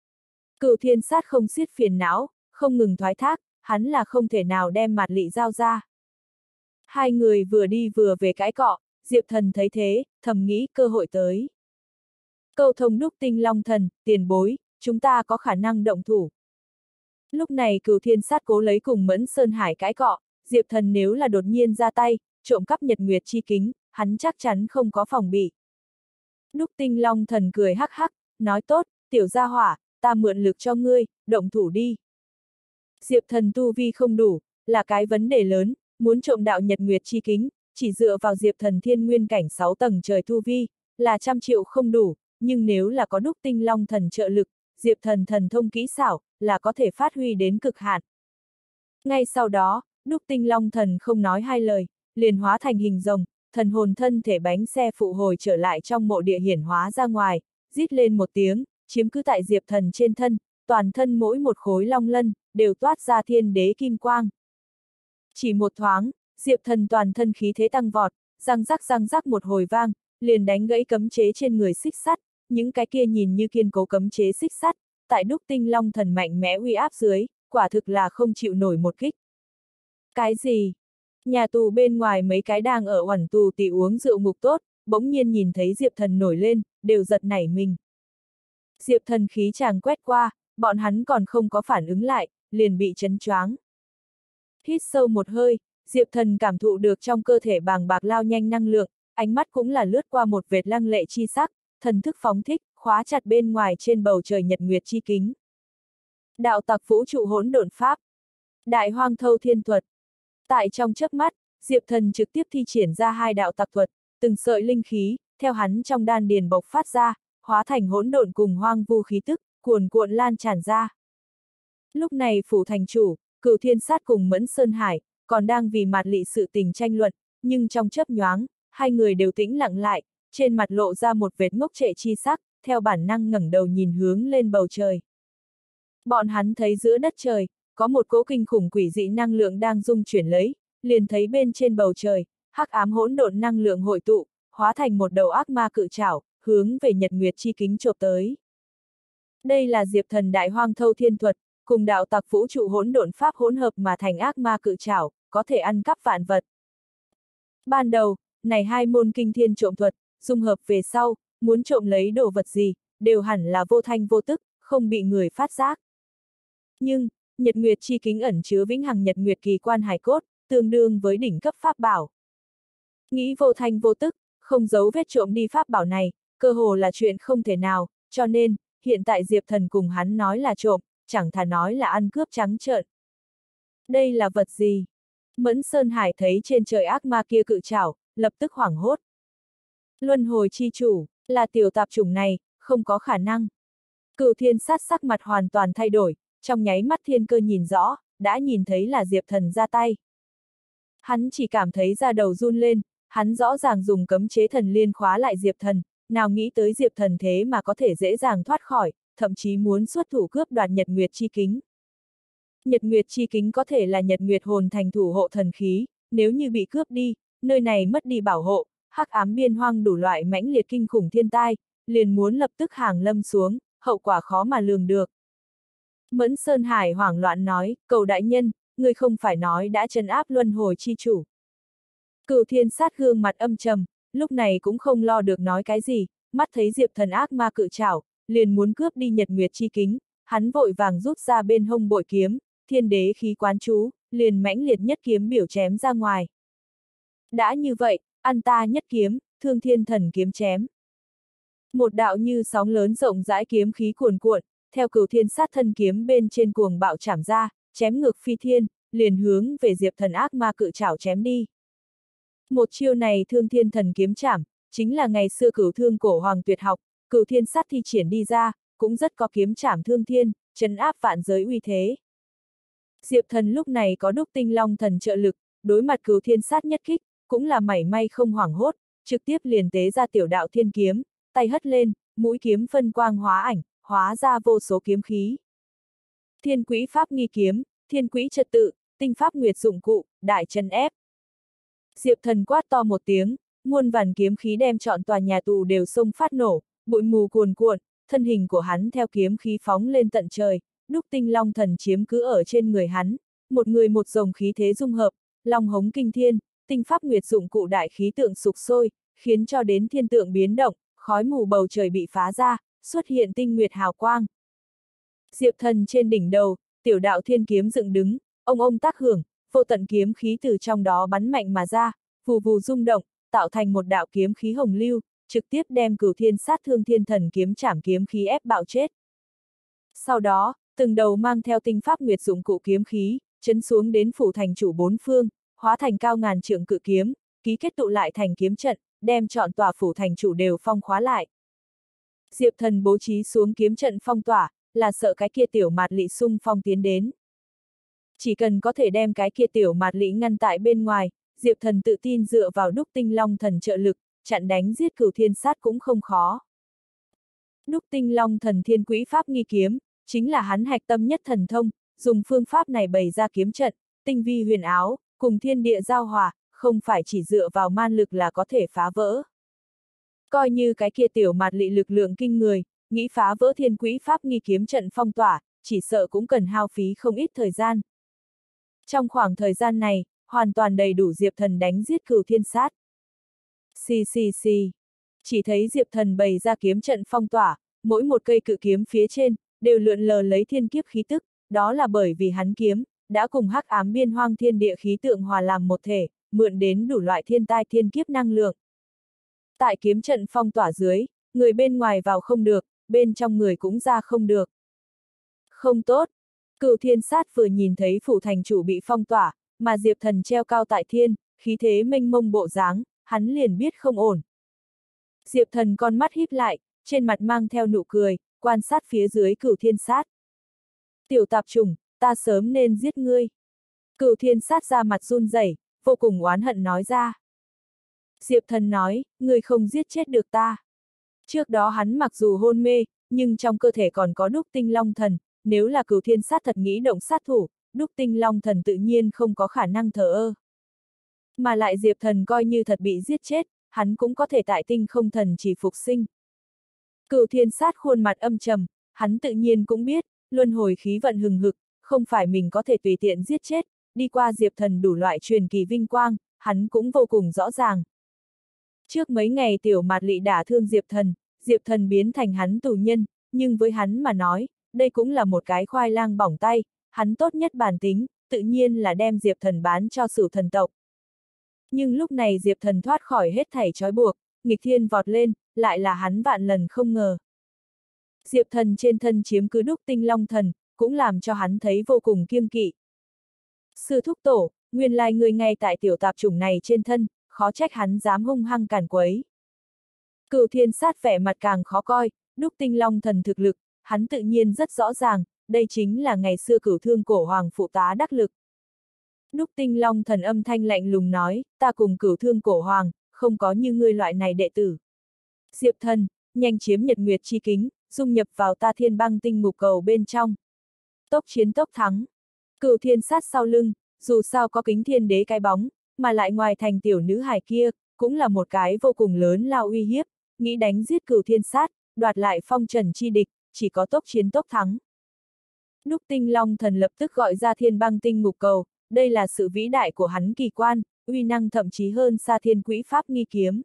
Cửu Thiên Sát không xiết phiền não, không ngừng thoái thác, hắn là không thể nào đem Mạt Lị giao ra. Hai người vừa đi vừa về cãi cọ, Diệp Thần thấy thế, thầm nghĩ cơ hội tới. Câu thông đúc tinh long thần, tiền bối, chúng ta có khả năng động thủ. Lúc này Cửu Thiên Sát cố lấy cùng Mẫn Sơn Hải cãi cọ, Diệp Thần nếu là đột nhiên ra tay, trộm cắp nhật nguyệt chi kính, hắn chắc chắn không có phòng bị. Đúc tinh long thần cười hắc hắc, nói tốt, tiểu gia hỏa, ta mượn lực cho ngươi, động thủ đi. Diệp Thần tu vi không đủ, là cái vấn đề lớn, muốn trộm đạo nhật nguyệt chi kính, chỉ dựa vào Diệp Thần thiên nguyên cảnh sáu tầng trời tu vi, là trăm triệu không đủ, nhưng nếu là có đúc tinh long thần trợ lực, Diệp Thần thần thông kỹ xảo, là có thể phát huy đến cực hạn. Ngay sau đó, đúc tinh long thần không nói hai lời, liền hóa thành hình rồng, thần hồn thân thể bánh xe phụ hồi trở lại trong mộ địa hiển hóa ra ngoài, rít lên một tiếng, chiếm cứ tại Diệp Thần trên thân, toàn thân mỗi một khối long lân, đều toát ra thiên đế kim quang. Chỉ một thoáng, Diệp Thần toàn thân khí thế tăng vọt, răng rắc răng rắc một hồi vang, liền đánh gãy cấm chế trên người xích sắt, những cái kia nhìn như kiên cố cấm chế xích sắt, tại đúc tinh long thần mạnh mẽ uy áp dưới, quả thực là không chịu nổi một kích. Cái gì? Nhà tù bên ngoài mấy cái đang ở oẳn tù tỉ uống rượu ngục tốt, bỗng nhiên nhìn thấy Diệp Thần nổi lên, đều giật nảy mình. Diệp Thần khí chàng quét qua, bọn hắn còn không có phản ứng lại, liền bị chấn choáng. Hít sâu một hơi, Diệp Thần cảm thụ được trong cơ thể bàng bạc lao nhanh năng lượng, ánh mắt cũng là lướt qua một vệt lăng lệ chi sắc, thần thức phóng thích, khóa chặt bên ngoài trên bầu trời nhật nguyệt chi kính. Đạo tặc vũ trụ hỗn độn pháp. Đại hoang thâu thiên thuật. Tại trong chớp mắt, Diệp Thần trực tiếp thi triển ra hai đạo tặc thuật, từng sợi linh khí, theo hắn trong đan điền bộc phát ra, hóa thành hỗn độn cùng hoang vu khí tức, cuồn cuộn lan tràn ra. Lúc này phủ thành chủ, Cửu Thiên Sát cùng Mẫn Sơn Hải, còn đang vì mạt lị sự tình tranh luận, nhưng trong chớp nhoáng, hai người đều tĩnh lặng lại, trên mặt lộ ra một vệt ngốc trệ chi sắc, theo bản năng ngẩng đầu nhìn hướng lên bầu trời. Bọn hắn thấy giữa đất trời, có một cỗ kinh khủng quỷ dị năng lượng đang dung chuyển lấy, liền thấy bên trên bầu trời, hắc ám hỗn độn năng lượng hội tụ, hóa thành một đầu ác ma cự trảo, hướng về nhật nguyệt chi kính chộp tới. Đây là Diệp Thần đại hoang thâu thiên thuật, cùng đạo tặc vũ trụ hỗn độn pháp hỗn hợp mà thành ác ma cự trảo, có thể ăn cắp vạn vật. Ban đầu, này hai môn kinh thiên trộm thuật, dung hợp về sau, muốn trộm lấy đồ vật gì, đều hẳn là vô thanh vô tức, không bị người phát giác. Nhưng, nhật nguyệt chi kính ẩn chứa vĩnh hằng nhật nguyệt kỳ quan hải cốt, tương đương với đỉnh cấp pháp bảo. Nghĩ vô thanh vô tức, không giấu vết trộm đi pháp bảo này, cơ hồ là chuyện không thể nào, cho nên, hiện tại Diệp Thần cùng hắn nói là trộm, chẳng thà nói là ăn cướp trắng trợn. Đây là vật gì? Mẫn Sơn Hải thấy trên trời ác ma kia cự trảo, lập tức hoảng hốt. Luân hồi chi chủ, là tiểu tạp chủng này, không có khả năng. Cửu Thiên Sát sắc mặt hoàn toàn thay đổi, trong nháy mắt thiên cơ nhìn rõ, đã nhìn thấy là Diệp Thần ra tay. Hắn chỉ cảm thấy da đầu run lên, hắn rõ ràng dùng cấm chế thần liên khóa lại Diệp Thần, nào nghĩ tới Diệp Thần thế mà có thể dễ dàng thoát khỏi, thậm chí muốn xuất thủ cướp đoạt nhật nguyệt chi kính. Nhật nguyệt chi kính có thể là nhật nguyệt hồn thành thủ hộ thần khí, nếu như bị cướp đi, nơi này mất đi bảo hộ, hắc ám biên hoang đủ loại mãnh liệt kinh khủng thiên tai, liền muốn lập tức hàng lâm xuống, hậu quả khó mà lường được. Mẫn Sơn Hải hoảng loạn nói, cầu đại nhân, người không phải nói đã trấn áp luân hồi chi chủ. Cửu Thiên Sát gương mặt âm trầm, lúc này cũng không lo được nói cái gì, mắt thấy Diệp Thần ác ma cự trảo, liền muốn cướp đi nhật nguyệt chi kính, hắn vội vàng rút ra bên hông bội kiếm, thiên đế khí quán chú, liền mãnh liệt nhất kiếm biểu chém ra ngoài. Đã như vậy, ăn ta nhất kiếm, thương thiên thần kiếm chém. Một đạo như sóng lớn rộng rãi kiếm khí cuồn cuộn, theo Cửu Thiên Sát thân kiếm bên trên cuồng bạo chảm ra, chém ngược phi thiên, liền hướng về Diệp Thần ác ma cự trảo chém đi. Một chiêu này thương thiên thần kiếm chảm, chính là ngày xưa cửu thương cổ hoàng tuyệt học, Cửu Thiên Sát thi triển đi ra, cũng rất có kiếm chảm thương thiên, trấn áp vạn giới uy thế. Diệp Thần lúc này có đúc tinh long thần trợ lực, đối mặt Cửu Thiên Sát nhất kích, cũng là mảy may không hoảng hốt, trực tiếp liền tế ra tiểu đạo thiên kiếm, tay hất lên, mũi kiếm phân quang hóa ảnh, hóa ra vô số kiếm khí. Thiên quỹ pháp nghi kiếm, thiên quỹ trật tự, tinh pháp nguyệt dụng cụ, đại trấn ép. Diệp Thần quát to một tiếng, muôn vàn kiếm khí đem trọn tòa nhà tù đều xông phát nổ, bụi mù cuồn cuộn, thân hình của hắn theo kiếm khí phóng lên tận trời, đúc tinh long thần chiếm cứ ở trên người hắn, một người một dòng khí thế dung hợp, long hống kinh thiên, tinh pháp nguyệt dụng cụ đại khí tượng sục sôi, khiến cho đến thiên tượng biến động, khói mù bầu trời bị phá ra, xuất hiện tinh nguyệt hào quang. Diệp Thần trên đỉnh đầu, tiểu đạo thiên kiếm dựng đứng, ông ông tác hưởng, vô tận kiếm khí từ trong đó bắn mạnh mà ra, vù vù rung động, tạo thành một đạo kiếm khí hồng lưu, trực tiếp đem Cửu Thiên Sát thương thiên thần kiếm chảm kiếm khí ép bạo chết. Sau đó, từng đầu mang theo tinh pháp nguyệt dụng cụ kiếm khí, chấn xuống đến phủ thành chủ bốn phương, hóa thành cao ngàn trượng cự kiếm, ký kết tụ lại thành kiếm trận, đem trọn tòa phủ thành chủ đều phong khóa lại. Diệp Thần bố trí xuống kiếm trận phong tỏa, là sợ cái kia tiểu mạt lị xung phong tiến đến. Chỉ cần có thể đem cái kia tiểu mạt lị ngăn tại bên ngoài, Diệp Thần tự tin dựa vào đúc tinh long thần trợ lực, chặn đánh giết Cửu Thiên Sát cũng không khó. Đúc tinh long thần thiên quỹ pháp nghi kiếm, chính là hắn hạch tâm nhất thần thông, dùng phương pháp này bày ra kiếm trận, tinh vi huyền áo, cùng thiên địa giao hòa, không phải chỉ dựa vào man lực là có thể phá vỡ. Coi như cái kia tiểu mạt lị lực lượng kinh người, nghĩ phá vỡ thiên quỹ pháp nghi kiếm trận phong tỏa, chỉ sợ cũng cần hao phí không ít thời gian. Trong khoảng thời gian này, hoàn toàn đầy đủ Diệp Thần đánh giết Cửu Thiên Sát. Xì xì xì. Chỉ thấy Diệp Thần bày ra kiếm trận phong tỏa, mỗi một cây cự kiếm phía trên, đều lượn lờ lấy thiên kiếp khí tức, đó là bởi vì hắn kiếm, đã cùng hắc ám biên hoang thiên địa khí tượng hòa làm một thể, mượn đến đủ loại thiên tai thiên kiếp năng lượng. Tại kiếm trận phong tỏa dưới, người bên ngoài vào không được, bên trong người cũng ra không được. Không tốt. Cửu Thiên Sát vừa nhìn thấy phủ thành chủ bị phong tỏa, mà Diệp Thần treo cao tại thiên, khí thế mênh mông bộ dáng, hắn liền biết không ổn. Diệp Thần con mắt híp lại, trên mặt mang theo nụ cười, quan sát phía dưới Cửu Thiên Sát. Tiểu tạp chủng, ta sớm nên giết ngươi. Cửu Thiên Sát ra mặt run rẩy, vô cùng oán hận nói ra. Diệp Thần nói, ngươi không giết chết được ta. Trước đó hắn mặc dù hôn mê, nhưng trong cơ thể còn có đúc tinh long thần, nếu là Cửu Thiên Sát thật nghĩ động sát thủ, đúc tinh long thần tự nhiên không có khả năng thờ ơ. Mà lại Diệp Thần coi như thật bị giết chết, hắn cũng có thể tại tinh không thần chỉ phục sinh. Cửu Thiên Sát khuôn mặt âm trầm, hắn tự nhiên cũng biết, luân hồi khí vận hừng hực, không phải mình có thể tùy tiện giết chết, đi qua Diệp Thần đủ loại truyền kỳ vinh quang, hắn cũng vô cùng rõ ràng. Trước mấy ngày Tiểu Mạt Lị đả thương Diệp Thần, Diệp Thần biến thành hắn tù nhân, nhưng với hắn mà nói, đây cũng là một cái khoai lang bỏng tay, hắn tốt nhất bản tính, tự nhiên là đem Diệp Thần bán cho Sửu thần tộc. Nhưng lúc này Diệp Thần thoát khỏi hết thảy trói buộc, nghịch thiên vọt lên, lại là hắn vạn lần không ngờ. Diệp Thần trên thân chiếm cứ đúc tinh long thần, cũng làm cho hắn thấy vô cùng kiêng kỵ. Sư thúc tổ, nguyên lai người ngay tại tiểu tạp chủng này trên thân, khó trách hắn dám hung hăng càn quấy. Cửu Thiên Sát vẻ mặt càng khó coi, đúc tinh long thần thực lực, hắn tự nhiên rất rõ ràng, đây chính là ngày xưa Cửu Thương Cổ Hoàng phụ tá đắc lực. Đúc tinh long thần âm thanh lạnh lùng nói, ta cùng Cửu Thương Cổ Hoàng, không có như ngươi loại này đệ tử. Diệp Thần, nhanh chiếm nhật nguyệt chi kính, dung nhập vào ta thiên băng tinh ngục cầu bên trong. Tốc chiến tốc thắng. Cửu Thiên Sát sau lưng, dù sao có kính thiên đế cái bóng, mà lại ngoài thành tiểu nữ hài kia, cũng là một cái vô cùng lớn lao uy hiếp, nghĩ đánh giết Cửu Thiên Sát, đoạt lại phong trần chi địch, chỉ có tốc chiến tốc thắng. Đúc tinh long thần lập tức gọi ra thiên băng tinh ngục cầu, đây là sự vĩ đại của hắn kỳ quan, uy năng thậm chí hơn xa thiên quỹ pháp nghi kiếm.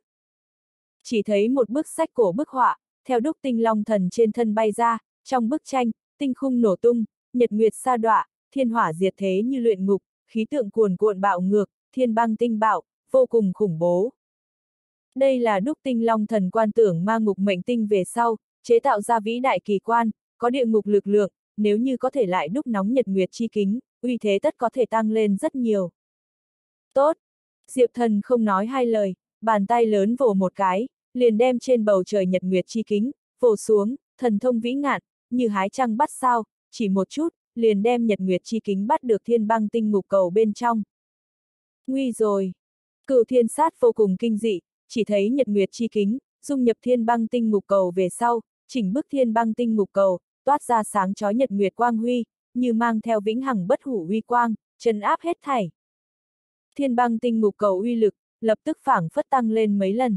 Chỉ thấy một bức sách cổ bức họa, theo đúc tinh long thần trên thân bay ra, trong bức tranh, tinh khung nổ tung, nhật nguyệt sa đọa, thiên hỏa diệt thế như luyện ngục, khí tượng cuồn cuộn bạo ngược, thiên băng tinh bạo, vô cùng khủng bố. Đây là đúc tinh long thần quan tưởng ma ngục mệnh tinh về sau, chế tạo ra vĩ đại kỳ quan, có địa ngục lực lượng, nếu như có thể lại đúc nóng nhật nguyệt chi kính, uy thế tất có thể tăng lên rất nhiều. Tốt! Diệp Thần không nói hai lời, bàn tay lớn vồ một cái, liền đem trên bầu trời nhật nguyệt chi kính, vồ xuống, thần thông vĩ ngạn, như hái trăng bắt sao, chỉ một chút, liền đem nhật nguyệt chi kính bắt được thiên băng tinh ngục cầu bên trong. Nguy rồi! Cửu Thiên Sát vô cùng kinh dị, chỉ thấy nhật nguyệt chi kính, dung nhập thiên băng tinh ngục cầu về sau, chỉnh bức thiên băng tinh ngục cầu, toát ra sáng chói nhật nguyệt quang huy, như mang theo vĩnh hằng bất hủ uy quang, trấn áp hết thảy. Thiên băng tinh ngục cầu uy lực, lập tức phảng phất tăng lên mấy lần.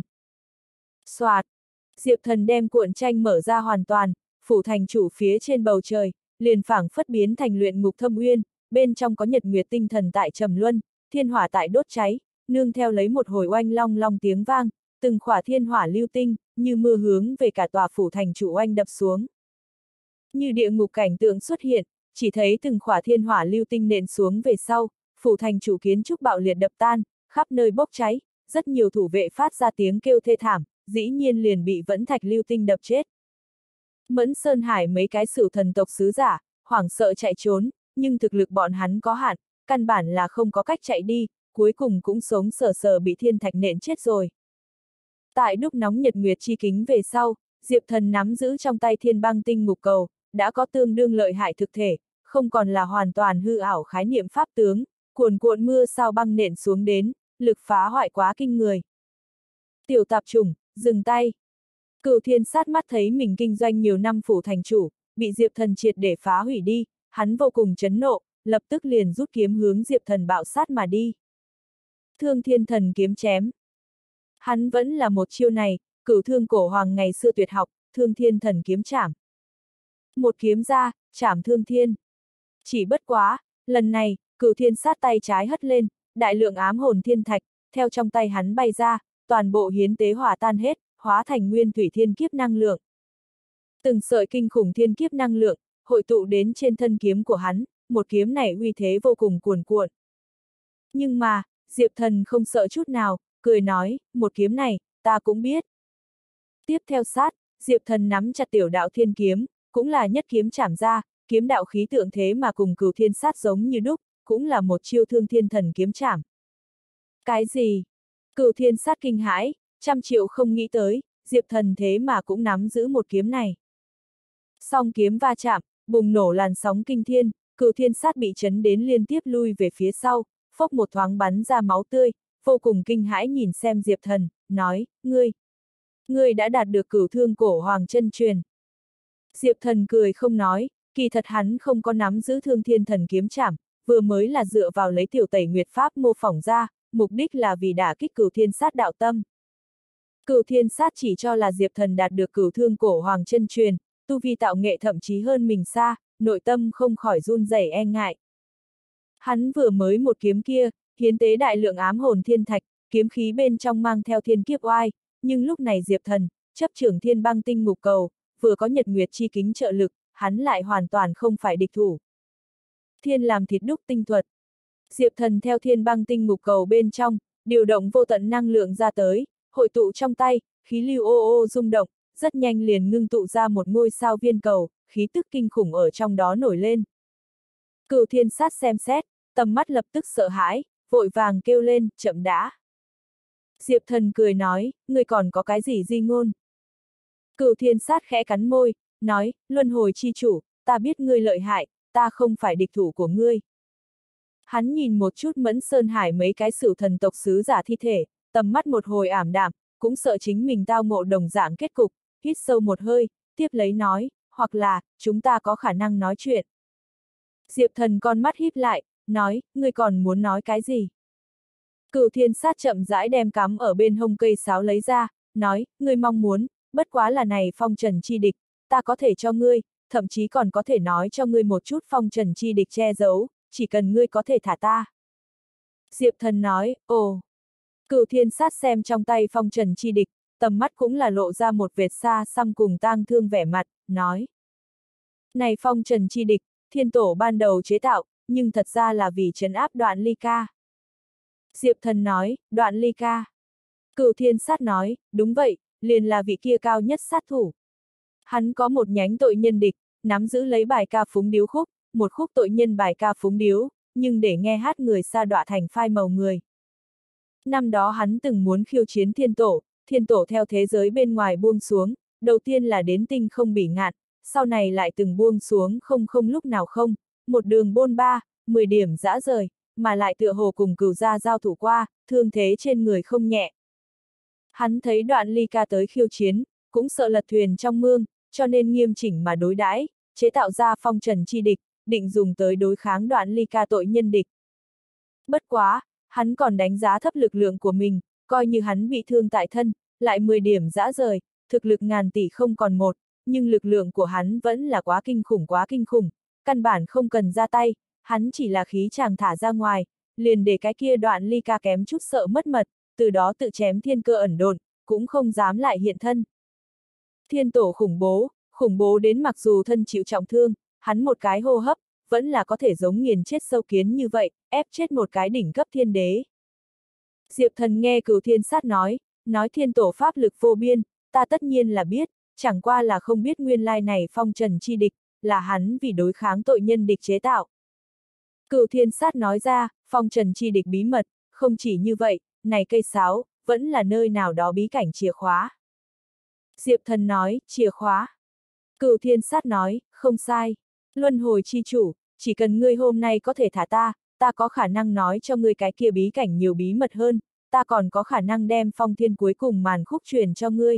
Soạt! Diệp Thần đem cuộn tranh mở ra hoàn toàn, phủ thành chủ phía trên bầu trời, liền phảng phất biến thành luyện ngục thâm uyên, bên trong có nhật nguyệt tinh thần tại trầm luân, thiên hỏa tại đốt cháy, nương theo lấy một hồi oanh long long tiếng vang, từng khỏa thiên hỏa lưu tinh, như mưa hướng về cả tòa phủ thành chủ oanh đập xuống. Như địa ngục cảnh tượng xuất hiện, chỉ thấy từng khỏa thiên hỏa lưu tinh nện xuống về sau, phủ thành chủ kiến trúc bạo liệt đập tan, khắp nơi bốc cháy, rất nhiều thủ vệ phát ra tiếng kêu thê thảm, dĩ nhiên liền bị vẫn thạch lưu tinh đập chết. Mẫn Sơn Hải mấy cái Sửu thần tộc sứ giả, hoảng sợ chạy trốn, nhưng thực lực bọn hắn có hạn, căn bản là không có cách chạy đi, cuối cùng cũng sống sờ sờ bị thiên thạch nện chết rồi. Tại đúc nóng nhật nguyệt chi kính về sau, Diệp Thần nắm giữ trong tay thiên băng tinh ngục cầu, đã có tương đương lợi hại thực thể, không còn là hoàn toàn hư ảo khái niệm pháp tướng, cuồn cuộn mưa sao băng nện xuống đến, lực phá hoại quá kinh người. Tiểu tạp chủng, dừng tay. Cửu Thiên Sát mắt thấy mình kinh doanh nhiều năm phủ thành chủ, bị Diệp Thần triệt để phá hủy đi, hắn vô cùng chấn nộ, lập tức liền rút kiếm hướng Diệp Thần bạo sát mà đi. Thương Thiên Thần kiếm chém. Hắn vẫn là một chiêu này, Cửu Thương Cổ Hoàng ngày xưa tuyệt học, Thương Thiên Thần kiếm chảm. Một kiếm ra, chảm Thương Thiên. Chỉ bất quá, lần này, Cửu Thiên Sát tay trái hất lên, đại lượng ám hồn thiên thạch, theo trong tay hắn bay ra, toàn bộ hiến tế hòa tan hết, hóa thành nguyên thủy thiên kiếp năng lượng. Từng sợi kinh khủng thiên kiếp năng lượng, hội tụ đến trên thân kiếm của hắn, một kiếm này uy thế vô cùng cuồn cuộn. Nhưng mà, Diệp Thần không sợ chút nào, cười nói, một kiếm này, ta cũng biết. Tiếp theo sát, Diệp Thần nắm chặt tiểu đạo thiên kiếm, cũng là nhất kiếm chảm ra, kiếm đạo khí tượng thế mà cùng cửu thiên sát giống như đúc, cũng là một chiêu thương thiên thần kiếm chảm. Cái gì? Cửu thiên sát kinh hãi, trăm triệu không nghĩ tới, Diệp Thần thế mà cũng nắm giữ một kiếm này. Song kiếm va chạm, bùng nổ làn sóng kinh thiên, cửu thiên sát bị chấn đến liên tiếp lui về phía sau, phốc một thoáng bắn ra máu tươi, vô cùng kinh hãi nhìn xem Diệp Thần, nói, ngươi, ngươi đã đạt được cửu thương cổ hoàng chân truyền. Diệp Thần cười không nói, kỳ thật hắn không có nắm giữ thương thiên thần kiếm chảm, vừa mới là dựa vào lấy tiểu tẩy nguyệt pháp mô phỏng ra, mục đích là vì đả kích cửu thiên sát đạo tâm. Cửu thiên sát chỉ cho là Diệp Thần đạt được cửu thương cổ hoàng chân truyền, tu vi tạo nghệ thậm chí hơn mình xa, nội tâm không khỏi run rẩy e ngại. Hắn vừa mới một kiếm kia, hiến tế đại lượng ám hồn thiên thạch, kiếm khí bên trong mang theo thiên kiếp oai, nhưng lúc này Diệp Thần, chấp trưởng thiên băng tinh ngục cầu, vừa có nhật nguyệt chi kính trợ lực, hắn lại hoàn toàn không phải địch thủ. Thiên làm thịt đúc tinh thuật. Diệp Thần theo thiên băng tinh ngục cầu bên trong, điều động vô tận năng lượng ra tới, hội tụ trong tay, khí lưu ô ô rung động, rất nhanh liền ngưng tụ ra một ngôi sao viên cầu, khí tức kinh khủng ở trong đó nổi lên. Cửu thiên sát xem xét, tầm mắt lập tức sợ hãi, vội vàng kêu lên, chậm đã. Diệp Thần cười nói, ngươi còn có cái gì di ngôn? Cửu thiên sát khẽ cắn môi, nói, luân hồi chi chủ, ta biết ngươi lợi hại, ta không phải địch thủ của ngươi. Hắn nhìn một chút Mẫn Sơn Hải mấy cái sửu thần tộc sứ giả thi thể, tầm mắt một hồi ảm đạm, cũng sợ chính mình tao ngộ đồng dạng kết cục, hít sâu một hơi, tiếp lấy nói, hoặc là, chúng ta có khả năng nói chuyện. Diệp Thần con mắt híp lại, nói, ngươi còn muốn nói cái gì? Cửu thiên sát chậm rãi đem cắm ở bên hông cây sáo lấy ra, nói, ngươi mong muốn, bất quá là này phong trần chi địch, ta có thể cho ngươi, thậm chí còn có thể nói cho ngươi một chút phong trần chi địch che giấu, chỉ cần ngươi có thể thả ta. Diệp Thần nói, ồ. Cửu thiên sát xem trong tay phong trần chi địch, tầm mắt cũng là lộ ra một vệt xa xăm cùng tang thương vẻ mặt, nói. Này phong trần chi địch, thiên tổ ban đầu chế tạo, nhưng thật ra là vì trấn áp Đoạn Ly Ca. Diệp Thần nói, Đoạn Ly Ca. Cửu thiên sát nói, đúng vậy, liền là vị kia cao nhất sát thủ. Hắn có một nhánh tội nhân địch, nắm giữ lấy bài ca phúng điếu khúc, một khúc tội nhân bài ca phúng điếu, nhưng để nghe hát người sa đọa thành phai màu người. Năm đó hắn từng muốn khiêu chiến thiên tổ, thiên tổ theo thế giới bên ngoài buông xuống, đầu tiên là đến tinh không bỉ ngạn, sau này lại từng buông xuống không không lúc nào không, một đường bôn ba, mười điểm dã rời, mà lại tựa hồ cùng cửu gia giao thủ qua, thương thế trên người không nhẹ. Hắn thấy Đoạn Ly Ca tới khiêu chiến, cũng sợ lật thuyền trong mương, cho nên nghiêm chỉnh mà đối đãi, chế tạo ra phong trần chi địch, định dùng tới đối kháng Đoạn Ly Ca tội nhân địch. Bất quá, hắn còn đánh giá thấp lực lượng của mình, coi như hắn bị thương tại thân, lại mười điểm dã rời, thực lực ngàn tỷ không còn một, nhưng lực lượng của hắn vẫn là quá kinh khủng quá kinh khủng, căn bản không cần ra tay, hắn chỉ là khí chàng thả ra ngoài, liền để cái kia Đoạn Ly Ca kém chút sợ mất mật, từ đó tự chém thiên cơ ẩn độn, cũng không dám lại hiện thân. Thiên tổ khủng bố, khủng bố đến mặc dù thân chịu trọng thương, hắn một cái hô hấp, vẫn là có thể giống nghiền chết sâu kiến như vậy, ép chết một cái đỉnh cấp thiên đế. Diệp Thần nghe Cửu thiên sát nói, nói thiên tổ pháp lực vô biên, ta tất nhiên là biết, chẳng qua là không biết nguyên lai này phong trần chi địch, là hắn vì đối kháng tội nhân địch chế tạo. Cửu thiên sát nói ra, phong trần chi địch bí mật, không chỉ như vậy, này cây sáo, vẫn là nơi nào đó bí cảnh chìa khóa. Diệp Thần nói, chìa khóa. Cửu thiên sát nói, không sai. Luân hồi chi chủ, chỉ cần ngươi hôm nay có thể thả ta, ta có khả năng nói cho ngươi cái kia bí cảnh nhiều bí mật hơn, ta còn có khả năng đem phong thiên cuối cùng màn khúc truyền cho ngươi.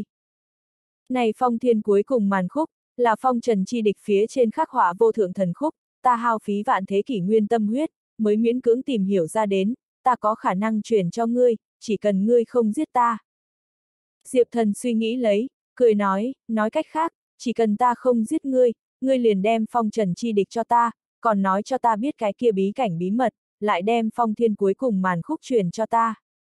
Này phong thiên cuối cùng màn khúc, là phong trần chi địch phía trên khắc họa vô thượng thần khúc, ta hao phí vạn thế kỷ nguyên tâm huyết, mới miễn cưỡng tìm hiểu ra đến, ta có khả năng truyền cho ngươi, chỉ cần ngươi không giết ta. Diệp Thần suy nghĩ lấy, cười nói, nói cách khác, chỉ cần ta không giết ngươi, ngươi liền đem phong trần chi địch cho ta, còn nói cho ta biết cái kia bí cảnh bí mật, lại đem phong thiên cuối cùng màn khúc truyền cho ta.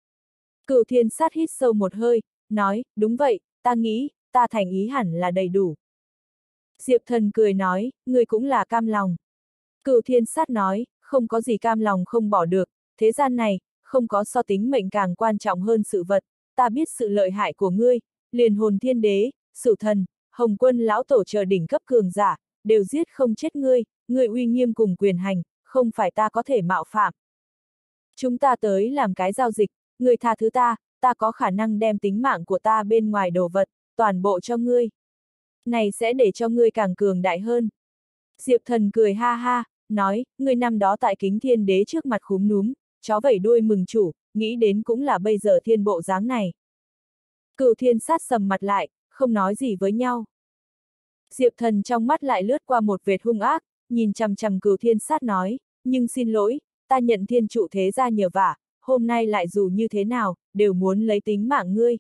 Cửu thiên sát hít sâu một hơi, nói, đúng vậy, ta nghĩ, ta thành ý hẳn là đầy đủ. Diệp Thần cười nói, ngươi cũng là cam lòng. Cửu thiên sát nói, không có gì cam lòng không bỏ được, thế gian này, không có so tính mệnh càng quan trọng hơn sự vật, ta biết sự lợi hại của ngươi, liền hồn thiên đế, Sửu thần, Hồng quân lão tổ chờ đỉnh cấp cường giả, đều giết không chết ngươi, ngươi uy nghiêm cùng quyền hành, không phải ta có thể mạo phạm. Chúng ta tới làm cái giao dịch, ngươi tha thứ ta, ta có khả năng đem tính mạng của ta bên ngoài đồ vật, toàn bộ cho ngươi. Này sẽ để cho ngươi càng cường đại hơn. Diệp thần cười ha ha, nói, ngươi năm đó tại Kính Thiên Đế trước mặt khúm núm, chó vẩy đuôi mừng chủ, nghĩ đến cũng là bây giờ thiên bộ dáng này. Cửu Thiên Sát sầm mặt lại, không nói gì với nhau. Diệp thần trong mắt lại lướt qua một vệt hung ác, nhìn chằm chằm Cửu Thiên Sát nói, nhưng xin lỗi, ta nhận thiên trụ thế gia nhờ vả, hôm nay lại dù như thế nào, đều muốn lấy tính mạng ngươi.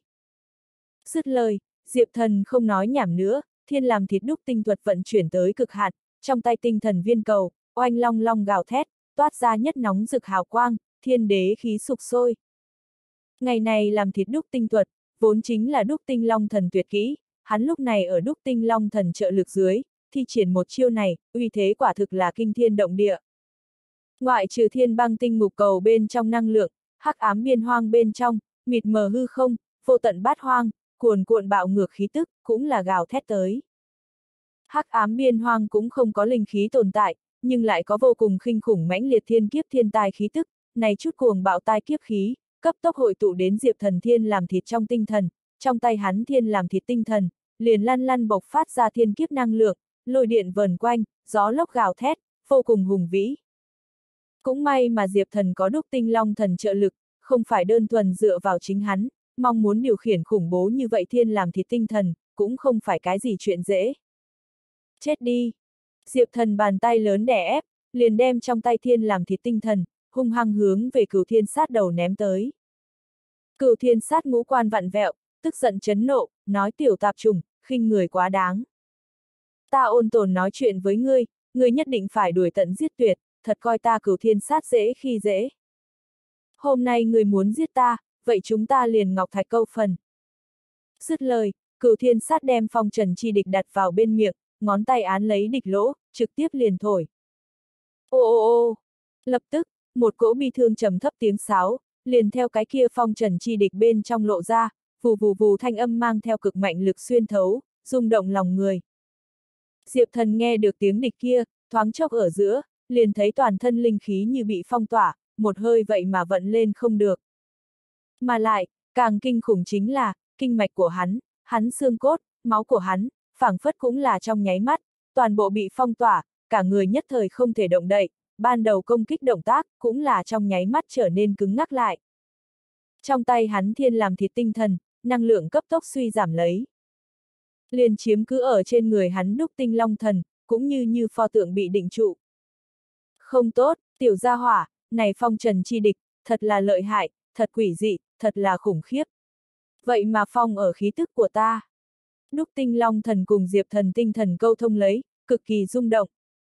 Dứt lời, Diệp thần không nói nhảm nữa, thiên làm thịt đúc tinh thuật vận chuyển tới cực hạn, trong tay tinh thần viên cầu, oanh long long gào thét, toát ra nhất nóng rực hào quang, thiên đế khí sục sôi. Ngày này làm thịt đúc tinh thuật, vốn chính là đúc tinh long thần tuyệt kỹ, hắn lúc này ở đúc tinh long thần trợ lực dưới, thi triển một chiêu này, uy thế quả thực là kinh thiên động địa. Ngoại trừ thiên băng tinh ngục cầu bên trong năng lượng, hắc ám biên hoang bên trong, mịt mờ hư không, vô tận bát hoang, cuồn cuộn bạo ngược khí tức, cũng là gào thét tới. Hắc ám biên hoang cũng không có linh khí tồn tại, nhưng lại có vô cùng khinh khủng mãnh liệt thiên kiếp thiên tai khí tức, này chút cuồng bạo tai kiếp khí, cấp tốc hội tụ đến Diệp thần thiên làm thịt trong tinh thần, trong tay hắn thiên làm thịt tinh thần, liền lăn lăn bộc phát ra thiên kiếp năng lượng, lôi điện vờn quanh, gió lốc gào thét, vô cùng hùng vĩ. Cũng may mà Diệp thần có đúc tinh long thần trợ lực, không phải đơn thuần dựa vào chính hắn, mong muốn điều khiển khủng bố như vậy thiên làm thịt tinh thần, cũng không phải cái gì chuyện dễ. Chết đi! Diệp thần bàn tay lớn đè ép, liền đem trong tay thiên làm thịt tinh thần, hung hăng hướng về Cửu Thiên Sát đầu ném tới. Cửu Thiên Sát ngũ quan vặn vẹo, tức giận chấn nộ, nói tiểu tạp trùng, khinh người quá đáng. Ta ôn tồn nói chuyện với ngươi, ngươi nhất định phải đuổi tận giết tuyệt, thật coi ta Cửu Thiên Sát dễ khi dễ. Hôm nay ngươi muốn giết ta, vậy chúng ta liền ngọc thạch câu phần. Dứt lời, Cửu Thiên Sát đem phong trần chi địch đặt vào bên miệng, ngón tay án lấy địch lỗ, trực tiếp liền thổi. Ô ô ô! Lập tức, một cỗ bi thương trầm thấp tiếng sáo, liền theo cái kia phong trần chi địch bên trong lộ ra, vù vù vù thanh âm mang theo cực mạnh lực xuyên thấu, rung động lòng người. Diệp thần nghe được tiếng địch kia, thoáng chốc ở giữa, liền thấy toàn thân linh khí như bị phong tỏa, một hơi vậy mà vận lên không được. Mà lại, càng kinh khủng chính là, kinh mạch của hắn, hắn xương cốt, máu của hắn, phảng phất cũng là trong nháy mắt, toàn bộ bị phong tỏa, cả người nhất thời không thể động đậy, ban đầu công kích động tác, cũng là trong nháy mắt trở nên cứng ngắc lại. Trong tay hắn thiên làm thịt tinh thần, năng lượng cấp tốc suy giảm lấy. Liền chiếm cứ ở trên người hắn đúc tinh long thần, cũng như như pho tượng bị định trụ. Không tốt, tiểu gia hỏa, này phong trần chi địch, thật là lợi hại, thật quỷ dị, thật là khủng khiếp. Vậy mà phong ở khí tức của ta. Đúc tinh long thần cùng Diệp thần tinh thần câu thông lấy, cực kỳ rung động.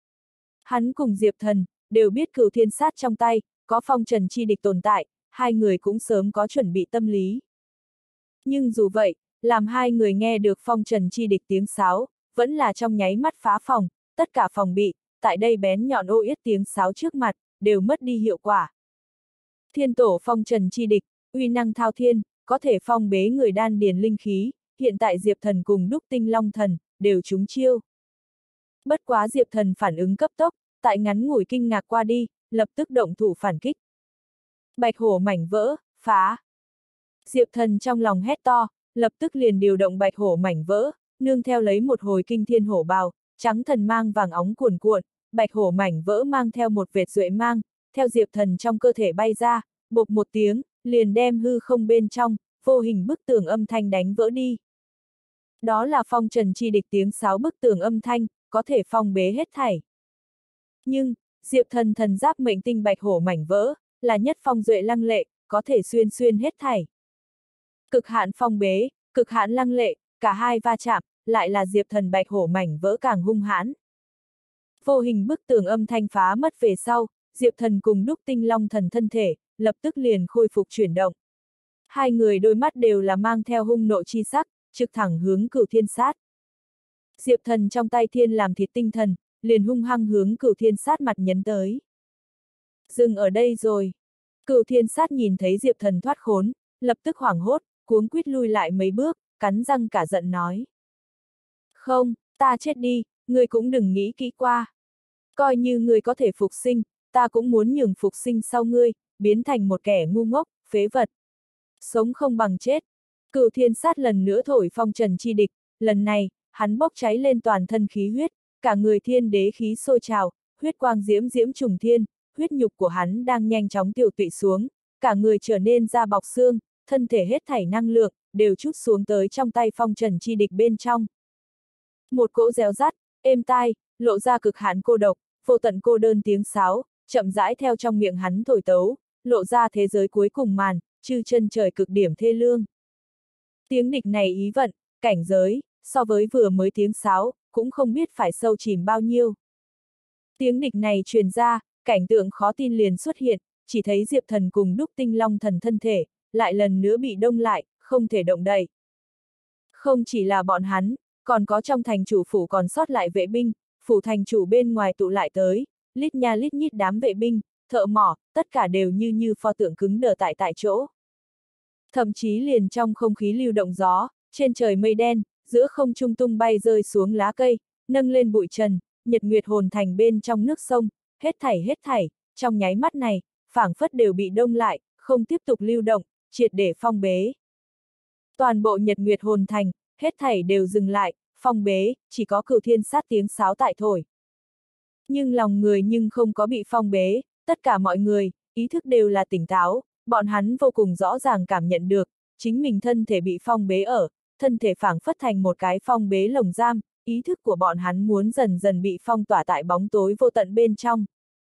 Hắn cùng Diệp thần, đều biết Cửu Thiên Sát trong tay, có phong trần chi địch tồn tại, hai người cũng sớm có chuẩn bị tâm lý. Nhưng dù vậy, làm hai người nghe được phong trần chi địch tiếng sáo, vẫn là trong nháy mắt phá phòng, tất cả phòng bị, tại đây bén nhọn ô yết tiếng sáo trước mặt, đều mất đi hiệu quả. Thiên tổ phong trần chi địch, uy năng thao thiên, có thể phong bế người đan điền linh khí, hiện tại Diệp thần cùng đúc tinh long thần, đều trúng chiêu. Bất quá Diệp thần phản ứng cấp tốc, tại ngắn ngủi kinh ngạc qua đi, lập tức động thủ phản kích. Bạch hổ mảnh vỡ, phá. Diệp thần trong lòng hét to, lập tức liền điều động bạch hổ mảnh vỡ, nương theo lấy một hồi kinh thiên hổ bào, trắng thần mang vàng óng cuồn cuộn, bạch hổ mảnh vỡ mang theo một vệt duệ mang, theo Diệp thần trong cơ thể bay ra, bộp một tiếng, liền đem hư không bên trong, vô hình bức tường âm thanh đánh vỡ đi. Đó là phong trần chi địch tiếng sáo bức tường âm thanh, có thể phong bế hết thảy. Nhưng, Diệp thần thần giáp mệnh tinh bạch hổ mảnh vỡ, là nhất phong duệ lăng lệ, có thể xuyên xuyên hết thảy. Cực hạn phong bế, cực hạn lăng lệ, cả hai va chạm, lại là Diệp thần bạch hổ mảnh vỡ càng hung hãn. Vô hình bức tường âm thanh phá mất về sau, Diệp thần cùng đúc tinh long thần thân thể, lập tức liền khôi phục chuyển động. Hai người đôi mắt đều là mang theo hung nộ chi sắc, trực thẳng hướng Cửu Thiên Sát. Diệp thần trong tay thiên làm thịt tinh thần, liền hung hăng hướng Cửu Thiên Sát mặt nhấn tới. Dừng ở đây rồi. Cửu Thiên Sát nhìn thấy Diệp thần thoát khốn, lập tức hoảng hốt, cuống quýt lui lại mấy bước, cắn răng cả giận nói. Không, ta chết đi, ngươi cũng đừng nghĩ kỹ qua. Coi như ngươi có thể phục sinh, ta cũng muốn nhường phục sinh sau ngươi, biến thành một kẻ ngu ngốc, phế vật. Sống không bằng chết. Cửu thiên sát lần nữa thổi phong trần chi địch, lần này, hắn bốc cháy lên toàn thân khí huyết, cả người thiên đế khí sôi trào, huyết quang diễm diễm trùng thiên, huyết nhục của hắn đang nhanh chóng tiêu tụy xuống, cả người trở nên da bọc xương, thân thể hết thảy năng lượng, đều trút xuống tới trong tay phong trần chi địch bên trong. Một cỗ réo rắt, êm tai, lộ ra cực hạn cô độc, vô tận cô đơn tiếng sáo, chậm rãi theo trong miệng hắn thổi tấu, lộ ra thế giới cuối cùng màn, chư chân trời cực điểm thê lương. Tiếng địch này ý vận, cảnh giới, so với vừa mới tiếng sáo, cũng không biết phải sâu chìm bao nhiêu. Tiếng địch này truyền ra, cảnh tượng khó tin liền xuất hiện, chỉ thấy Diệp Thần cùng Đúc Tinh Long Thần thân thể, lại lần nữa bị đông lại, không thể động đậy. Không chỉ là bọn hắn, còn có trong thành chủ phủ còn sót lại vệ binh, phủ thành chủ bên ngoài tụ lại tới, lít nha lít nhít đám vệ binh, thợ mỏ, tất cả đều như như pho tượng cứng đờ tại tại chỗ. Thậm chí liền trong không khí lưu động gió, trên trời mây đen, giữa không trung tung bay rơi xuống lá cây, nâng lên bụi trần, nhật nguyệt hồn thành bên trong nước sông, hết thảy hết thảy, trong nháy mắt này, phảng phất đều bị đông lại, không tiếp tục lưu động, triệt để phong bế. Toàn bộ nhật nguyệt hồn thành, hết thảy đều dừng lại, phong bế, chỉ có cửu thiên sát tiếng sáo tại thổi. Nhưng lòng người nhưng không có bị phong bế, tất cả mọi người, ý thức đều là tỉnh táo, bọn hắn vô cùng rõ ràng cảm nhận được, chính mình thân thể bị phong bế ở, thân thể phảng phất thành một cái phong bế lồng giam, ý thức của bọn hắn muốn dần dần bị phong tỏa tại bóng tối vô tận bên trong.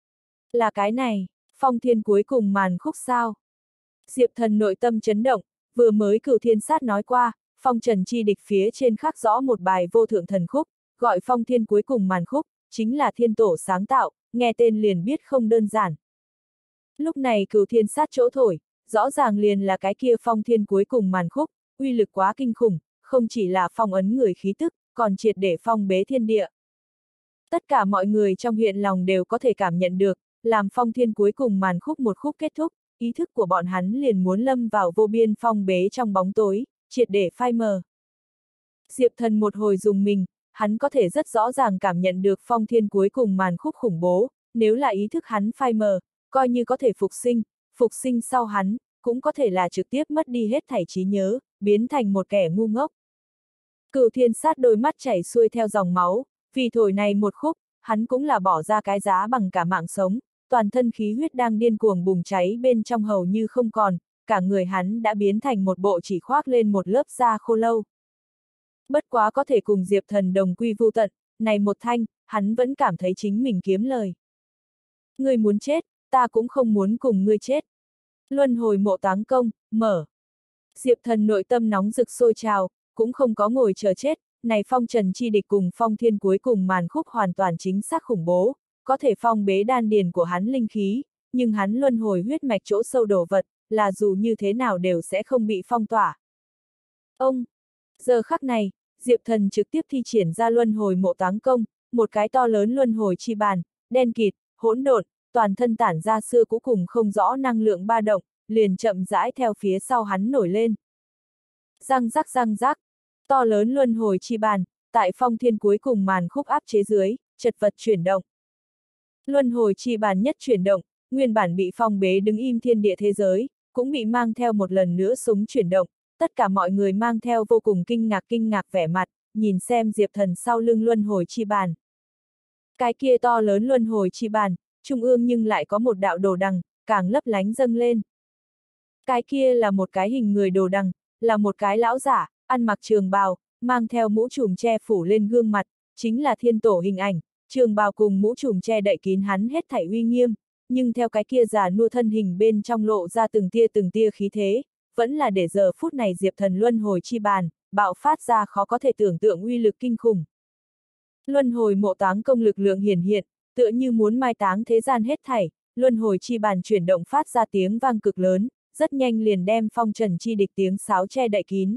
Là cái này, phong thiên cuối cùng màn khúc sao? Diệp Thần nội tâm chấn động, vừa mới cửu thiên sát nói qua, phong trần chi địch phía trên khắc rõ một bài vô thượng thần khúc, gọi phong thiên cuối cùng màn khúc, chính là thiên tổ sáng tạo, nghe tên liền biết không đơn giản. Lúc này cửu thiên sát chỗ thổi, rõ ràng liền là cái kia phong thiên cuối cùng màn khúc, uy lực quá kinh khủng, không chỉ là phong ấn người khí tức, còn triệt để phong bế thiên địa. Tất cả mọi người trong hiện lòng đều có thể cảm nhận được, làm phong thiên cuối cùng màn khúc một khúc kết thúc, ý thức của bọn hắn liền muốn lâm vào vô biên phong bế trong bóng tối, triệt để phai mờ. Diệp Thần một hồi dùng mình, hắn có thể rất rõ ràng cảm nhận được phong thiên cuối cùng màn khúc khủng bố, nếu là ý thức hắn phai mờ, coi như có thể phục sinh, phục sinh sau hắn, cũng có thể là trực tiếp mất đi hết thảy trí nhớ, biến thành một kẻ ngu ngốc. Cửu thiên sát đôi mắt chảy xuôi theo dòng máu, vì thổi này một khúc, hắn cũng là bỏ ra cái giá bằng cả mạng sống, toàn thân khí huyết đang điên cuồng bùng cháy bên trong hầu như không còn, cả người hắn đã biến thành một bộ chỉ khoác lên một lớp da khô lâu. Bất quá có thể cùng Diệp Thần đồng quy vu tận, này một thanh, hắn vẫn cảm thấy chính mình kiếm lời. Ngươi muốn chết, ta cũng không muốn cùng ngươi chết. Luân hồi mộ táng công, mở. Diệp Thần nội tâm nóng rực sôi trào, cũng không có ngồi chờ chết, này phong trần chi địch cùng phong thiên cuối cùng màn khúc hoàn toàn chính xác khủng bố, có thể phong bế đan điền của hắn linh khí, nhưng hắn luân hồi huyết mạch chỗ sâu đồ vật, là dù như thế nào đều sẽ không bị phong tỏa. Ông, giờ khắc này, Diệp Thần trực tiếp thi triển ra luân hồi mộ táng công, một cái to lớn luân hồi chi bàn, đen kịt, hỗn độn, toàn thân tản ra xưa cũ cùng không rõ năng lượng ba động, liền chậm rãi theo phía sau hắn nổi lên. Răng rắc răng rắc, to lớn luân hồi chi bàn, tại phong thiên cuối cùng màn khúc áp chế dưới, chật vật chuyển động. Luân hồi chi bàn nhất chuyển động, nguyên bản bị phong bế đứng im thiên địa thế giới, cũng bị mang theo một lần nữa súng chuyển động, tất cả mọi người mang theo vô cùng kinh ngạc kinh ngạc vẻ mặt, nhìn xem Diệp Thần sau lưng luân hồi chi bàn. Cái kia to lớn luân hồi chi bàn, trung ương nhưng lại có một đạo đồ đằng, càng lấp lánh dâng lên. Cái kia là một cái hình người đồ đằng, là một cái lão giả, ăn mặc trường bào, mang theo mũ trùm che phủ lên gương mặt, chính là thiên tổ hình ảnh, trường bào cùng mũ trùm che đậy kín hắn hết thảy uy nghiêm, nhưng theo cái kia già nua thân hình bên trong lộ ra từng tia từng tia khí thế, vẫn là để giờ phút này Diệp Thần luân hồi chi bàn, bạo phát ra khó có thể tưởng tượng uy lực kinh khủng. Luân hồi mộ táng công lực lượng hiển hiện, tựa như muốn mai táng thế gian hết thảy, luân hồi chi bàn chuyển động phát ra tiếng vang cực lớn, rất nhanh liền đem phong trần chi địch tiếng sáo che đậy kín.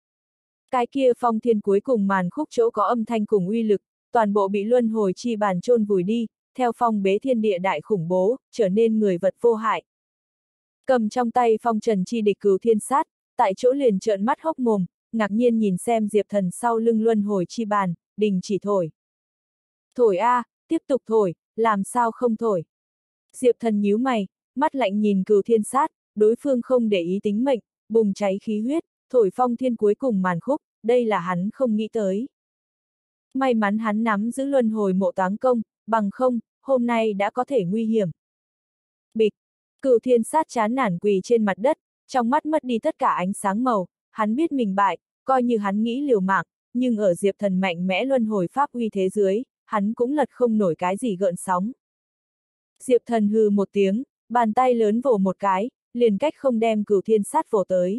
Cái kia phong thiên cuối cùng màn khúc chỗ có âm thanh cùng uy lực, toàn bộ bị luân hồi chi bàn chôn vùi đi, theo phong bế thiên địa đại khủng bố, trở nên người vật vô hại. Cầm trong tay phong trần chi địch cửu thiên sát, tại chỗ liền trợn mắt hốc mồm, ngạc nhiên nhìn xem Diệp Thần sau lưng luân hồi chi bàn, đình chỉ thổi. Thổi a, à, tiếp tục thổi, làm sao không thổi. Diệp Thần nhíu mày, mắt lạnh nhìn Cửu Thiên Sát, đối phương không để ý tính mệnh, bùng cháy khí huyết, thổi phong thiên cuối cùng màn khúc, đây là hắn không nghĩ tới. May mắn hắn nắm giữ luân hồi mộ táng công, bằng không, hôm nay đã có thể nguy hiểm. Bịch, Cửu Thiên Sát chán nản quỳ trên mặt đất, trong mắt mất đi tất cả ánh sáng màu, hắn biết mình bại, coi như hắn nghĩ liều mạng, nhưng ở Diệp Thần mạnh mẽ luân hồi pháp uy thế dưới, hắn cũng lật không nổi cái gì gợn sóng. Diệp Thần hừ một tiếng, bàn tay lớn vồ một cái, liền cách không đem Cửu Thiên Sát vồ tới.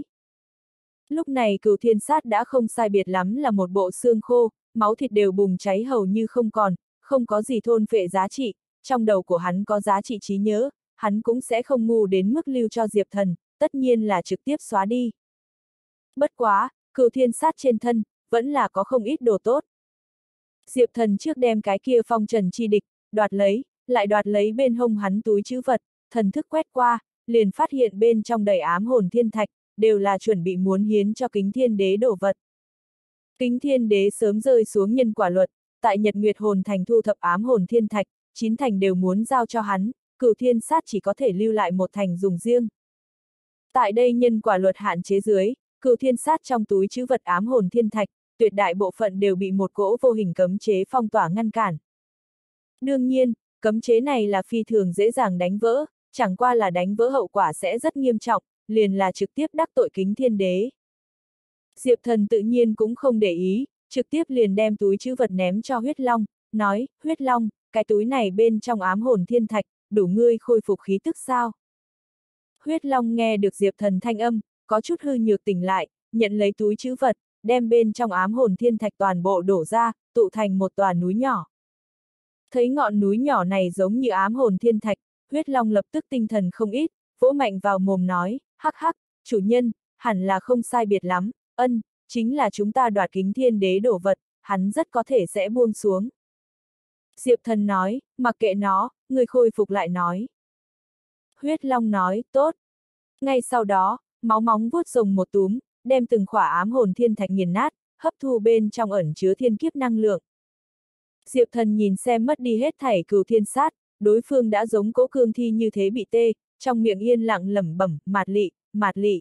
Lúc này Cửu Thiên Sát đã không sai biệt lắm là một bộ xương khô, máu thịt đều bùng cháy hầu như không còn, không có gì thôn phệ giá trị, trong đầu của hắn có giá trị trí nhớ, hắn cũng sẽ không ngu đến mức lưu cho Diệp Thần, tất nhiên là trực tiếp xóa đi. Bất quá, Cửu Thiên Sát trên thân, vẫn là có không ít đồ tốt. Diệp Thần trước đem cái kia phong trần chi địch, đoạt lấy, lại đoạt lấy bên hông hắn túi trữ vật, thần thức quét qua, liền phát hiện bên trong đầy ám hồn thiên thạch, đều là chuẩn bị muốn hiến cho Kính Thiên Đế đổ vật. Kính Thiên Đế sớm rơi xuống nhân quả luật, tại Nhật Nguyệt Hồn Thành thu thập ám hồn thiên thạch, chín thành đều muốn giao cho hắn, Cửu Thiên Sát chỉ có thể lưu lại một thành dùng riêng. Tại đây nhân quả luật hạn chế dưới, Cửu Thiên Sát trong túi trữ vật ám hồn thiên thạch, tuyệt đại bộ phận đều bị một cỗ vô hình cấm chế phong tỏa ngăn cản. Đương nhiên, cấm chế này là phi thường dễ dàng đánh vỡ, chẳng qua là đánh vỡ hậu quả sẽ rất nghiêm trọng, liền là trực tiếp đắc tội Kính Thiên Đế. Diệp Thần tự nhiên cũng không để ý, trực tiếp liền đem túi trữ vật ném cho Huyết Long, nói, Huyết Long, cái túi này bên trong ám hồn thiên thạch, đủ ngươi khôi phục khí tức sao? Huyết Long nghe được Diệp Thần thanh âm, có chút hư nhược tỉnh lại, nhận lấy túi trữ vật, đem bên trong ám hồn thiên thạch toàn bộ đổ ra, tụ thành một tòa núi nhỏ. Thấy ngọn núi nhỏ này giống như ám hồn thiên thạch, Huyết Long lập tức tinh thần không ít, vỗ mạnh vào mồm nói, hắc hắc, chủ nhân, hẳn là không sai biệt lắm, ân, chính là chúng ta đoạt Kính Thiên Đế đổ vật, hắn rất có thể sẽ buông xuống. Diệp Thần nói, mặc kệ nó, người khôi phục lại nói. Huyết Long nói, tốt. Ngay sau đó, máu móng vuốt rồng một túm, đem từng khỏa ám hồn thiên thạch nghiền nát, hấp thu bên trong ẩn chứa thiên kiếp năng lượng. Diệp Thần nhìn xem mất đi hết thảy Cửu Thiên Sát, đối phương đã giống cỗ cương thi như thế bị tê, trong miệng yên lặng lẩm bẩm, mạt lị, mạt lị.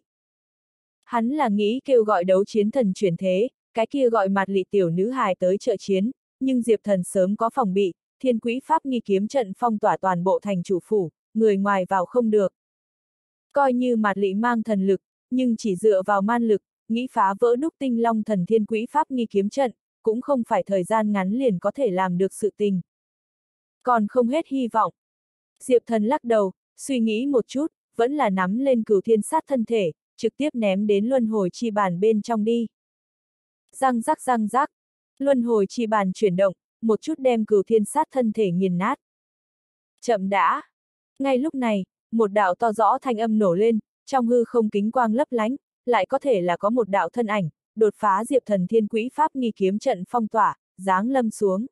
Hắn là nghĩ kêu gọi đấu chiến thần chuyển thế, cái kia gọi mạt lị tiểu nữ hài tới trợ chiến, nhưng Diệp Thần sớm có phòng bị, Thiên Quỹ Pháp nghi kiếm trận phong tỏa toàn bộ thành chủ phủ, người ngoài vào không được. Coi như mạt lị mang thần lực, nhưng chỉ dựa vào man lực, nghĩ phá vỡ đúc tinh long thần Thiên Quỹ Pháp nghi kiếm trận, cũng không phải thời gian ngắn liền có thể làm được sự tình. Còn không hết hy vọng. Diệp Thần lắc đầu, suy nghĩ một chút, vẫn là nắm lên Cửu Thiên Sát thân thể, trực tiếp ném đến luân hồi chi bàn bên trong đi. Răng rắc răng rắc, luân hồi chi bàn chuyển động, một chút đem Cửu Thiên Sát thân thể nghiền nát. Chậm đã. Ngay lúc này, một đạo to rõ thanh âm nổ lên, trong hư không kính quang lấp lánh, lại có thể là có một đạo thân ảnh, đột phá Diệp Thần Thiên Quỹ Pháp nghi kiếm trận phong tỏa, giáng lâm xuống.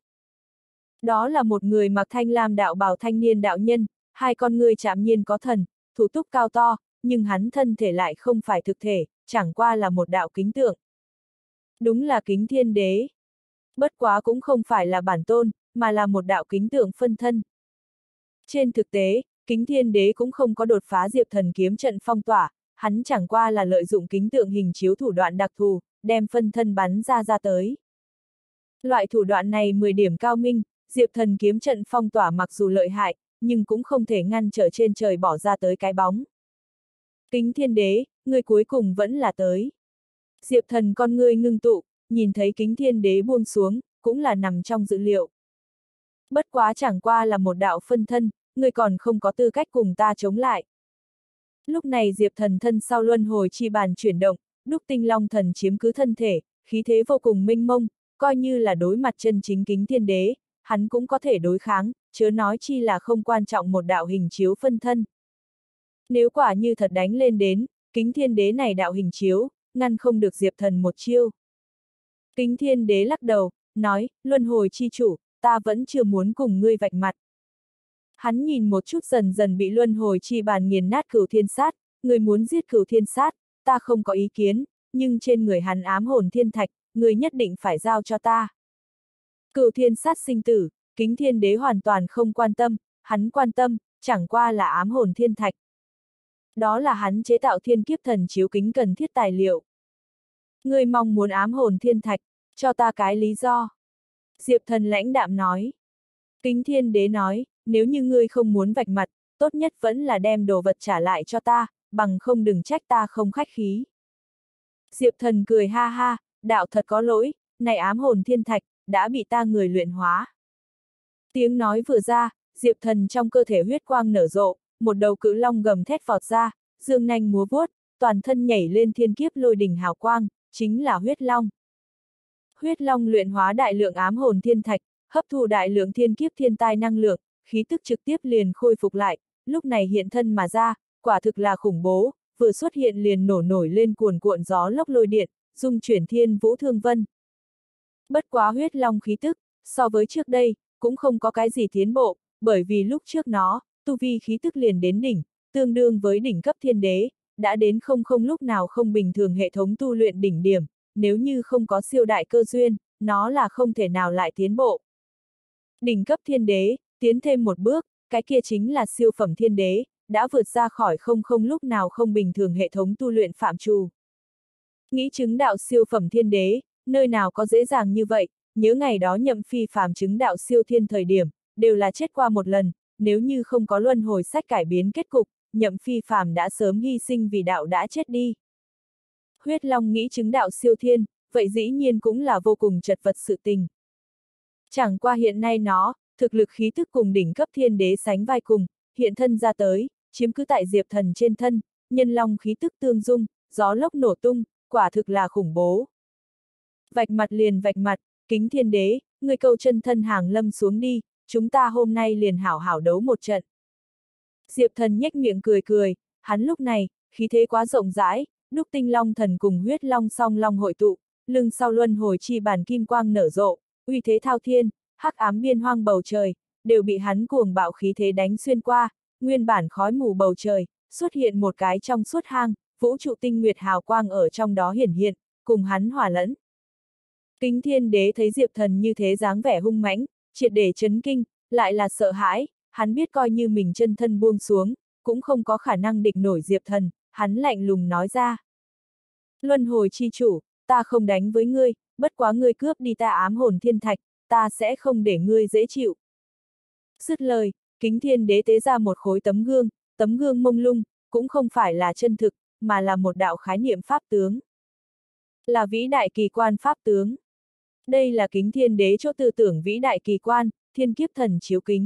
Đó là một người mặc thanh lam đạo bào thanh niên đạo nhân, hai con người chạm nhiên có thần, thủ túc cao to, nhưng hắn thân thể lại không phải thực thể, chẳng qua là một đạo kính tượng. Đúng là Kính Thiên Đế. Bất quá cũng không phải là bản tôn, mà là một đạo kính tượng phân thân. Trên thực tế, Kính Thiên Đế cũng không có đột phá Diệp Thần kiếm trận phong tỏa, hắn chẳng qua là lợi dụng kính tượng hình chiếu thủ đoạn đặc thù, đem phân thân bắn ra ra tới. Loại thủ đoạn này mười điểm cao minh, Diệp Thần kiếm trận phong tỏa mặc dù lợi hại, nhưng cũng không thể ngăn trở trên trời bỏ ra tới cái bóng. Kính Thiên Đế, người cuối cùng vẫn là tới. Diệp Thần con ngươi ngưng tụ, nhìn thấy Kính Thiên Đế buông xuống, cũng là nằm trong dự liệu. Bất quá chẳng qua là một đạo phân thân, người còn không có tư cách cùng ta chống lại. Lúc này Diệp Thần thân sau luân hồi chi bàn chuyển động, đúc tinh long thần chiếm cứ thân thể, khí thế vô cùng minh mông, coi như là đối mặt chân chính Kính Thiên Đế, hắn cũng có thể đối kháng, chớ nói chi là không quan trọng một đạo hình chiếu phân thân. Nếu quả như thật đánh lên đến, Kính Thiên Đế này đạo hình chiếu, ngăn không được Diệp Thần một chiêu. Kính Thiên Đế lắc đầu, nói, luân hồi chi chủ, ta vẫn chưa muốn cùng ngươi vạch mặt. Hắn nhìn một chút dần dần bị luân hồi chi bàn nghiền nát Cửu Thiên Sát, người muốn giết Cửu Thiên Sát, ta không có ý kiến, nhưng trên người hắn ám hồn thiên thạch, người nhất định phải giao cho ta. Cửu thiên sát sinh tử, Kính Thiên Đế hoàn toàn không quan tâm, hắn quan tâm, chẳng qua là ám hồn thiên thạch. Đó là hắn chế tạo thiên kiếp thần chiếu kính cần thiết tài liệu. Ngươi mong muốn ám hồn thiên thạch, cho ta cái lý do. Diệp Thần lãnh đạm nói. Kính Thiên Đế nói, nếu như ngươi không muốn vạch mặt, tốt nhất vẫn là đem đồ vật trả lại cho ta, bằng không đừng trách ta không khách khí. Diệp Thần cười ha ha, đạo thật có lỗi, này ám hồn thiên thạch, đã bị ta người luyện hóa. Tiếng nói vừa ra, Diệp Thần trong cơ thể huyết quang nở rộ, một đầu cự long gầm thét vọt ra, dương nanh múa vuốt, toàn thân nhảy lên thiên kiếp lôi đỉnh hào quang, chính là huyết long. Huyết long luyện hóa đại lượng ám hồn thiên thạch, hấp thu đại lượng thiên kiếp thiên tai năng lượng, khí tức trực tiếp liền khôi phục lại, lúc này hiện thân mà ra, quả thực là khủng bố, vừa xuất hiện liền nổ nổi lên cuồn cuộn gió lốc lôi điện, dung chuyển thiên vũ thương vân. Bất quá huyết long khí tức, so với trước đây, cũng không có cái gì tiến bộ, bởi vì lúc trước nó, tu vi khí tức liền đến đỉnh, tương đương với đỉnh cấp thiên đế, đã đến không không lúc nào không bình thường hệ thống tu luyện đỉnh điểm, nếu như không có siêu đại cơ duyên, nó là không thể nào lại tiến bộ. Đỉnh cấp thiên đế, tiến thêm một bước, cái kia chính là siêu phẩm thiên đế, đã vượt ra khỏi không không lúc nào không bình thường hệ thống tu luyện phạm trù. Nghĩ chứng đạo siêu phẩm thiên đế, nơi nào có dễ dàng như vậy, nhớ ngày đó Nhậm Phi phàm chứng đạo siêu thiên thời điểm, đều là chết qua một lần, nếu như không có luân hồi sách cải biến kết cục, Nhậm Phi phàm đã sớm hy sinh vì đạo đã chết đi. Huyết Long nghĩ chứng đạo siêu thiên, vậy dĩ nhiên cũng là vô cùng chật vật sự tình. Chẳng qua hiện nay nó, thực lực khí tức cùng đỉnh cấp thiên đế sánh vai cùng, hiện thân ra tới, chiếm cứ tại Diệp Thần trên thân, nhân long khí tức tương dung, gió lốc nổ tung, quả thực là khủng bố. Vạch mặt liền vạch mặt, Kính Thiên Đế, người câu chân thân hàng lâm xuống đi, chúng ta hôm nay liền hảo hảo đấu một trận. Diệp Thần nhếch miệng cười cười, hắn lúc này, khí thế quá rộng rãi, đúc tinh long thần cùng huyết long song long hội tụ, lưng sau luân hồi chi bản kim quang nở rộ, uy thế thao thiên, hắc ám biên hoang bầu trời, đều bị hắn cuồng bạo khí thế đánh xuyên qua, nguyên bản khói mù bầu trời, xuất hiện một cái trong suốt hang, vũ trụ tinh nguyệt hào quang ở trong đó hiển hiện, cùng hắn hòa lẫn. Kính Thiên Đế thấy Diệp Thần như thế dáng vẻ hung mãnh, triệt để chấn kinh, lại là sợ hãi, hắn biết coi như mình chân thân buông xuống, cũng không có khả năng địch nổi Diệp Thần, hắn lạnh lùng nói ra. Luân hồi chi chủ, ta không đánh với ngươi, bất quá ngươi cướp đi ta ám hồn thiên thạch, ta sẽ không để ngươi dễ chịu. Dứt lời, Kính Thiên Đế tế ra một khối tấm gương, tấm gương mông lung, cũng không phải là chân thực, mà là một đạo khái niệm pháp tướng. Là vĩ đại kỳ quan pháp tướng. Đây là Kính Thiên Đế chỗ tư tưởng vĩ đại kỳ quan, thiên kiếp thần chiếu kính.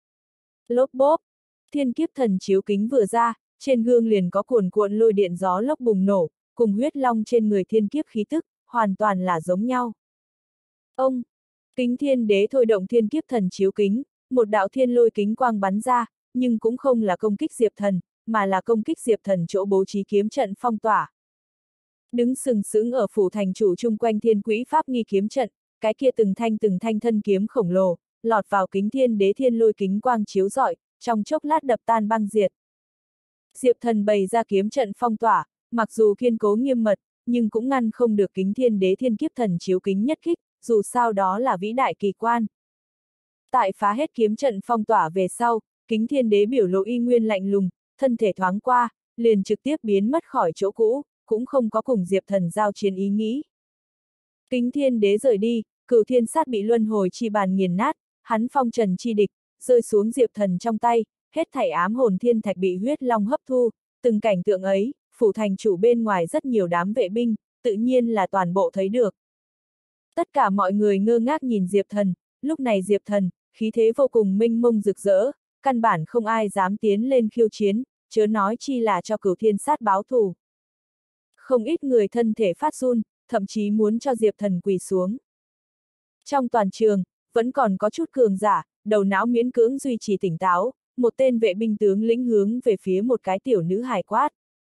Lốp bốp, thiên kiếp thần chiếu kính vừa ra, trên gương liền có cuồn cuộn lôi điện gió lốc bùng nổ, cùng huyết long trên người thiên kiếp khí tức, hoàn toàn là giống nhau. Ông, Kính Thiên Đế thôi động thiên kiếp thần chiếu kính, một đạo thiên lôi kính quang bắn ra, nhưng cũng không là công kích Diệp Thần, mà là công kích Diệp Thần chỗ bố trí kiếm trận phong tỏa. Đứng sừng sững ở phủ thành chủ chung quanh thiên quỹ pháp nghi kiếm trận, cái kia từng thanh từng thanh thân kiếm khổng lồ, lọt vào Kính Thiên Đế thiên lôi kính quang chiếu rọi, trong chốc lát đập tan băng diệt. Diệp Thần bày ra kiếm trận phong tỏa, mặc dù kiên cố nghiêm mật, nhưng cũng ngăn không được Kính Thiên Đế thiên kiếp thần chiếu kính nhất kích, dù sao đó là vĩ đại kỳ quan. Tại phá hết kiếm trận phong tỏa về sau, Kính Thiên Đế biểu lộ y nguyên lạnh lùng, thân thể thoáng qua, liền trực tiếp biến mất khỏi chỗ cũ, cũng không có cùng Diệp Thần giao chiến ý nghĩ. Kính Thiên Đế rời đi, Cửu Thiên Sát bị luân hồi chi bàn nghiền nát, hắn phong trần chi địch, rơi xuống Diệp Thần trong tay, hết thảy ám hồn thiên thạch bị huyết long hấp thu, từng cảnh tượng ấy, phủ thành chủ bên ngoài rất nhiều đám vệ binh, tự nhiên là toàn bộ thấy được. Tất cả mọi người ngơ ngác nhìn Diệp Thần, lúc này Diệp Thần, khí thế vô cùng minh mông rực rỡ, căn bản không ai dám tiến lên khiêu chiến, chớ nói chi là cho Cửu Thiên Sát báo thù. Không ít người thân thể phát run, thậm chí muốn cho Diệp Thần quỳ xuống. Trong toàn trường, vẫn còn có chút cường giả, đầu não miễn cưỡng duy trì tỉnh táo, một tên vệ binh tướng lĩnh hướng về phía một cái tiểu nữ hài quát.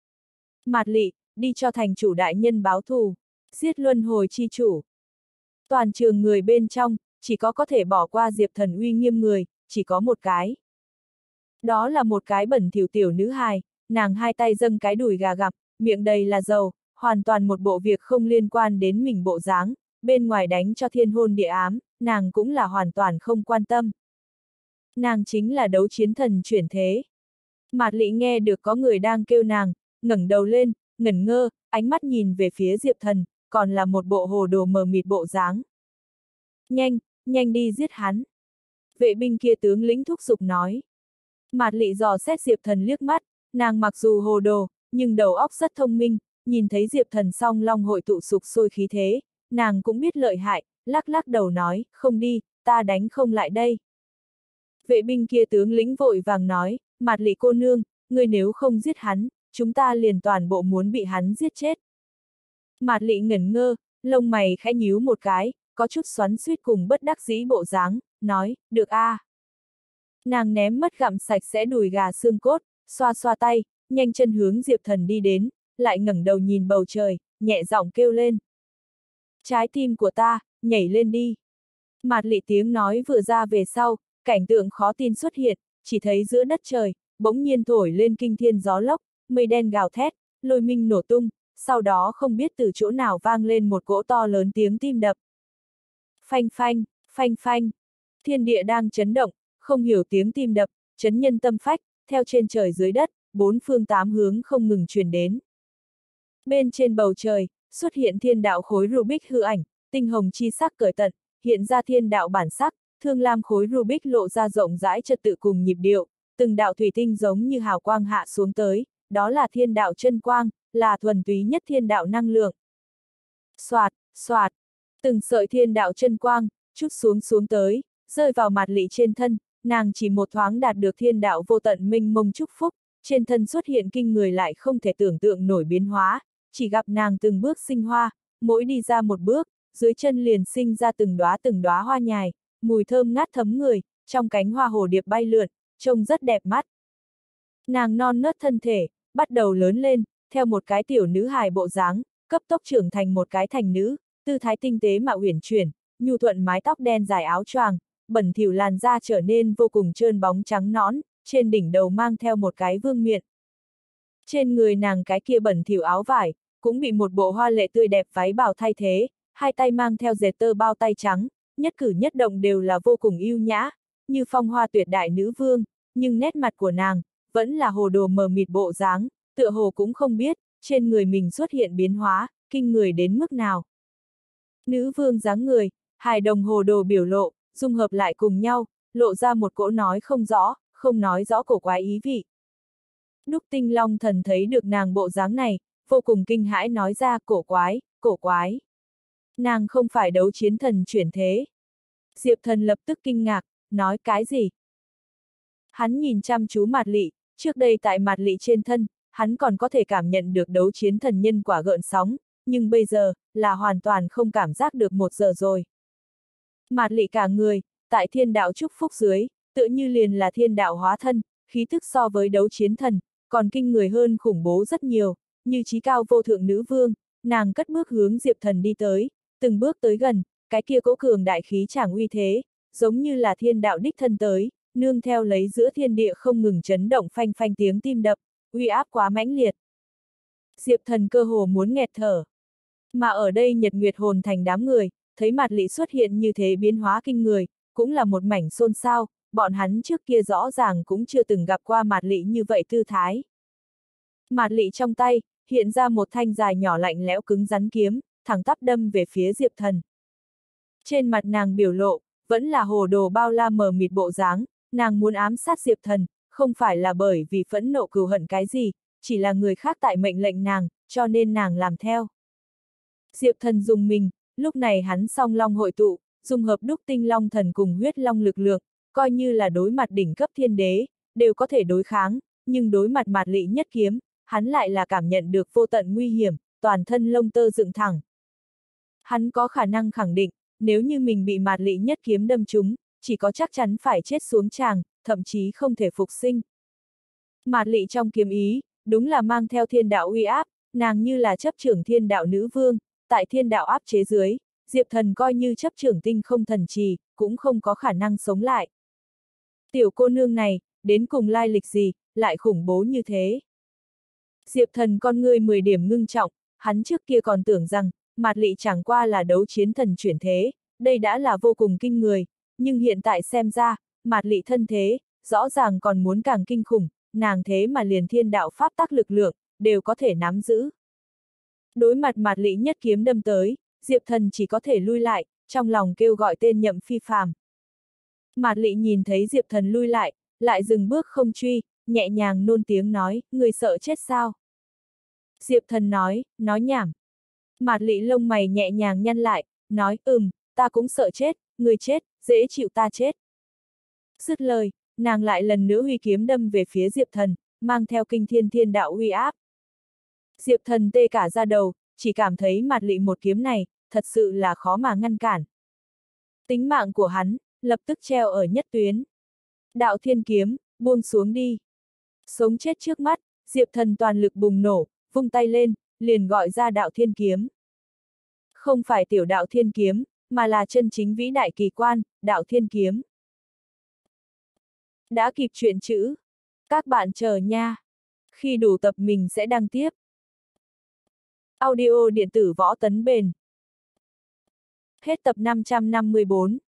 Mạt Lị, đi cho thành chủ đại nhân báo thù, giết luân hồi chi chủ. Toàn trường người bên trong, chỉ có có thể bỏ qua Diệp Thần uy nghiêm người, chỉ có một cái. Đó là một cái bẩn thỉu tiểu nữ hài, nàng hai tay dâng cái đùi gà gặm, miệng đầy là dầu, hoàn toàn một bộ việc không liên quan đến mình bộ dáng, bên ngoài đánh cho thiên hôn địa ám, nàng cũng là hoàn toàn không quan tâm. Nàng chính là đấu chiến thần chuyển thế. Mạt Lị nghe được có người đang kêu nàng, ngẩng đầu lên, ngẩn ngơ, ánh mắt nhìn về phía Diệp Thần, còn là một bộ hồ đồ mờ mịt bộ dáng. Nhanh, nhanh đi giết hắn. Vệ binh kia tướng lĩnh thúc giục nói. Mạt Lị dò xét Diệp Thần liếc mắt, nàng mặc dù hồ đồ, nhưng đầu óc rất thông minh, nhìn thấy Diệp Thần song long hội tụ sục sôi khí thế, nàng cũng biết lợi hại, lắc lắc đầu nói, không đi, ta đánh không lại đây. Vệ binh kia tướng lĩnh vội vàng nói, Mạt Lị cô nương, ngươi nếu không giết hắn, chúng ta liền toàn bộ muốn bị hắn giết chết. Mạt Lị ngẩn ngơ, lông mày khẽ nhíu một cái, có chút xoắn xuýt cùng bất đắc dĩ bộ dáng, nói, được a. À. Nàng ném mất gặm sạch sẽ đùi gà xương cốt, xoa xoa tay, nhanh chân hướng Diệp Thần đi đến, lại ngẩng đầu nhìn bầu trời, nhẹ giọng kêu lên. Trái tim của ta, nhảy lên đi. Mạt Lị tiếng nói vừa ra về sau, cảnh tượng khó tin xuất hiện, chỉ thấy giữa đất trời, bỗng nhiên thổi lên kinh thiên gió lốc, mây đen gào thét, lôi minh nổ tung, sau đó không biết từ chỗ nào vang lên một cỗ to lớn tiếng tim đập. Phanh phanh, phanh phanh, thiên địa đang chấn động, không hiểu tiếng tim đập, chấn nhân tâm phách, theo trên trời dưới đất, bốn phương tám hướng không ngừng truyền đến. Bên trên bầu trời, xuất hiện thiên đạo khối Rubik hư ảnh, tinh hồng chi sắc cởi tận, hiện ra thiên đạo bản sắc, thương lam khối Rubik lộ ra rộng rãi trật tự cùng nhịp điệu, từng đạo thủy tinh giống như hào quang hạ xuống tới, đó là thiên đạo chân quang, là thuần túy nhất thiên đạo năng lượng. Soạt, soạt, từng sợi thiên đạo chân quang, chút xuống xuống tới, rơi vào Mạt Lị trên thân, nàng chỉ một thoáng đạt được thiên đạo vô tận minh mông chúc phúc, trên thân xuất hiện kinh người lại không thể tưởng tượng nổi biến hóa, chỉ gặp nàng từng bước sinh hoa, mỗi đi ra một bước, dưới chân liền sinh ra từng đóa từng đóa hoa nhài, mùi thơm ngát thấm người, trong cánh hoa hồ điệp bay lượn, trông rất đẹp mắt. Nàng non nớt thân thể, bắt đầu lớn lên, theo một cái tiểu nữ hài bộ dáng, cấp tốc trưởng thành một cái thành nữ, tư thái tinh tế mà uyển chuyển, nhu thuận mái tóc đen dài áo choàng, bẩn thỉu làn da trở nên vô cùng trơn bóng trắng nõn, trên đỉnh đầu mang theo một cái vương miện. Trên người nàng cái kia bẩn thỉu áo vải, cũng bị một bộ hoa lệ tươi đẹp váy bào thay thế, hai tay mang theo dệt tơ bao tay trắng, nhất cử nhất động đều là vô cùng yêu nhã, như phong hoa tuyệt đại nữ vương, nhưng nét mặt của nàng, vẫn là hồ đồ mờ mịt bộ dáng, tựa hồ cũng không biết, trên người mình xuất hiện biến hóa, kinh người đến mức nào. Nữ vương dáng người, hài đồng hồ đồ biểu lộ, dung hợp lại cùng nhau, lộ ra một cỗ nói không rõ, không nói rõ cổ quái ý vị. Đúc Tinh Long Thần thấy được nàng bộ dáng này, vô cùng kinh hãi nói ra cổ quái, cổ quái. Nàng không phải đấu chiến thần chuyển thế. Diệp Thần lập tức kinh ngạc, nói cái gì? Hắn nhìn chăm chú Mạt Lị, trước đây tại Mạt Lị trên thân, hắn còn có thể cảm nhận được đấu chiến thần nhân quả gợn sóng, nhưng bây giờ, là hoàn toàn không cảm giác được một giờ rồi. Mạt Lị cả người, tại thiên đạo chúc phúc dưới, tựa như liền là thiên đạo hóa thân, khí thức so với đấu chiến thần, còn kinh người hơn khủng bố rất nhiều, như trí cao vô thượng nữ vương, nàng cất bước hướng Diệp Thần đi tới, từng bước tới gần, cái kia cỗ cường đại khí chẳng uy thế, giống như là thiên đạo đích thân tới, nương theo lấy giữa thiên địa không ngừng chấn động phanh phanh tiếng tim đập, uy áp quá mãnh liệt. Diệp Thần cơ hồ muốn nghẹt thở. Mà ở đây Nhật Nguyệt hồn thành đám người, thấy Mạt Lị xuất hiện như thế biến hóa kinh người, cũng là một mảnh xôn xao, bọn hắn trước kia rõ ràng cũng chưa từng gặp qua Mạt Lị như vậy tư thái. Mạt Lị trong tay, hiện ra một thanh dài nhỏ lạnh lẽo cứng rắn kiếm, thẳng tắp đâm về phía Diệp Thần. Trên mặt nàng biểu lộ, vẫn là hồ đồ bao la mờ mịt bộ dáng, nàng muốn ám sát Diệp Thần, không phải là bởi vì phẫn nộ cừu hận cái gì, chỉ là người khác tại mệnh lệnh nàng, cho nên nàng làm theo. Diệp Thần dùng mình, lúc này hắn song long hội tụ, dùng hợp đúc tinh long thần cùng huyết long lực lượng, coi như là đối mặt đỉnh cấp thiên đế, đều có thể đối kháng, nhưng đối mặt Mạt Lị nhất kiếm, hắn lại là cảm nhận được vô tận nguy hiểm, toàn thân lông tơ dựng thẳng. Hắn có khả năng khẳng định, nếu như mình bị Mạt Lị nhất kiếm đâm trúng, chỉ có chắc chắn phải chết xuống tràng, thậm chí không thể phục sinh. Mạt Lị trong kiếm ý, đúng là mang theo thiên đạo uy áp, nàng như là chấp trưởng thiên đạo nữ vương, tại thiên đạo áp chế dưới, Diệp Thần coi như chấp trưởng tinh không thần trì, cũng không có khả năng sống lại. Tiểu cô nương này, đến cùng lai lịch gì, lại khủng bố như thế. Diệp Thần con ngươi mười điểm ngưng trọng, hắn trước kia còn tưởng rằng, Mạt Lị chẳng qua là đấu chiến thần chuyển thế, đây đã là vô cùng kinh người, nhưng hiện tại xem ra, Mạt Lị thân thế, rõ ràng còn muốn càng kinh khủng, nàng thế mà liền thiên đạo pháp tắc lực lượng, đều có thể nắm giữ. Đối mặt Mạt Lị nhất kiếm đâm tới, Diệp Thần chỉ có thể lui lại, trong lòng kêu gọi tên Nhậm Phi Phàm. Mạt Lị nhìn thấy Diệp Thần lui lại, lại dừng bước không truy, nhẹ nhàng nôn tiếng nói, người sợ chết sao? Diệp Thần nói, nói nhảm. Mạt Lị lông mày nhẹ nhàng nhăn lại, nói, ừm, ta cũng sợ chết, người chết, dễ chịu ta chết. Dứt lời, nàng lại lần nữa huy kiếm đâm về phía Diệp Thần, mang theo kinh thiên thiên đạo uy áp. Diệp Thần tê cả da đầu, chỉ cảm thấy Mạt Lị một kiếm này, thật sự là khó mà ngăn cản. Tính mạng của hắn, lập tức treo ở nhất tuyến. Đạo thiên kiếm, buông xuống đi. Sống chết trước mắt, Diệp Thần toàn lực bùng nổ, vung tay lên, liền gọi ra đạo thiên kiếm. Không phải tiểu đạo thiên kiếm, mà là chân chính vĩ đại kỳ quan, đạo thiên kiếm. Đã kịp chuyện chữ. Các bạn chờ nha. Khi đủ tập mình sẽ đăng tiếp. Audio điện tử Võ Tấn Bền. Hết tập năm trăm năm mươi bốn.